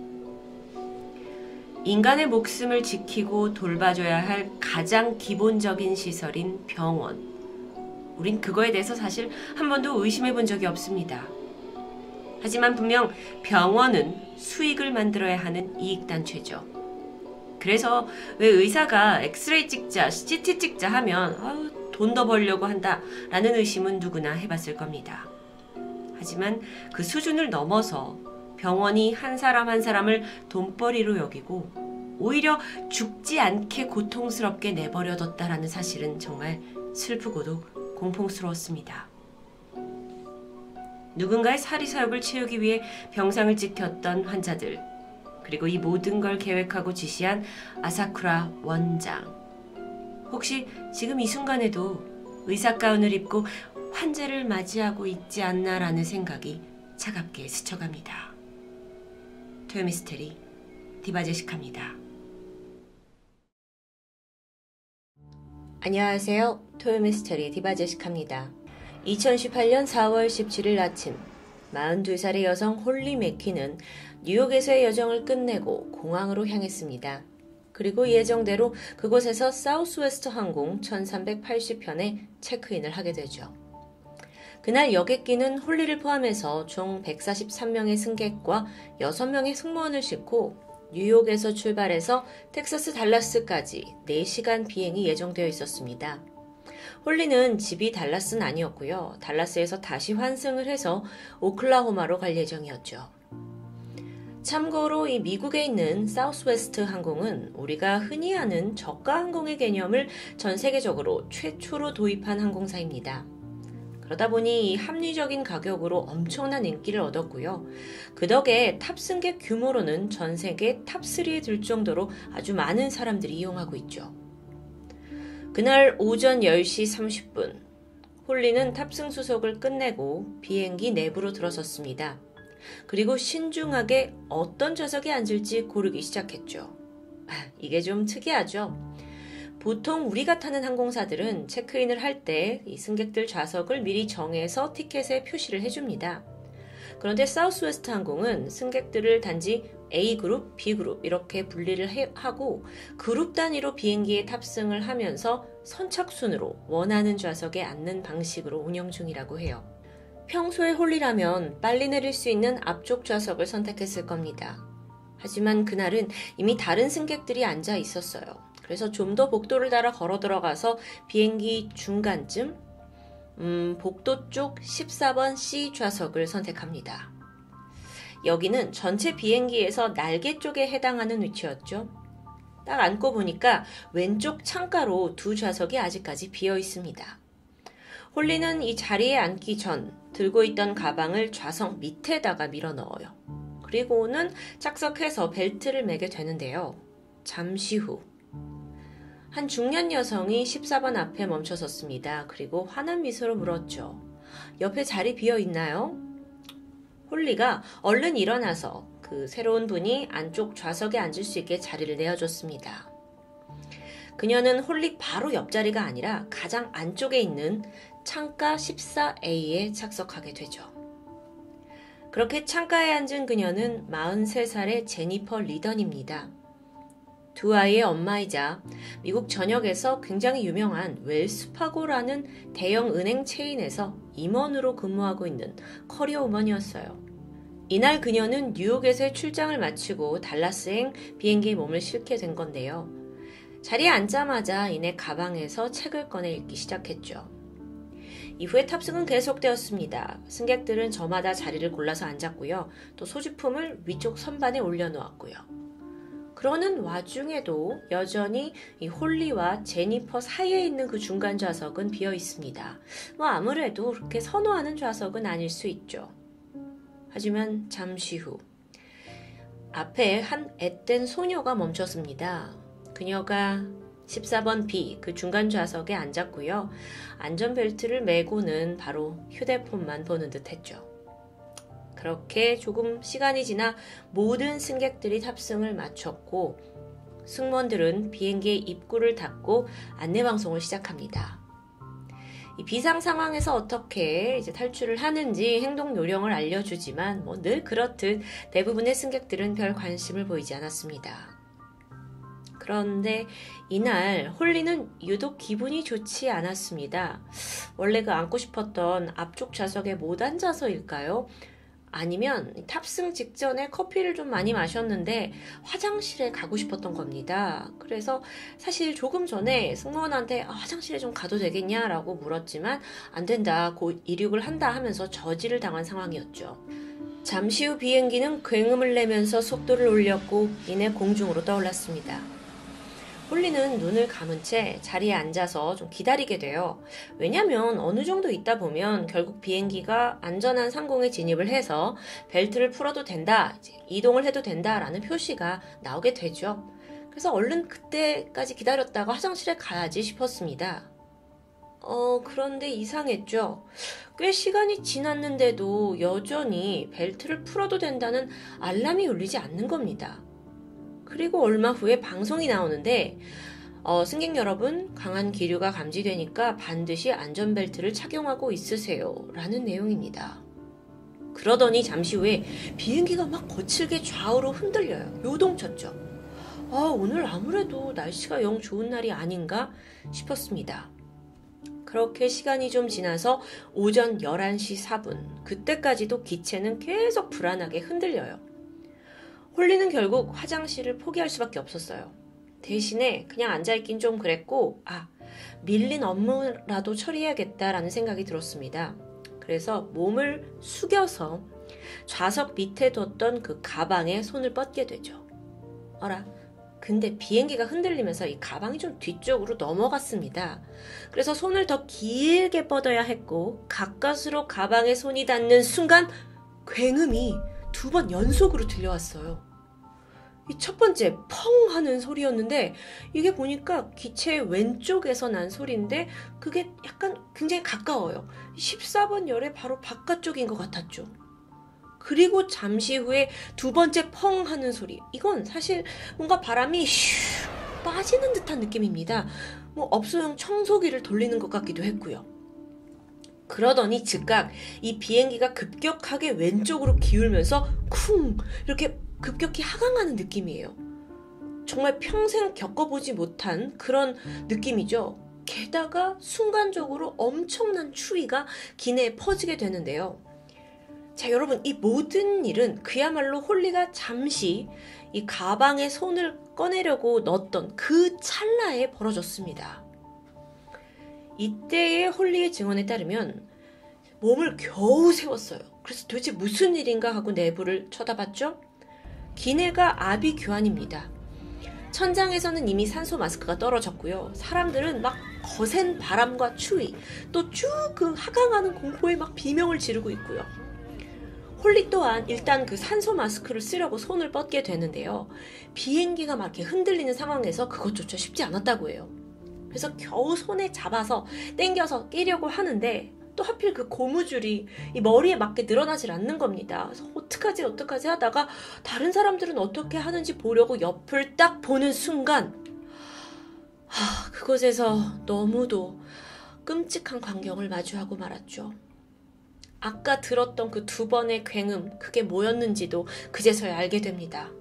인간의 목숨을 지키고 돌봐줘야 할 가장 기본적인 시설인 병원. 우린 그거에 대해서 사실 한 번도 의심해 본 적이 없습니다. 하지만 분명 병원은 수익을 만들어야 하는 이익단체죠. 그래서 왜 의사가 엑스레이 찍자, 씨티 찍자 하면 아유, 돈 더 벌려고 한다 라는 의심은 누구나 해봤을 겁니다. 하지만 그 수준을 넘어서 병원이 한 사람 한 사람을 돈벌이로 여기고 오히려 죽지 않게 고통스럽게 내버려뒀다라는 사실은 정말 슬프고도 공포스러웠습니다. 누군가의 사리사욕을 채우기 위해 병상을 지켰던 환자들, 그리고 이 모든 걸 계획하고 지시한 아사쿠라 원장. 혹시 지금 이 순간에도 의사 가운을 입고 환자를 맞이하고 있지 않나라는 생각이 차갑게 스쳐갑니다. 토요미스테리 디바제시카입니다. 안녕하세요. 토요미스테리 디바제시카입니다. 이천십팔 년 사월 십칠일 아침, 마흔두 살의 여성 홀리 맥키는 뉴욕에서의 여정을 끝내고 공항으로 향했습니다. 그리고 예정대로 그곳에서 사우스웨스트 항공 천삼백팔십 편에 체크인을 하게 되죠. 그날 여객기는 홀리를 포함해서 총 백사십삼 명의 승객과 여섯 명의 승무원을 싣고 뉴욕에서 출발해서 텍사스 달라스까지 네 시간 비행이 예정되어 있었습니다. 홀리는 집이 달라스는 아니었고요. 달라스에서 다시 환승을 해서 오클라호마로 갈 예정이었죠. 참고로 이 미국에 있는 사우스웨스트 항공은 우리가 흔히 아는 저가 항공의 개념을 전 세계적으로 최초로 도입한 항공사입니다. 그러다 보니 이 합리적인 가격으로 엄청난 인기를 얻었고요. 그 덕에 탑승객 규모로는 전 세계 탑삼에 들 정도로 아주 많은 사람들이 이용하고 있죠. 그날 오전 열 시 삼십 분, 홀리는 탑승 수속을 끝내고 비행기 내부로 들어섰습니다. 그리고 신중하게 어떤 좌석에 앉을지 고르기 시작했죠. 이게 좀 특이하죠? 보통 우리가 타는 항공사들은 체크인을 할 때 이 승객들 좌석을 미리 정해서 티켓에 표시를 해줍니다. 그런데 사우스웨스트 항공은 승객들을 단지 A그룹, B그룹 이렇게 분리를 해, 하고 그룹 단위로 비행기에 탑승을 하면서 선착순으로 원하는 좌석에 앉는 방식으로 운영 중이라고 해요. 평소에 홀리라면 빨리 내릴 수 있는 앞쪽 좌석을 선택했을 겁니다. 하지만 그날은 이미 다른 승객들이 앉아 있었어요. 그래서 좀 더 복도를 따라 걸어 들어가서 비행기 중간쯤 음, 복도 쪽 십사 번 씨 좌석을 선택합니다. 여기는 전체 비행기에서 날개 쪽에 해당하는 위치였죠. 딱 앉고 보니까 왼쪽 창가로 두 좌석이 아직까지 비어 있습니다. 홀리는 이 자리에 앉기 전 들고 있던 가방을 좌석 밑에다가 밀어 넣어요. 그리고는 착석해서 벨트를 매게 되는데요. 잠시 후 한 중년 여성이 십사 번 앞에 멈춰 섰습니다. 그리고 환한 미소로 물었죠. 옆에 자리 비어 있나요? 홀리가 얼른 일어나서 그 새로운 분이 안쪽 좌석에 앉을 수 있게 자리를 내어줬습니다. 그녀는 홀리 바로 옆자리가 아니라 가장 안쪽에 있는 창가 십사 에이에 착석하게 되죠. 그렇게 창가에 앉은 그녀는 마흔세 살의 제니퍼 리던입니다. 두 아이의 엄마이자 미국 전역에서 굉장히 유명한 웰스파고라는 대형 은행 체인에서 임원으로 근무하고 있는 커리어 우먼이었어요. 이날 그녀는 뉴욕에서의 출장을 마치고 달라스행 비행기에 몸을 싣게 된 건데요. 자리에 앉자마자 이내 가방에서 책을 꺼내 읽기 시작했죠. 이후에 탑승은 계속되었습니다. 승객들은 저마다 자리를 골라서 앉았고요. 또 소지품을 위쪽 선반에 올려놓았고요. 그러는 와중에도 여전히 이 홀리와 제니퍼 사이에 있는 그 중간 좌석은 비어 있습니다. 뭐 아무래도 그렇게 선호하는 좌석은 아닐 수 있죠. 하지만 잠시 후 앞에 한 앳된 소녀가 멈췄습니다. 그녀가 십사 번 비 그 중간 좌석에 앉았고요. 안전벨트를 매고는 바로 휴대폰만 보는 듯 했죠. 그렇게 조금 시간이 지나 모든 승객들이 탑승을 마쳤고 승무원들은 비행기의 입구를 닫고 안내방송을 시작합니다. 이 비상 상황에서 어떻게 이제 탈출을 하는지 행동 요령을 알려주지만 뭐 늘 그렇듯 대부분의 승객들은 별 관심을 보이지 않았습니다. 그런데 이날 홀리는 유독 기분이 좋지 않았습니다. 원래 그 앉고 싶었던 앞쪽 좌석에 못 앉아서일까요? 아니면 탑승 직전에 커피를 좀 많이 마셨는데 화장실에 가고 싶었던 겁니다. 그래서 사실 조금 전에 승무원한테 아, 화장실에 좀 가도 되겠냐라고 물었지만 안 된다, 곧 이륙을 한다 하면서 저지를 당한 상황이었죠. 잠시 후 비행기는 굉음을 내면서 속도를 올렸고 이내 공중으로 떠올랐습니다. 홀리는 눈을 감은 채 자리에 앉아서 좀 기다리게 돼요. 왜냐면 어느 정도 있다 보면 결국 비행기가 안전한 상공에 진입을 해서 벨트를 풀어도 된다, 이제 이동을 해도 된다라는 표시가 나오게 되죠. 그래서 얼른 그때까지 기다렸다가 화장실에 가야지 싶었습니다. 어, 그런데 이상했죠. 꽤 시간이 지났는데도 여전히 벨트를 풀어도 된다는 알람이 울리지 않는 겁니다. 그리고 얼마 후에 방송이 나오는데 어, 승객 여러분, 강한 기류가 감지되니까 반드시 안전벨트를 착용하고 있으세요 라는 내용입니다. 그러더니 잠시 후에 비행기가 막 거칠게 좌우로 흔들려요. 요동쳤죠. 아, 오늘 아무래도 날씨가 영 좋은 날이 아닌가 싶었습니다. 그렇게 시간이 좀 지나서 오전 열한 시 사 분, 그때까지도 기체는 계속 불안하게 흔들려요. 홀리는 결국 화장실을 포기할 수밖에 없었어요. 대신에 그냥 앉아있긴 좀 그랬고, 아, 밀린 업무라도 처리해야겠다라는 생각이 들었습니다. 그래서 몸을 숙여서 좌석 밑에 뒀던 그 가방에 손을 뻗게 되죠. 어라, 근데 비행기가 흔들리면서 이 가방이 좀 뒤쪽으로 넘어갔습니다. 그래서 손을 더 길게 뻗어야 했고, 가까스로 가방에 손이 닿는 순간 굉음이 두 번 연속으로 들려왔어요. 이 첫 번째 펑 하는 소리였는데 이게 보니까 기체 왼쪽에서 난 소리인데 그게 약간 굉장히 가까워요. 십사 번 열의 바로 바깥쪽인 것 같았죠. 그리고 잠시 후에 두 번째 펑 하는 소리. 이건 사실 뭔가 바람이 슈 빠지는 듯한 느낌입니다. 뭐 업소용 청소기를 돌리는 것 같기도 했고요. 그러더니 즉각 이 비행기가 급격하게 왼쪽으로 기울면서 쿵 이렇게 급격히 하강하는 느낌이에요. 정말 평생 겪어보지 못한 그런 느낌이죠. 게다가 순간적으로 엄청난 추위가 기내에 퍼지게 되는데요. 자, 여러분, 이 모든 일은 그야말로 홀리가 잠시 이 가방에 손을 꺼내려고 넣었던 그 찰나에 벌어졌습니다. 이때의 홀리의 증언에 따르면 몸을 겨우 세웠어요. 그래서 도대체 무슨 일인가 하고 내부를 쳐다봤죠. 기내가 아비 규환입니다. 천장에서는 이미 산소 마스크가 떨어졌고요. 사람들은 막 거센 바람과 추위, 또 쭉 그 하강하는 공포에 막 비명을 지르고 있고요. 홀리 또한 일단 그 산소 마스크를 쓰려고 손을 뻗게 되는데요. 비행기가 막 이렇게 흔들리는 상황에서 그것조차 쉽지 않았다고 해요. 그래서 겨우 손에 잡아서 당겨서 끼려고 하는데 또 하필 그 고무줄이 이 머리에 맞게 늘어나질 않는 겁니다. 그래서 어떡하지 어떡하지 하다가 다른 사람들은 어떻게 하는지 보려고 옆을 딱 보는 순간 하, 그곳에서 너무도 끔찍한 광경을 마주하고 말았죠. 아까 들었던 그 두 번의 굉음, 그게 뭐였는지도 그제서야 알게 됩니다.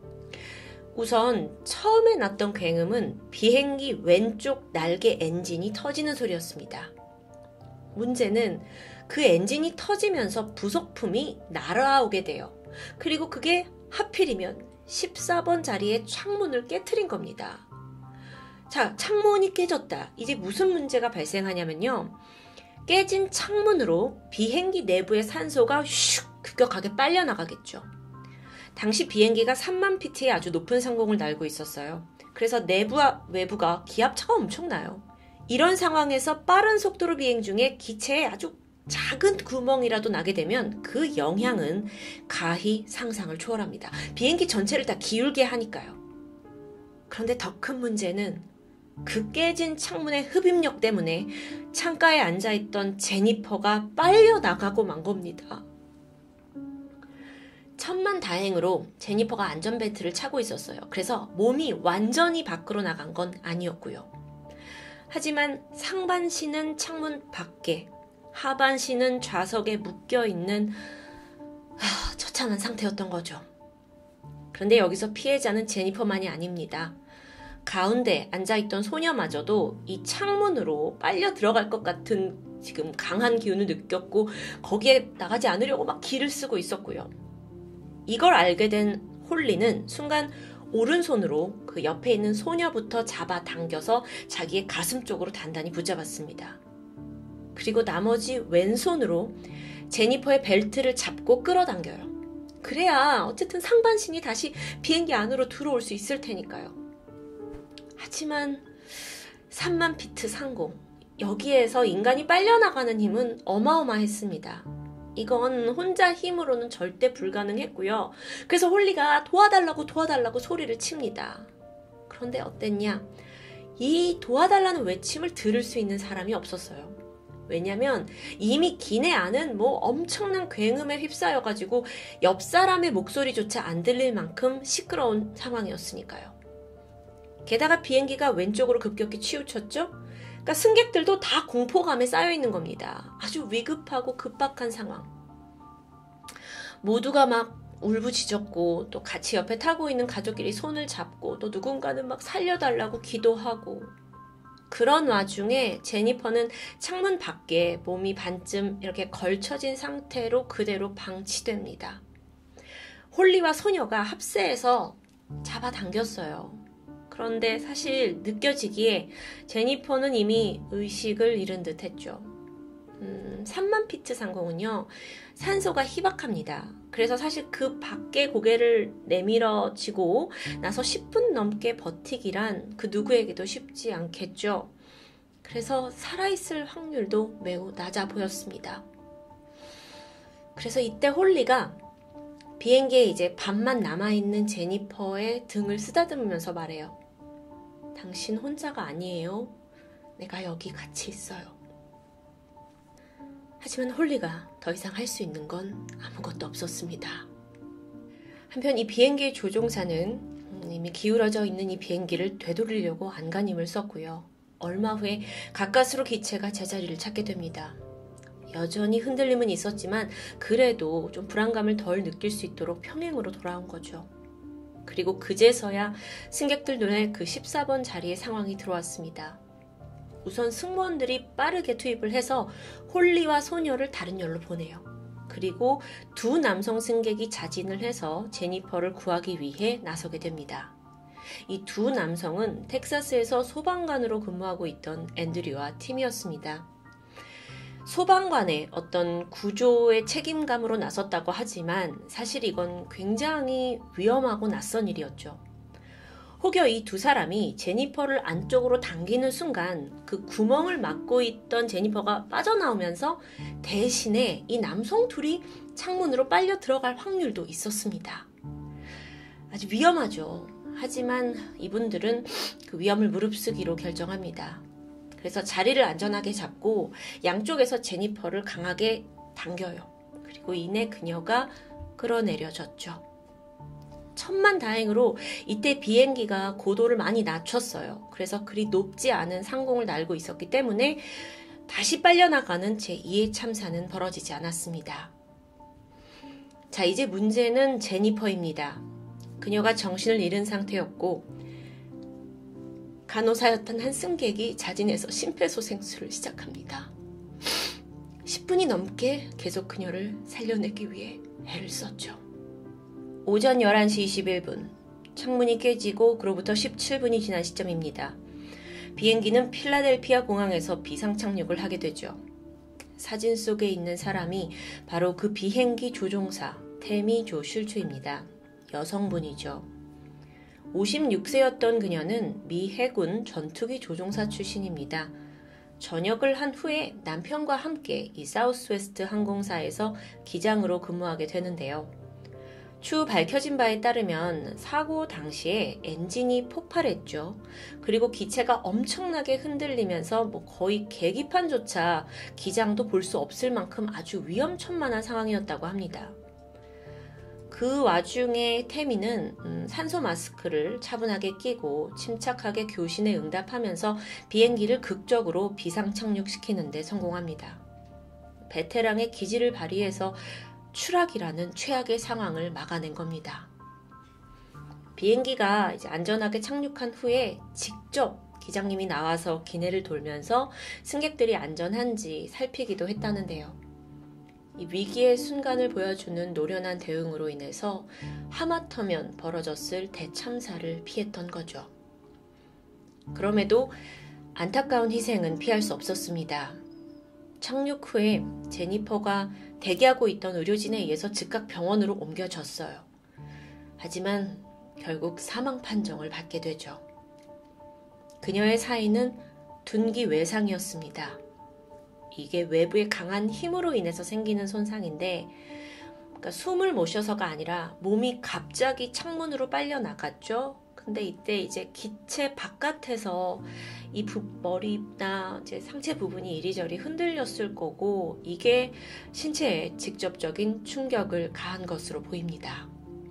우선 처음에 났던 굉음은 비행기 왼쪽 날개 엔진이 터지는 소리였습니다. 문제는 그 엔진이 터지면서 부속품이 날아오게 돼요. 그리고 그게 하필이면 십사 번 자리의 창문을 깨트린 겁니다. 자, 창문이 깨졌다. 이제 무슨 문제가 발생하냐면요. 깨진 창문으로 비행기 내부의 산소가 슉 급격하게 빨려나가겠죠. 당시 비행기가 삼만 피트의 아주 높은 상공을 날고 있었어요. 그래서 내부와 외부가 기압차가 엄청나요. 이런 상황에서 빠른 속도로 비행 중에 기체에 아주 작은 구멍이라도 나게 되면 그 영향은 가히 상상을 초월합니다. 비행기 전체를 다 기울게 하니까요. 그런데 더 큰 문제는 그 깨진 창문의 흡입력 때문에 창가에 앉아있던 제니퍼가 빨려 나가고 만 겁니다. 천만 다행으로 제니퍼가 안전벨트를 차고 있었어요. 그래서 몸이 완전히 밖으로 나간 건 아니었고요. 하지만 상반신은 창문 밖에, 하반신은 좌석에 묶여있는 하, 처참한 상태였던 거죠. 그런데 여기서 피해자는 제니퍼만이 아닙니다. 가운데 앉아있던 소녀마저도 이 창문으로 빨려 들어갈 것 같은 지금 강한 기운을 느꼈고 거기에 나가지 않으려고 막 기를 쓰고 있었고요. 이걸 알게 된 홀리는 순간 오른손으로 그 옆에 있는 소녀부터 잡아당겨서 자기의 가슴 쪽으로 단단히 붙잡았습니다. 그리고 나머지 왼손으로 제니퍼의 벨트를 잡고 끌어당겨요. 그래야 어쨌든 상반신이 다시 비행기 안으로 들어올 수 있을 테니까요. 하지만 삼만 피트 상공, 여기에서 인간이 빨려나가는 힘은 어마어마했습니다. 이건 혼자 힘으로는 절대 불가능했고요. 그래서 홀리가 도와달라고 도와달라고 소리를 칩니다. 그런데 어땠냐? 이 도와달라는 외침을 들을 수 있는 사람이 없었어요. 왜냐면 이미 기내 안은 뭐 엄청난 굉음에 휩싸여가지고 옆 사람의 목소리조차 안 들릴 만큼 시끄러운 상황이었으니까요. 게다가 비행기가 왼쪽으로 급격히 치우쳤죠? 그러니까 승객들도 다 공포감에 쌓여있는 겁니다. 아주 위급하고 급박한 상황. 모두가 막 울부짖었고 또 같이 옆에 타고 있는 가족끼리 손을 잡고 또 누군가는 막 살려달라고 기도하고, 그런 와중에 제니퍼는 창문 밖에 몸이 반쯤 이렇게 걸쳐진 상태로 그대로 방치됩니다. 홀리와 소녀가 합세해서 잡아당겼어요. 그런데 사실 느껴지기에 제니퍼는 이미 의식을 잃은 듯 했죠. 음, 삼만 피트 상공은요, 산소가 희박합니다. 그래서 사실 그 밖에 고개를 내밀어지고 나서 십 분 넘게 버티기란 그 누구에게도 쉽지 않겠죠. 그래서 살아있을 확률도 매우 낮아 보였습니다. 그래서 이때 홀리가 비행기에 이제 반만 남아있는 제니퍼의 등을 쓰다듬으면서 말해요. 당신 혼자가 아니에요. 내가 여기 같이 있어요. 하지만 홀리가 더 이상 할 수 있는 건 아무것도 없었습니다. 한편 이 비행기의 조종사는 이미 기울어져 있는 이 비행기를 되돌리려고 안간힘을 썼고요. 얼마 후에 가까스로 기체가 제자리를 찾게 됩니다. 여전히 흔들림은 있었지만 그래도 좀 불안감을 덜 느낄 수 있도록 평행으로 돌아온 거죠. 그리고 그제서야 승객들 눈에 그 십사 번 자리의 상황이 들어왔습니다. 우선 승무원들이 빠르게 투입을 해서 홀리와 소녀를 다른 열로 보내요. 그리고 두 남성 승객이 자진을 해서 제니퍼를 구하기 위해 나서게 됩니다. 이 두 남성은 텍사스에서 소방관으로 근무하고 있던 앤드류와 팀이었습니다. 소방관의 어떤 구조의 책임감으로 나섰다고 하지만 사실 이건 굉장히 위험하고 낯선 일이었죠. 혹여 이 두 사람이 제니퍼를 안쪽으로 당기는 순간 그 구멍을 막고 있던 제니퍼가 빠져나오면서 대신에 이 남성 둘이 창문으로 빨려 들어갈 확률도 있었습니다. 아주 위험하죠. 하지만 이분들은 그 위험을 무릅쓰기로 결정합니다. 그래서 자리를 안전하게 잡고 양쪽에서 제니퍼를 강하게 당겨요. 그리고 이내 그녀가 끌어내려졌죠. 천만다행으로 이때 비행기가 고도를 많이 낮췄어요. 그래서 그리 높지 않은 상공을 날고 있었기 때문에 다시 빨려나가는 제이의 참사는 벌어지지 않았습니다. 자, 이제 문제는 제니퍼입니다. 그녀가 정신을 잃은 상태였고 간호사였던 한 승객이 자진해서 심폐소생술을 시작합니다. 십 분이 넘게 계속 그녀를 살려내기 위해 애를 썼죠. 오전 열한 시 이십일 분, 창문이 깨지고 그로부터 십칠 분이 지난 시점입니다. 비행기는 필라델피아 공항에서 비상착륙을 하게 되죠. 사진 속에 있는 사람이 바로 그 비행기 조종사 태미 조 슐츠입니다. 여성분이죠. 오십육 세였던 그녀는 미 해군 전투기 조종사 출신입니다. 전역을 한 후에 남편과 함께 이 사우스웨스트 항공사에서 기장으로 근무하게 되는데요. 추후 밝혀진 바에 따르면 사고 당시에 엔진이 폭발했죠. 그리고 기체가 엄청나게 흔들리면서 뭐 거의 계기판조차 기장도 볼 수 없을 만큼 아주 위험천만한 상황이었다고 합니다. 그 와중에 태미는 음, 산소 마스크를 차분하게 끼고 침착하게 교신에 응답하면서 비행기를 극적으로 비상착륙시키는 데 성공합니다. 베테랑의 기지를 발휘해서 추락이라는 최악의 상황을 막아낸 겁니다. 비행기가 이제 안전하게 착륙한 후에 직접 기장님이 나와서 기내를 돌면서 승객들이 안전한지 살피기도 했다는데요. 이 위기의 순간을 보여주는 노련한 대응으로 인해서 하마터면 벌어졌을 대참사를 피했던 거죠. 그럼에도 안타까운 희생은 피할 수 없었습니다. 착륙 후에 제니퍼가 대기하고 있던 의료진에 의해서 즉각 병원으로 옮겨졌어요. 하지만 결국 사망 판정을 받게 되죠. 그녀의 사인은 둔기 외상이었습니다. 이게 외부의 강한 힘으로 인해서 생기는 손상인데, 그러니까 숨을 못 쉬어서가 아니라 몸이 갑자기 창문으로 빨려 나갔죠. 근데 이때 이제 기체 바깥에서 이 부, 머리나 이제 상체 부분이 이리저리 흔들렸을 거고, 이게 신체에 직접적인 충격을 가한 것으로 보입니다.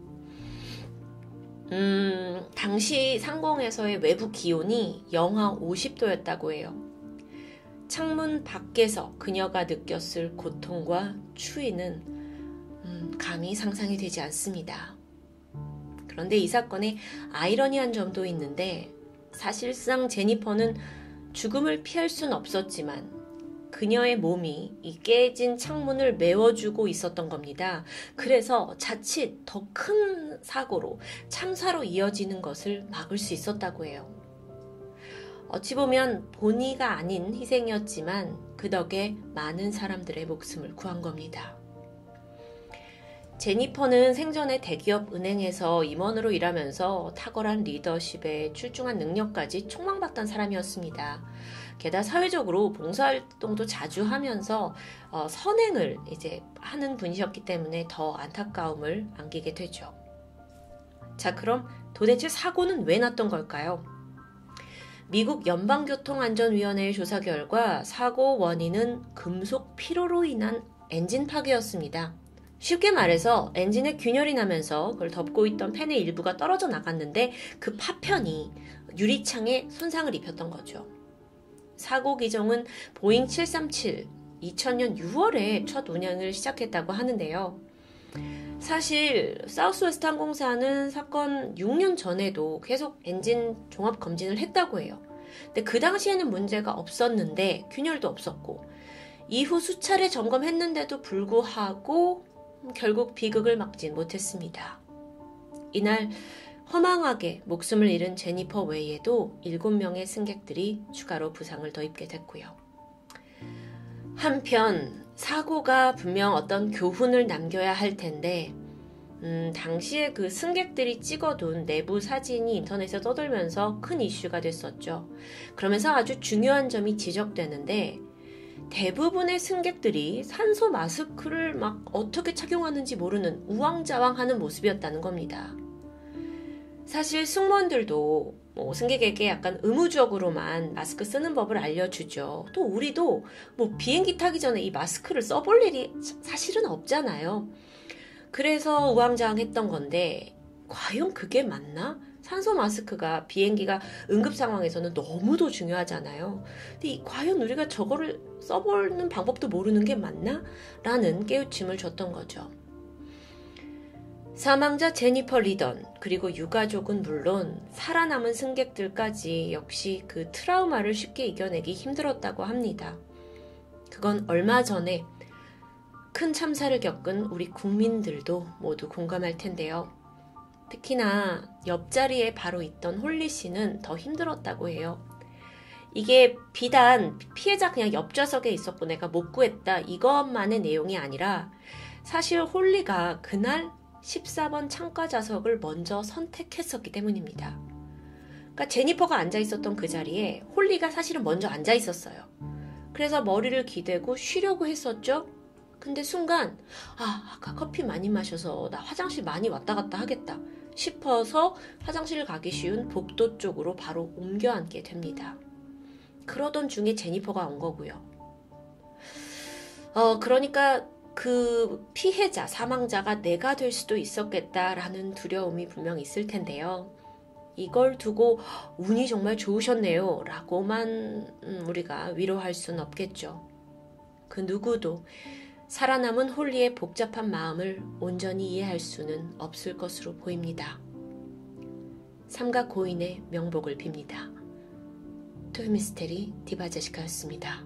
음, 당시 상공에서의 외부 기온이 영하 오십 도였다고 해요. 창문 밖에서 그녀가 느꼈을 고통과 추위는 음, 감히 상상이 되지 않습니다. 그런데 이 사건에 아이러니한 점도 있는데, 사실상 제니퍼는 죽음을 피할 수는 없었지만 그녀의 몸이 이 깨진 창문을 메워주고 있었던 겁니다. 그래서 자칫 더 큰 사고로, 참사로 이어지는 것을 막을 수 있었다고 해요. 어찌 보면 본의가 아닌 희생이었지만 그 덕에 많은 사람들의 목숨을 구한 겁니다. 제니퍼는 생전에 대기업 은행에서 임원으로 일하면서 탁월한 리더십에 출중한 능력까지 촉망받던 사람이었습니다. 게다가 사회적으로 봉사활동도 자주 하면서 어, 선행을 이제 하는 분이셨기 때문에 더 안타까움을 안기게 되죠. 자, 그럼 도대체 사고는 왜 났던 걸까요? 미국 연방교통안전위원회의 조사 결과 사고 원인은 금속 피로로 인한 엔진 파괴였습니다. 쉽게 말해서 엔진에 균열이 나면서 그걸 덮고 있던 팬의 일부가 떨어져 나갔는데 그 파편이 유리창에 손상을 입혔던 거죠. 사고 기종은 보잉 칠삼칠, 이천 년 유월에 첫 운행을 시작했다고 하는데요. 사실 사우스웨스트 항공사는 사건 육 년 전에도 계속 엔진 종합 검진을 했다고 해요. 근데 그 당시에는 문제가 없었는데 균열도 없었고, 이후 수차례 점검했는데도 불구하고 결국 비극을 막진 못했습니다. 이날 허망하게 목숨을 잃은 제니퍼 외에도 일곱 명의 승객들이 추가로 부상을 더 입게 됐고요. 한편 사고가 분명 어떤 교훈을 남겨야 할 텐데 음, 당시에 그 승객들이 찍어둔 내부 사진이 인터넷에 떠돌면서 큰 이슈가 됐었죠. 그러면서 아주 중요한 점이 지적되는데, 대부분의 승객들이 산소 마스크를 막 어떻게 착용하는지 모르는 우왕좌왕하는 모습이었다는 겁니다. 사실 승무원들도 뭐 승객에게 약간 의무적으로만 마스크 쓰는 법을 알려주죠. 또 우리도 뭐 비행기 타기 전에 이 마스크를 써볼 일이 사실은 없잖아요. 그래서 우왕좌왕했던 건데, 과연 그게 맞나? 산소 마스크가 비행기가 응급 상황에서는 너무도 중요하잖아요. 근데 이, 과연 우리가 저거를 써보는 방법도 모르는 게 맞나? 라는 깨우침을 줬던 거죠. 사망자 제니퍼 리던, 그리고 유가족은 물론 살아남은 승객들까지 역시 그 트라우마를 쉽게 이겨내기 힘들었다고 합니다. 그건 얼마 전에 큰 참사를 겪은 우리 국민들도 모두 공감할 텐데요. 특히나 옆자리에 바로 있던 홀리 씨는 더 힘들었다고 해요. 이게 비단 피해자 그냥 옆좌석에 있었고 내가 못 구했다 이것만의 내용이 아니라, 사실 홀리가 그날 십사 번 창가 좌석을 먼저 선택했었기 때문입니다. 그러니까 제니퍼가 앉아 있었던 그 자리에 홀리가 사실은 먼저 앉아 있었어요. 그래서 머리를 기대고 쉬려고 했었죠. 근데 순간 아 아까 커피 많이 마셔서 나 화장실 많이 왔다 갔다 하겠다 싶어서 화장실 가기 쉬운 복도 쪽으로 바로 옮겨 앉게 됩니다. 그러던 중에 제니퍼가 온 거고요. 어 그러니까 그 피해자, 사망자가 내가 될 수도 있었겠다라는 두려움이 분명 있을 텐데요. 이걸 두고 운이 정말 좋으셨네요 라고만 우리가 위로할 수는 없겠죠. 그 누구도 살아남은 홀리의 복잡한 마음을 온전히 이해할 수는 없을 것으로 보입니다. 삼가 고인의 명복을 빕니다. 토요미스테리 디바제시카였습니다.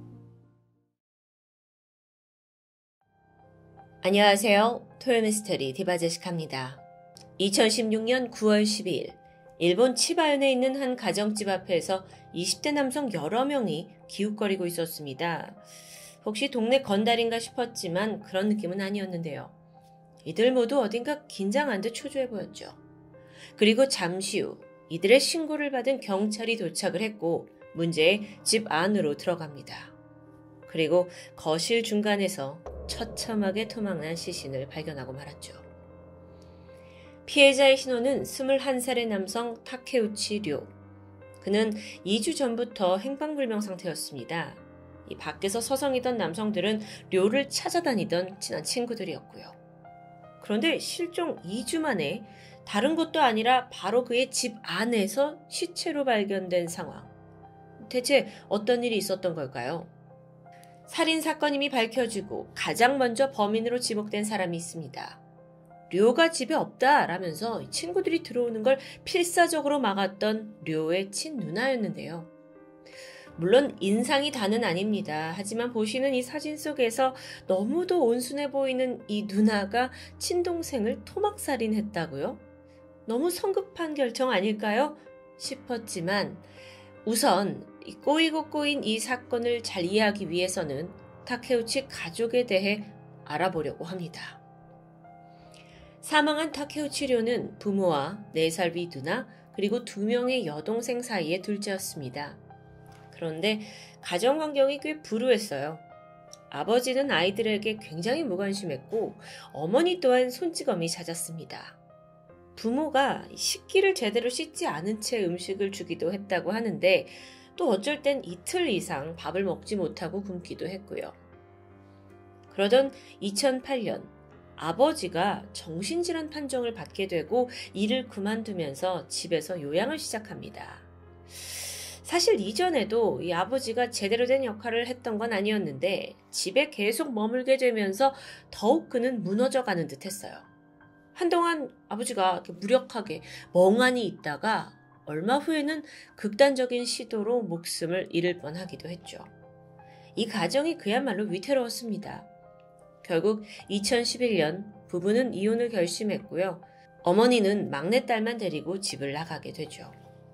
안녕하세요. 토요미스테리 디바제시카입니다. 이천십육년 구월 십이일 일본 치바현에 있는 한 가정집 앞에서 이십 대 남성 여러 명이 기웃거리고 있었습니다. 혹시 동네 건달인가 싶었지만 그런 느낌은 아니었는데요. 이들 모두 어딘가 긴장한 듯 초조해 보였죠. 그리고 잠시 후 이들의 신고를 받은 경찰이 도착을 했고 문제의 집 안으로 들어갑니다. 그리고 거실 중간에서 처참하게 토막난 시신을 발견하고 말았죠. 피해자의 신원은 스물한 살의 남성 타케우치 료. 그는 이 주 전부터 행방불명 상태였습니다. 이 밖에서 서성이던 남성들은 료를 찾아다니던 친한 친구들이었고요. 그런데 실종 이 주 만에 다른 곳도 아니라 바로 그의 집 안에서 시체로 발견된 상황. 대체 어떤 일이 있었던 걸까요? 살인사건임이 밝혀지고 가장 먼저 범인으로 지목된 사람이 있습니다. 료가 집에 없다라면서 친구들이 들어오는 걸 필사적으로 막았던 료의 친누나였는데요. 물론 인상이 다는 아닙니다. 하지만 보시는 이 사진 속에서 너무도 온순해 보이는 이 누나가 친동생을 토막살인했다고요? 너무 성급한 결정 아닐까요? 싶었지만 우선 꼬이고 꼬인 이 사건을 잘 이해하기 위해서는 타케우치 가족에 대해 알아보려고 합니다. 사망한 타케우치 료는 부모와 네 살 위 누나 그리고 두 명의 여동생 사이의 둘째였습니다. 그런데 가정 환경이 꽤 불우했어요. 아버지는 아이들에게 굉장히 무관심했고 어머니 또한 손찌검이 잦았습니다. 부모가 식기를 제대로 씻지 않은 채 음식을 주기도 했다고 하는데 또 어쩔 땐 이틀 이상 밥을 먹지 못하고 굶기도 했고요. 그러던 이천팔년 아버지가 정신질환 판정을 받게 되고 일을 그만두면서 집에서 요양을 시작합니다. 사실 이전에도 이 아버지가 제대로 된 역할을 했던 건 아니었는데 집에 계속 머물게 되면서 더욱 그는 무너져가는 듯 했어요. 한동안 아버지가 무력하게 멍하니 있다가 얼마 후에는 극단적인 시도로 목숨을 잃을 뻔하기도 했죠. 이 가정이 그야말로 위태로웠습니다. 결국 이천십일년 부부는 이혼을 결심했고요. 어머니는 막내딸만 데리고 집을 나가게 되죠.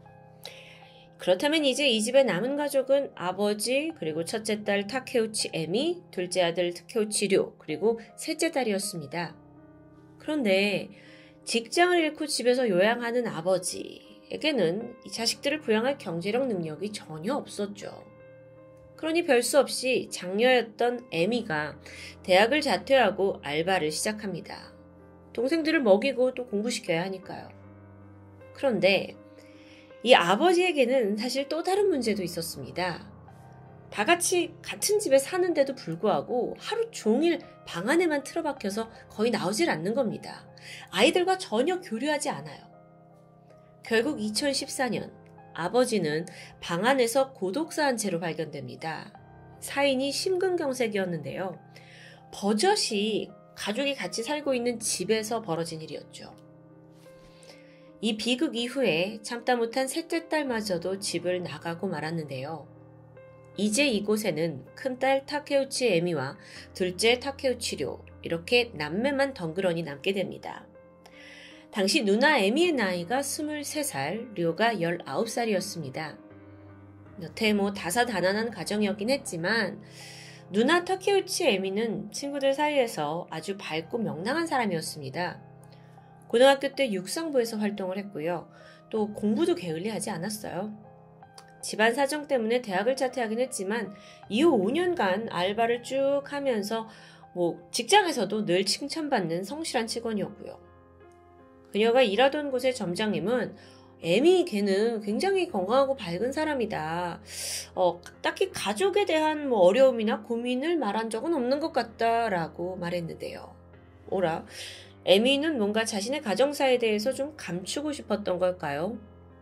그렇다면 이제 이 집의 남은 가족은 아버지, 그리고 첫째 딸 타케우치 에미, 둘째 아들 타케우치 료, 그리고 셋째 딸이었습니다. 그런데 직장을 잃고 집에서 요양하는 아버지에게는 이 자식들을 부양할 경제력 능력이 전혀 없었죠. 그러니 별 수 없이 장녀였던 에미가 대학을 자퇴하고 알바를 시작합니다. 동생들을 먹이고 또 공부시켜야 하니까요. 그런데 이 아버지에게는 사실 또 다른 문제도 있었습니다. 다 같이 같은 집에 사는데도 불구하고 하루 종일 방 안에만 틀어박혀서 거의 나오질 않는 겁니다. 아이들과 전혀 교류하지 않아요. 결국 이천십사년 아버지는 방 안에서 고독사한 채로 발견됩니다. 사인이 심근경색이었는데요. 버젓이 가족이 같이 살고 있는 집에서 벌어진 일이었죠. 이 비극 이후에 참다 못한 셋째 딸마저도 집을 나가고 말았는데요. 이제 이곳에는 큰딸 타케우치 에미와 둘째 타케우치 료, 이렇게 남매만 덩그러니 남게 됩니다. 당시 누나 에미의 나이가 스물세 살, 료가 열아홉 살이었습니다. 여태 뭐 다사다난한 가정이었긴 했지만 누나 타케우치 에미는 친구들 사이에서 아주 밝고 명랑한 사람이었습니다. 고등학교 때 육상부에서 활동을 했고요. 또 공부도 게을리하지 않았어요. 집안 사정 때문에 대학을 자퇴하긴 했지만 이후 오 년간 알바를 쭉 하면서 뭐 직장에서도 늘 칭찬받는 성실한 직원이었고요. 그녀가 일하던 곳의 점장님은 에미 걔는 굉장히 건강하고 밝은 사람이다. 어, 딱히 가족에 대한 뭐 어려움이나 고민을 말한 적은 없는 것 같다라고 말했는데요. 오라, 에미는 뭔가 자신의 가정사에 대해서 좀 감추고 싶었던 걸까요?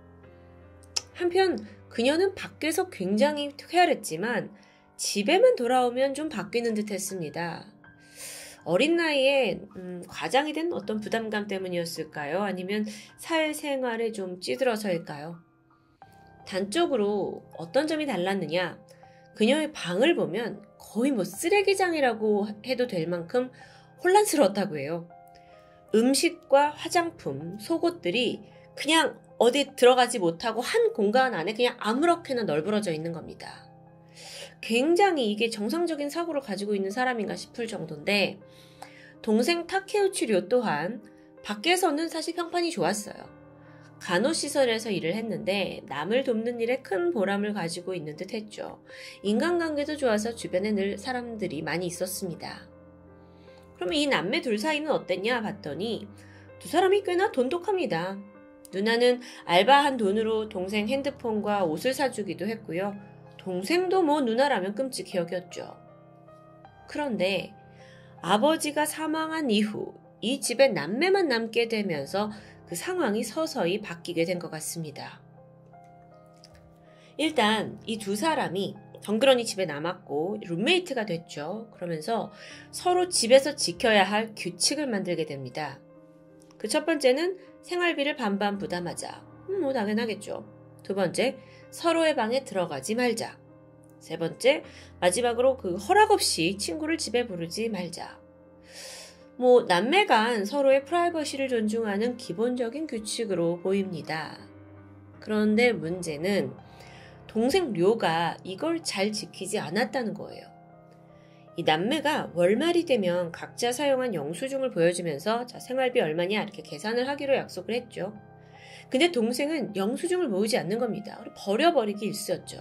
한편 그녀는 밖에서 굉장히 쾌활했지만 집에만 돌아오면 좀 바뀌는 듯 했습니다. 어린 나이에 음, 과장이 된 어떤 부담감 때문이었을까요? 아니면 사회생활에 좀 찌들어서일까요? 단적으로 어떤 점이 달랐느냐? 그녀의 방을 보면 거의 뭐 쓰레기장이라고 해도 될 만큼 혼란스러웠다고 해요. 음식과 화장품, 속옷들이 그냥 어디 들어가지 못하고 한 공간 안에 그냥 아무렇게나 널브러져 있는 겁니다. 굉장히 이게 정상적인 사고를 가지고 있는 사람인가 싶을 정도인데, 동생 타케우치 료 또한 밖에서는 사실 평판이 좋았어요. 간호시설에서 일을 했는데 남을 돕는 일에 큰 보람을 가지고 있는 듯 했죠. 인간관계도 좋아서 주변에 늘 사람들이 많이 있었습니다. 그럼 이 남매 둘 사이는 어땠냐 봤더니 두 사람이 꽤나 돈독합니다. 누나는 알바한 돈으로 동생 핸드폰과 옷을 사주기도 했고요. 동생도 뭐 누나라면 끔찍히 여겼죠. 그런데 아버지가 사망한 이후 이 집에 남매만 남게 되면서 그 상황이 서서히 바뀌게 된 것 같습니다. 일단 이 두 사람이 덩그러니 집에 남았고 룸메이트가 됐죠. 그러면서 서로 집에서 지켜야 할 규칙을 만들게 됩니다. 그 첫 번째는 생활비를 반반 부담하자. 음, 뭐 당연하겠죠. 두 번째, 서로의 방에 들어가지 말자. 세 번째, 마지막으로 그 허락 없이 친구를 집에 부르지 말자. 뭐 남매 간 서로의 프라이버시를 존중하는 기본적인 규칙으로 보입니다. 그런데 문제는 동생 료가 이걸 잘 지키지 않았다는 거예요. 이 남매가 월말이 되면 각자 사용한 영수증을 보여주면서 자, 생활비 얼마냐 이렇게 계산을 하기로 약속을 했죠. 근데 동생은 영수증을 모으지 않는 겁니다. 버려버리기 일쑤였죠.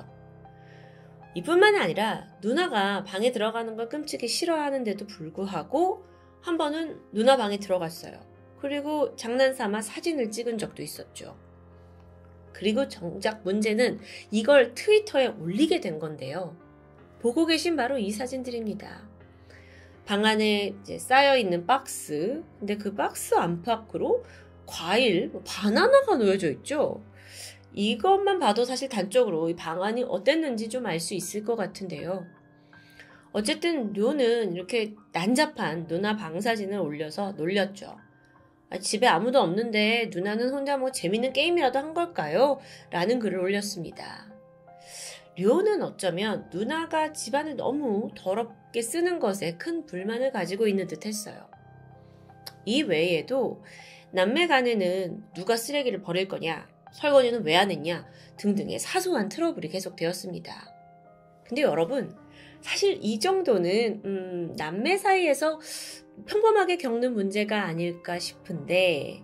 이뿐만 아니라 누나가 방에 들어가는 걸 끔찍이 싫어하는데도 불구하고 한 번은 누나 방에 들어갔어요. 그리고 장난삼아 사진을 찍은 적도 있었죠. 그리고 정작 문제는 이걸 트위터에 올리게 된 건데요. 보고 계신 바로 이 사진들입니다. 방 안에 이제 쌓여있는 박스, 근데 그 박스 안팎으로 과일, 뭐 바나나가 놓여져 있죠. 이것만 봐도 사실 단적으로 이 방 안이 어땠는지 좀 알 수 있을 것 같은데요. 어쨌든 료는 이렇게 난잡한 누나 방 사진을 올려서 놀렸죠. 아, 집에 아무도 없는데 누나는 혼자 뭐 재밌는 게임이라도 한 걸까요? 라는 글을 올렸습니다. 료는 어쩌면 누나가 집안을 너무 더럽게 쓰는 것에 큰 불만을 가지고 있는 듯 했어요. 이 외에도 남매 간에는 누가 쓰레기를 버릴 거냐, 설거지는 왜 안 했냐 등등의 사소한 트러블이 계속되었습니다. 근데 여러분, 사실 이 정도는 음, 남매 사이에서 평범하게 겪는 문제가 아닐까 싶은데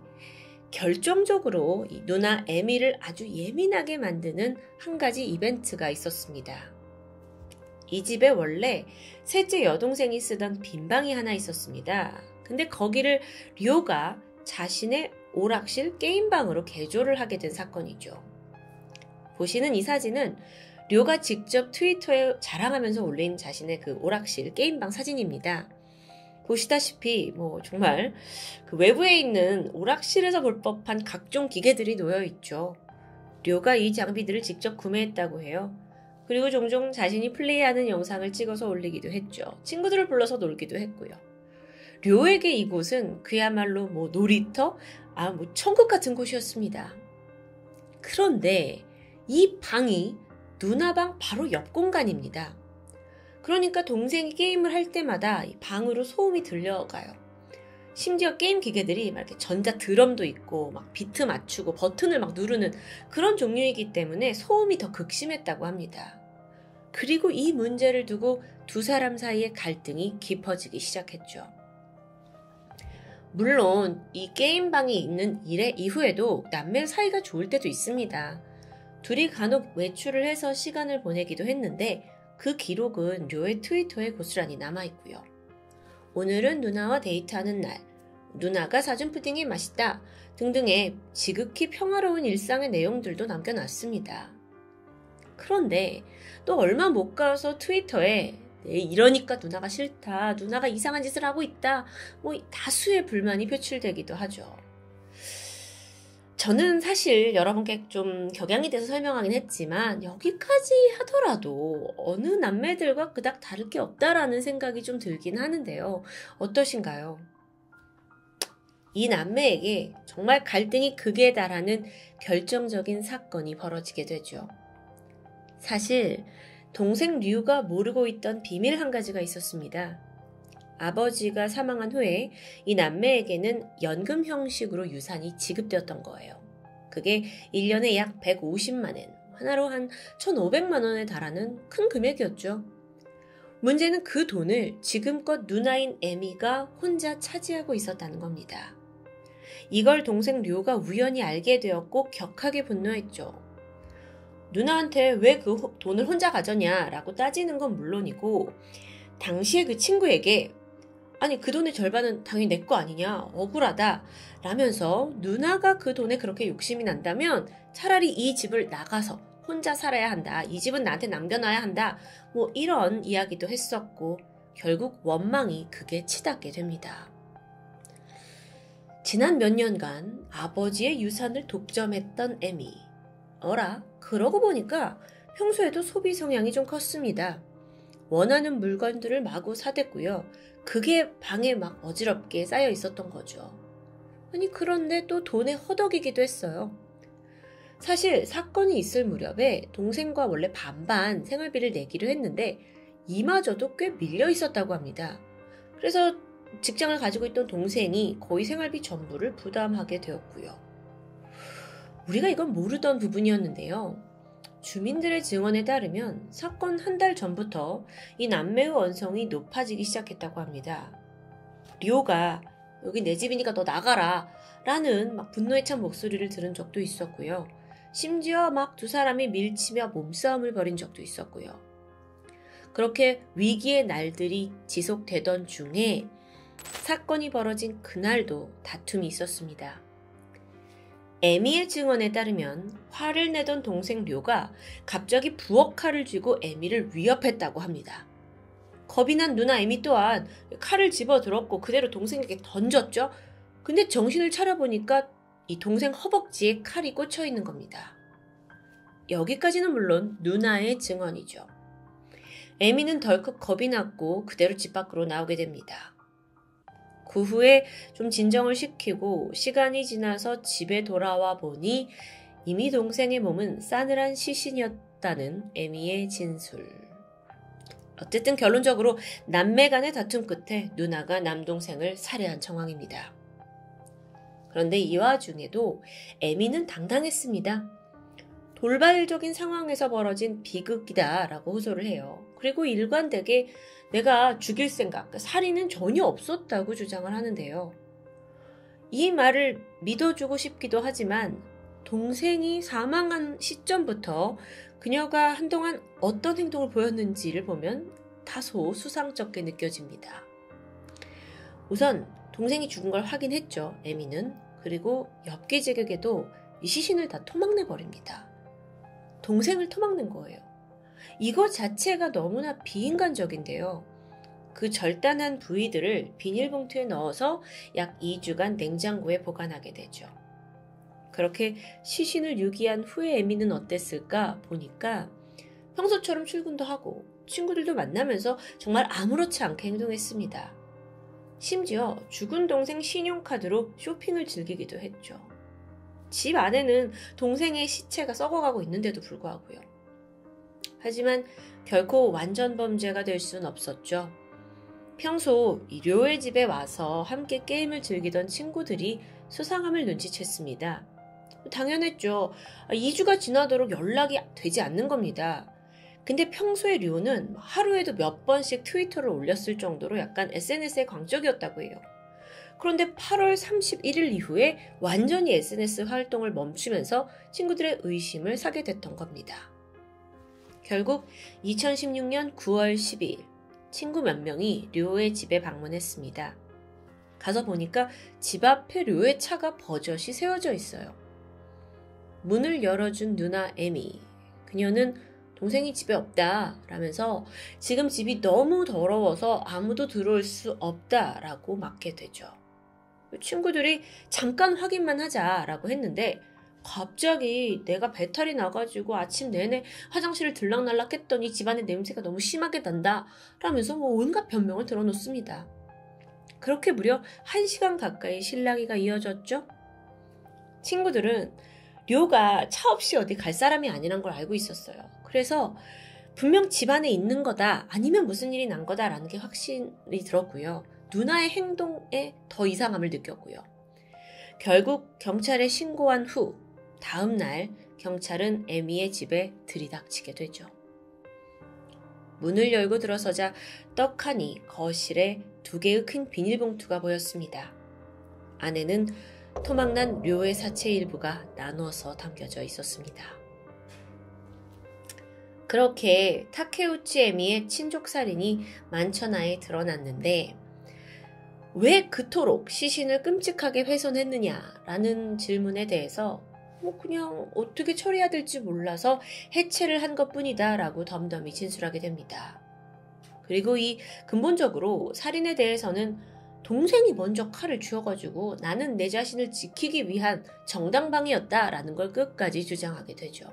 결정적으로 이 누나 에미를 아주 예민하게 만드는 한 가지 이벤트가 있었습니다. 이 집에 원래 셋째 여동생이 쓰던 빈방이 하나 있었습니다. 근데 거기를 료가 자신의 오락실 게임방으로 개조를 하게 된 사건이죠. 보시는 이 사진은 료가 직접 트위터에 자랑하면서 올린 자신의 그 오락실 게임방 사진입니다. 보시다시피 뭐 정말 그 외부에 있는 오락실에서 볼 법한 각종 기계들이 놓여 있죠. 료가 이 장비들을 직접 구매했다고 해요. 그리고 종종 자신이 플레이하는 영상을 찍어서 올리기도 했죠. 친구들을 불러서 놀기도 했고요. 료에게 이곳은 그야말로 뭐 놀이터, 아 뭐 천국 같은 곳이었습니다. 그런데 이 방이 누나 방 바로 옆 공간입니다. 그러니까 동생이 게임을 할 때마다 이 방으로 소음이 들려가요. 심지어 게임 기계들이 막 이렇게 전자 드럼도 있고 막 비트 맞추고 버튼을 막 누르는 그런 종류이기 때문에 소음이 더 극심했다고 합니다. 그리고 이 문제를 두고 두 사람 사이의 갈등이 깊어지기 시작했죠. 물론 이 게임방이 있는 일의 이후에도 남매 사이가 좋을 때도 있습니다. 둘이 간혹 외출을 해서 시간을 보내기도 했는데 그 기록은 료의 트위터에 고스란히 남아있고요. 오늘은 누나와 데이트하는 날, 누나가 사준 푸딩이 맛있다 등등의 지극히 평화로운 일상의 내용들도 남겨놨습니다. 그런데 또 얼마 못 가서 트위터에 네, 이러니까 누나가 싫다, 누나가 이상한 짓을 하고 있다, 뭐 다수의 불만이 표출되기도 하죠. 저는 사실 여러분께 좀 격양이 돼서 설명하긴 했지만 여기까지 하더라도 어느 남매들과 그닥 다를 게 없다라는 생각이 좀 들긴 하는데요. 어떠신가요? 이 남매에게 정말 갈등이 극에 달하는 결정적인 사건이 벌어지게 되죠. 사실 동생 류가 모르고 있던 비밀 한 가지가 있었습니다. 아버지가 사망한 후에 이 남매에게는 연금 형식으로 유산이 지급되었던 거예요. 그게 일 년에 약 백오십만 엔, 하나로 한 천오백만 원에 달하는 큰 금액이었죠. 문제는 그 돈을 지금껏 누나인 에미가 혼자 차지하고 있었다는 겁니다. 이걸 동생 류가 우연히 알게 되었고 격하게 분노했죠. 누나한테 왜 그 돈을 혼자 가졌냐 라고 따지는 건 물론이고 당시에 그 친구에게 아니 그 돈의 절반은 당연히 내 거 아니냐 억울하다 라면서 누나가 그 돈에 그렇게 욕심이 난다면 차라리 이 집을 나가서 혼자 살아야 한다. 이 집은 나한테 남겨놔야 한다. 뭐 이런 이야기도 했었고 결국 원망이 극에 치닫게 됩니다. 지난 몇 년간 아버지의 유산을 독점했던 에미. 어라, 그러고 보니까 평소에도 소비 성향이 좀 컸습니다. 원하는 물건들을 마구 사댔고요. 그게 방에 막 어지럽게 쌓여 있었던 거죠. 아니 그런데 또 돈에 허덕이기도 했어요. 사실 사건이 있을 무렵에 동생과 원래 반반 생활비를 내기로 했는데 이마저도 꽤 밀려 있었다고 합니다. 그래서 직장을 가지고 있던 동생이 거의 생활비 전부를 부담하게 되었고요. 우리가 이건 모르던 부분이었는데요. 주민들의 증언에 따르면 사건 한 달 전부터 이 남매의 언성이 높아지기 시작했다고 합니다. 리오가 여기 내 집이니까 너 나가라 라는 막 분노에 찬 목소리를 들은 적도 있었고요. 심지어 막 두 사람이 밀치며 몸싸움을 벌인 적도 있었고요. 그렇게 위기의 날들이 지속되던 중에 사건이 벌어진 그날도 다툼이 있었습니다. 에미의 증언에 따르면 화를 내던 동생 료가 갑자기 부엌 칼을 쥐고 에미를 위협했다고 합니다. 겁이 난 누나 에미 또한 칼을 집어들었고 그대로 동생에게 던졌죠. 근데 정신을 차려보니까 이 동생 허벅지에 칼이 꽂혀 있는 겁니다. 여기까지는 물론 누나의 증언이죠. 에미는 덜컥 겁이 났고 그대로 집 밖으로 나오게 됩니다. 그 후에 좀 진정을 시키고 시간이 지나서 집에 돌아와 보니 이미 동생의 몸은 싸늘한 시신이었다는 에미의 진술. 어쨌든 결론적으로 남매 간의 다툼 끝에 누나가 남동생을 살해한 정황입니다. 그런데 이 와중에도 에미는 당당했습니다. 돌발적인 상황에서 벌어진 비극이다 라고 호소를 해요. 그리고 일관되게 내가 죽일 생각, 살인은 전혀 없었다고 주장을 하는데요. 이 말을 믿어주고 싶기도 하지만 동생이 사망한 시점부터 그녀가 한동안 어떤 행동을 보였는지를 보면 다소 수상쩍게 느껴집니다. 우선 동생이 죽은 걸 확인했죠, 에미는. 그리고 엽기적에게도 이 시신을 다 토막내버립니다. 동생을 토막낸 거예요. 이거 자체가 너무나 비인간적인데요. 그 절단한 부위들을 비닐봉투에 넣어서 약 이 주간 냉장고에 보관하게 되죠. 그렇게 시신을 유기한 후에 에미는 어땠을까 보니까 평소처럼 출근도 하고 친구들도 만나면서 정말 아무렇지 않게 행동했습니다. 심지어 죽은 동생 신용카드로 쇼핑을 즐기기도 했죠. 집 안에는 동생의 시체가 썩어가고 있는데도 불구하고요. 하지만 결코 완전 범죄가 될 수는 없었죠. 평소 료의 집에 와서 함께 게임을 즐기던 친구들이 수상함을 눈치챘습니다. 당연했죠. 이 주가 지나도록 연락이 되지 않는 겁니다. 근데 평소에 료는 하루에도 몇 번씩 트위터를 올렸을 정도로 약간 에스엔에스에 광적이었다고 해요. 그런데 팔월 삼십일일 이후에 완전히 에스엔에스 활동을 멈추면서 친구들의 의심을 사게 됐던 겁니다. 결국 이천십육년 구월 십이일 친구 몇 명이 료의 집에 방문했습니다. 가서 보니까 집 앞에 료의 차가 버젓이 세워져 있어요. 문을 열어준 누나 에미. 그녀는 동생이 집에 없다 라면서 지금 집이 너무 더러워서 아무도 들어올 수 없다 라고 막게 되죠. 친구들이 잠깐 확인만 하자라고 했는데 갑자기 내가 배탈이 나가지고 아침 내내 화장실을 들락날락 했더니 집안에 냄새가 너무 심하게 난다 라면서 뭐 온갖 변명을 들어놓습니다. 그렇게 무려 한 시간 가까이 실랑이가 이어졌죠. 친구들은 료가 차 없이 어디 갈 사람이 아니란 걸 알고 있었어요. 그래서 분명 집안에 있는 거다 아니면 무슨 일이 난 거다라는 게 확신이 들었고요. 누나의 행동에 더 이상함을 느꼈고요. 결국 경찰에 신고한 후 다음 날 경찰은 에미의 집에 들이닥치게 되죠. 문을 열고 들어서자 떡하니 거실에 두 개의 큰 비닐봉투가 보였습니다. 안에는 토막난 료의 사체 일부가 나눠서 담겨져 있었습니다. 그렇게 타케우치 에미의 친족살인이 만천하에 드러났는데 왜 그토록 시신을 끔찍하게 훼손했느냐라는 질문에 대해서 뭐 그냥 어떻게 처리해야 될지 몰라서 해체를 한 것뿐이다 라고 덤덤히 진술하게 됩니다. 그리고 이 근본적으로 살인에 대해서는 동생이 먼저 칼을 쥐어가지고 나는 내 자신을 지키기 위한 정당방위였다라는 걸 끝까지 주장하게 되죠.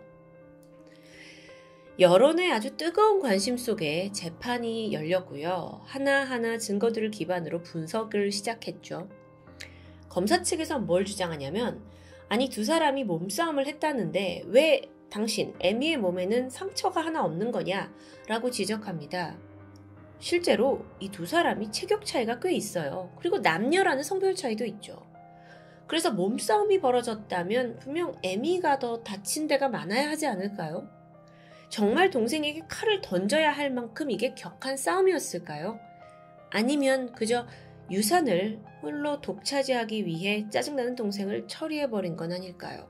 여론의 아주 뜨거운 관심 속에 재판이 열렸고요. 하나하나 증거들을 기반으로 분석을 시작했죠. 검사 측에서 뭘 주장하냐면 아니 두 사람이 몸싸움을 했다는데 왜 당신 에미의 몸에는 상처가 하나 없는 거냐 라고 지적합니다. 실제로 이 두 사람이 체격 차이가 꽤 있어요. 그리고 남녀라는 성별 차이도 있죠. 그래서 몸싸움이 벌어졌다면 분명 에미가 더 다친 데가 많아야 하지 않을까요? 정말 동생에게 칼을 던져야 할 만큼 이게 격한 싸움이었을까요? 아니면 그저 유산을 홀로 독차지하기 위해 짜증나는 동생을 처리해버린 건 아닐까요?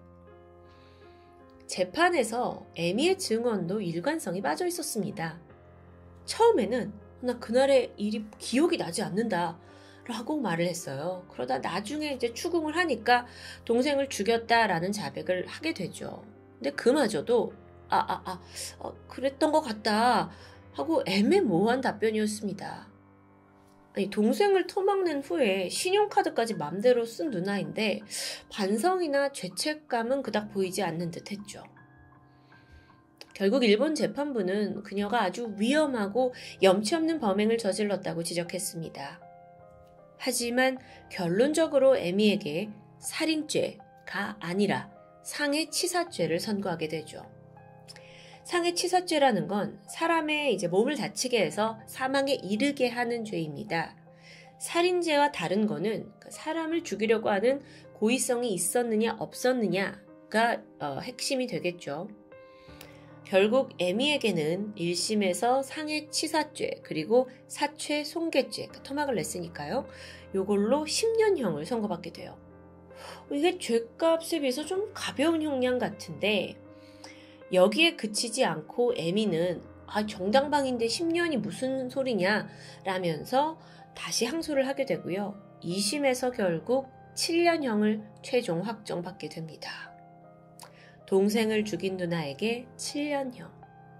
재판에서 에미의 증언도 일관성이 빠져 있었습니다. 처음에는 나 그날의 일이 기억이 나지 않는다 라고 말을 했어요. 그러다 나중에 이제 추궁을 하니까 동생을 죽였다라는 자백을 하게 되죠. 근데 그마저도 아, 아, 아, 어, 그랬던 것 같다 하고 애매모호한 답변이었습니다. 아니, 동생을 토막낸 후에 신용카드까지 맘대로 쓴 누나인데 반성이나 죄책감은 그닥 보이지 않는 듯 했죠. 결국 일본 재판부는 그녀가 아주 위험하고 염치 없는 범행을 저질렀다고 지적했습니다. 하지만 결론적으로 에미에게 살인죄가 아니라 상해치사죄를 선고하게 되죠. 상해치사죄라는 건 사람의 이제 몸을 다치게 해서 사망에 이르게 하는 죄입니다. 살인죄와 다른 거는 사람을 죽이려고 하는 고의성이 있었느냐 없었느냐가 어, 핵심이 되겠죠. 결국 에미에게는 일 심에서 상해치사죄 그리고 사체 손괴죄 토막을 냈으니까요. 요걸로 십 년형을 선고받게 돼요. 이게 죄값에 비해서 좀 가벼운 형량 같은데 여기에 그치지 않고 에미는 아, 정당방위인데 십 년이 무슨 소리냐 라면서 다시 항소를 하게 되고요. 이 심에서 결국 칠 년형을 최종 확정받게 됩니다. 동생을 죽인 누나에게 칠 년형.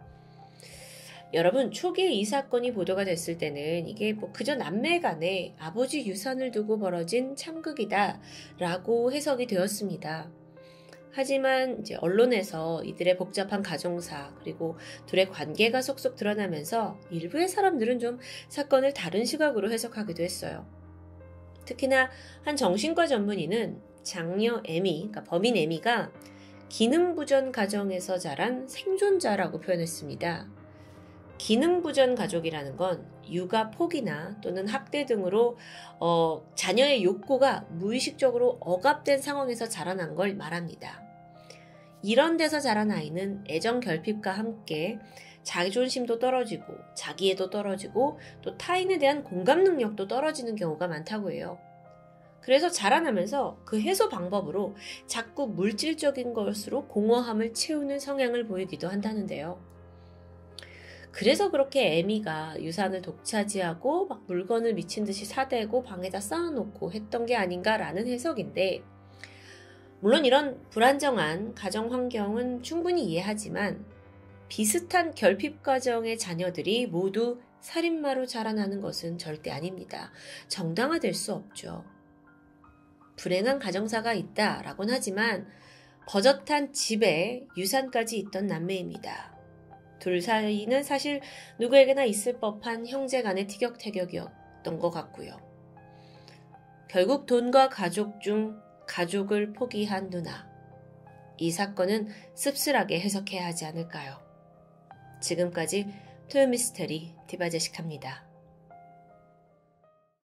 여러분, 초기에 이 사건이 보도가 됐을 때는 이게 뭐 그저 남매 간에 아버지 유산을 두고 벌어진 참극이다 라고 해석이 되었습니다. 하지만 이제 언론에서 이들의 복잡한 가정사 그리고 둘의 관계가 속속 드러나면서 일부의 사람들은 좀 사건을 다른 시각으로 해석하기도 했어요. 특히나 한 정신과 전문의는 장녀 에미, 그러니까 범인 에미가 기능부전 가정에서 자란 생존자라고 표현했습니다. 기능부전 가족이라는 건 육아 포기나 또는 학대 등으로 어, 자녀의 욕구가 무의식적으로 억압된 상황에서 자라난 걸 말합니다. 이런 데서 자란 아이는 애정 결핍과 함께 자존심도 떨어지고 자기애도 떨어지고 또 타인에 대한 공감 능력도 떨어지는 경우가 많다고 해요. 그래서 자라나면서 그 해소 방법으로 자꾸 물질적인 것으로 공허함을 채우는 성향을 보이기도 한다는데요. 그래서 그렇게 에미가 유산을 독차지하고 막 물건을 미친 듯이 사대고 방에다 쌓아놓고 했던 게 아닌가라는 해석인데, 물론 이런 불안정한 가정 환경은 충분히 이해하지만 비슷한 결핍 과정의 자녀들이 모두 살인마로 자라나는 것은 절대 아닙니다. 정당화될 수 없죠. 불행한 가정사가 있다라고는 하지만 버젓한 집에 유산까지 있던 남매입니다. 둘 사이는 사실 누구에게나 있을 법한 형제 간의 티격태격이었던 것 같고요. 결국 돈과 가족 중 가족을 포기한 누나. 이 사건은 씁쓸하게 해석해야 하지 않을까요? 지금까지 토요미스테리 디바제식합니다.